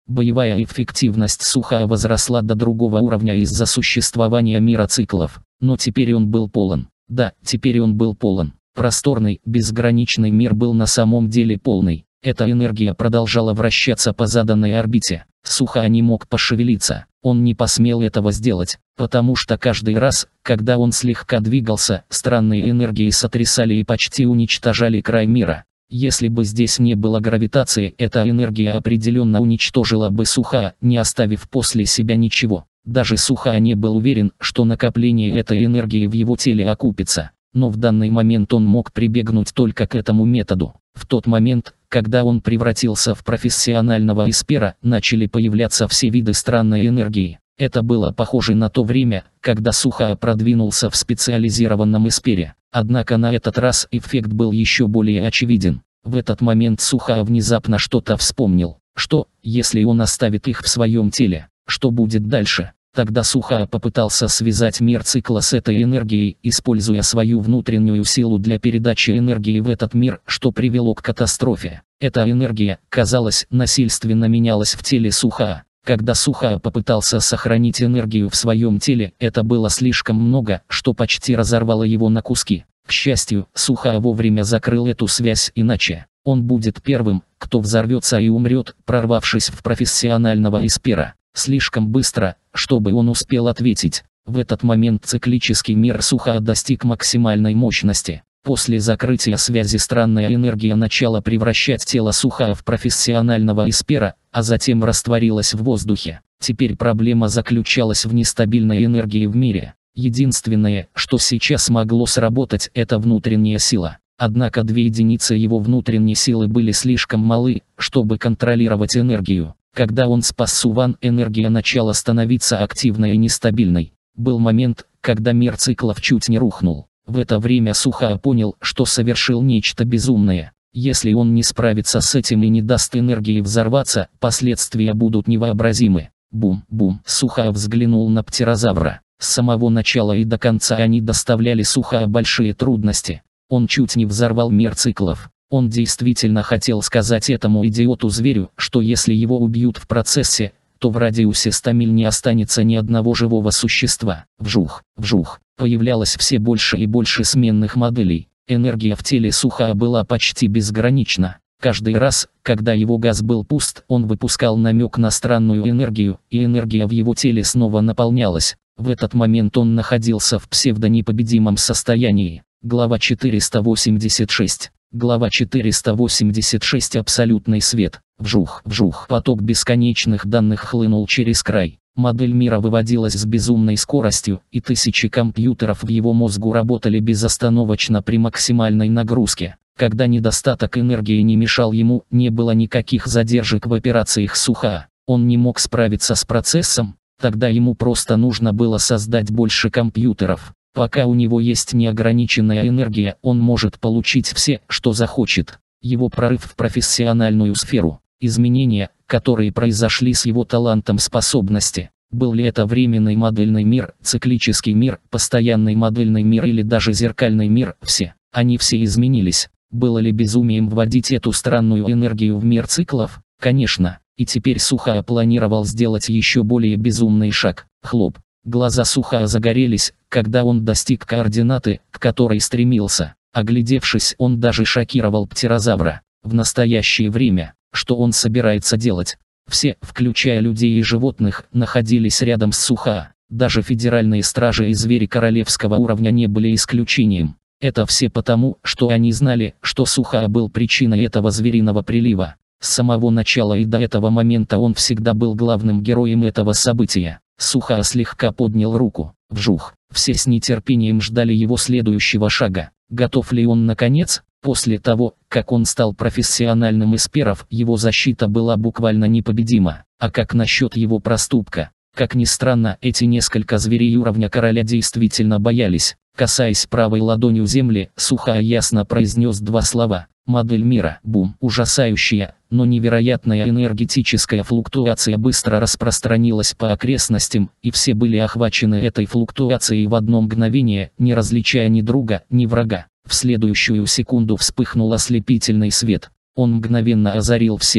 Боевая эффективность Сухая возросла до другого уровня из-за существования мира циклов, но теперь он был полон. Да, теперь он был полон. Просторный, безграничный мир был на самом деле полный. Эта энергия продолжала вращаться по заданной орбите. Сухая не мог пошевелиться. Он не посмел этого сделать, потому что каждый раз, когда он слегка двигался, странные энергии сотрясали и почти уничтожали край мира. Если бы здесь не было гравитации, эта энергия определенно уничтожила бы Сухая, не оставив после себя ничего. Даже Сухая не был уверен, что накопление этой энергии в его теле окупится. Но в данный момент он мог прибегнуть только к этому методу. В тот момент, когда он превратился в профессионального эспера, начали появляться все виды странной энергии. Это было похоже на то время, когда Сухая продвинулся в специализированном эспере. Однако на этот раз эффект был еще более очевиден. В этот момент Сухая внезапно что-то вспомнил. Что, если он оставит их в своем теле? Что будет дальше? Тогда Сухая попытался связать мир цикла с этой энергией, используя свою внутреннюю силу для передачи энергии в этот мир, что привело к катастрофе. Эта энергия, казалось, насильственно менялась в теле Сухая. Когда Сухая попытался сохранить энергию в своем теле, это было слишком много, что почти разорвало его на куски. К счастью, Сухая вовремя закрыл эту связь, иначе он будет первым, кто взорвется и умрет, прорвавшись в профессионального эспера. Слишком быстро, чтобы он успел ответить. В этот момент циклический мир Сухая достиг максимальной мощности. После закрытия связи странная энергия начала превращать тело Сухая в профессионального эспера, а затем растворилась в воздухе. Теперь проблема заключалась в нестабильной энергии в мире. Единственное, что сейчас могло сработать, это внутренняя сила. Однако две единицы его внутренней силы были слишком малы, чтобы контролировать энергию. Когда он спас Суван, энергия начала становиться активной и нестабильной. Был момент, когда мир циклов чуть не рухнул. В это время Сухая понял, что совершил нечто безумное. Если он не справится с этим и не даст энергии взорваться, последствия будут невообразимы. Бум-бум. Сухая взглянул на птерозавра. С самого начала и до конца они доставляли Сухая большие трудности. Он чуть не взорвал мир циклов. Он действительно хотел сказать этому идиоту-зверю, что если его убьют в процессе, то в радиусе ста миль не останется ни одного живого существа. Вжух, вжух. Появлялось все больше и больше сменных моделей. Энергия в теле Сухая была почти безгранична. Каждый раз, когда его газ был пуст, он выпускал намек на странную энергию, и энергия в его теле снова наполнялась. В этот момент он находился в псевдонепобедимом состоянии. Глава четыреста восемьдесят шесть. Глава четыреста восемьдесят шесть. Абсолютный свет. Вжух, вжух. Поток бесконечных данных хлынул через край. Модель мира выводилась с безумной скоростью, и тысячи компьютеров в его мозгу работали безостановочно при максимальной нагрузке. Когда недостаток энергии не мешал ему, не было никаких задержек в операциях Сухая. Он не мог справиться с процессом, тогда ему просто нужно было создать больше компьютеров. Пока у него есть неограниченная энергия, он может получить все, что захочет. Его прорыв в профессиональную сферу, изменения, которые произошли с его талантом способности. Был ли это временный модельный мир, циклический мир, постоянный модельный мир или даже зеркальный мир, все, они все изменились. Было ли безумием вводить эту странную энергию в мир циклов? Конечно. И теперь Сухая планировал сделать еще более безумный шаг. Хлоп. Глаза Сухая загорелись, когда он достиг координаты, к которой стремился. Оглядевшись, он даже шокировал птерозавра. В настоящее время, что он собирается делать? Все, включая людей и животных, находились рядом с Сухая. Даже федеральные стражи и звери королевского уровня не были исключением. Это все потому, что они знали, что Сухая был причиной этого звериного прилива. С самого начала и до этого момента он всегда был главным героем этого события. Сухая слегка поднял руку. Вжух. Все с нетерпением ждали его следующего шага. Готов ли он наконец? После того, как он стал профессиональным эспером, его защита была буквально непобедима. А как насчет его проступка? Как ни странно, эти несколько зверей уровня короля действительно боялись. Касаясь правой ладонью земли, Сухая ясно произнес два слова. Модель мира. Бум. Ужасающая, но невероятная энергетическая флуктуация быстро распространилась по окрестностям, и все были охвачены этой флуктуацией в одно мгновение, не различая ни друга, ни врага. В следующую секунду вспыхнул ослепительный свет. Он мгновенно озарил всех.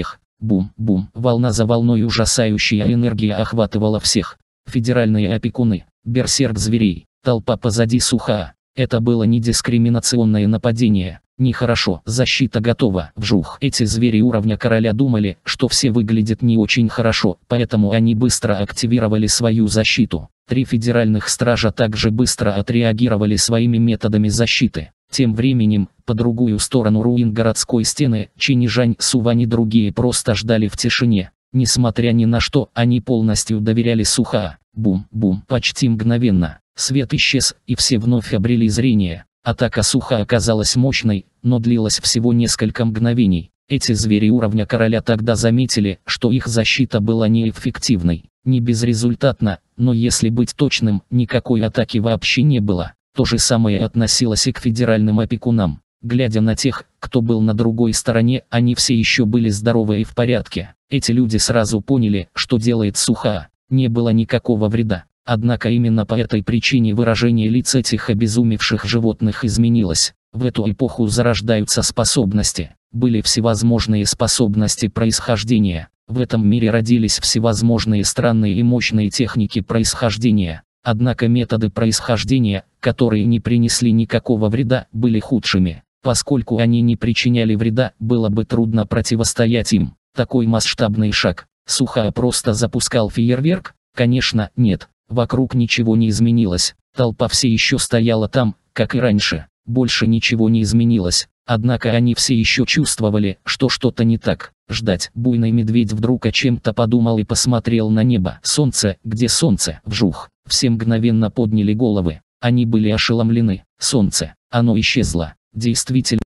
Бум-бум. Волна за волной ужасающая энергия охватывала всех. Федеральные опекуны, берсерк зверей, толпа позади Сухаа. Это было не дискриминационное нападение. Нехорошо, защита готова, вжух. Эти звери уровня короля думали, что все выглядят не очень хорошо, поэтому они быстро активировали свою защиту. Три федеральных стража также быстро отреагировали своими методами защиты. Тем временем, по другую сторону руин городской стены, Чинижань, Сувань и другие просто ждали в тишине. Несмотря ни на что, они полностью доверяли Сухаа. Бум-бум. Почти мгновенно. Свет исчез, и все вновь обрели зрение. Атака Сухаа оказалась мощной, но длилась всего несколько мгновений. Эти звери уровня короля тогда заметили, что их защита была неэффективной. Не безрезультатно, но если быть точным, никакой атаки вообще не было. То же самое относилось и к федеральным опекунам. Глядя на тех, кто был на другой стороне, они все еще были здоровы и в порядке. Эти люди сразу поняли, что делает Сухаа. Не было никакого вреда. Однако именно по этой причине выражение лиц этих обезумевших животных изменилось. В эту эпоху зарождаются способности. Были всевозможные способности происхождения. В этом мире родились всевозможные странные и мощные техники происхождения. Однако методы происхождения, которые не принесли никакого вреда, были худшими. Поскольку они не причиняли вреда, было бы трудно противостоять им. Такой масштабный шаг. Сухаа просто запускал фейерверк? Конечно, нет. Вокруг ничего не изменилось. Толпа все еще стояла там, как и раньше. Больше ничего не изменилось. Однако они все еще чувствовали, что что-то не так. Ждать. Буйный медведь вдруг о чем-то подумал и посмотрел на небо. Солнце, где солнце? Вжух. Все мгновенно подняли головы. Они были ошеломлены. Солнце. Оно исчезло. Действительно.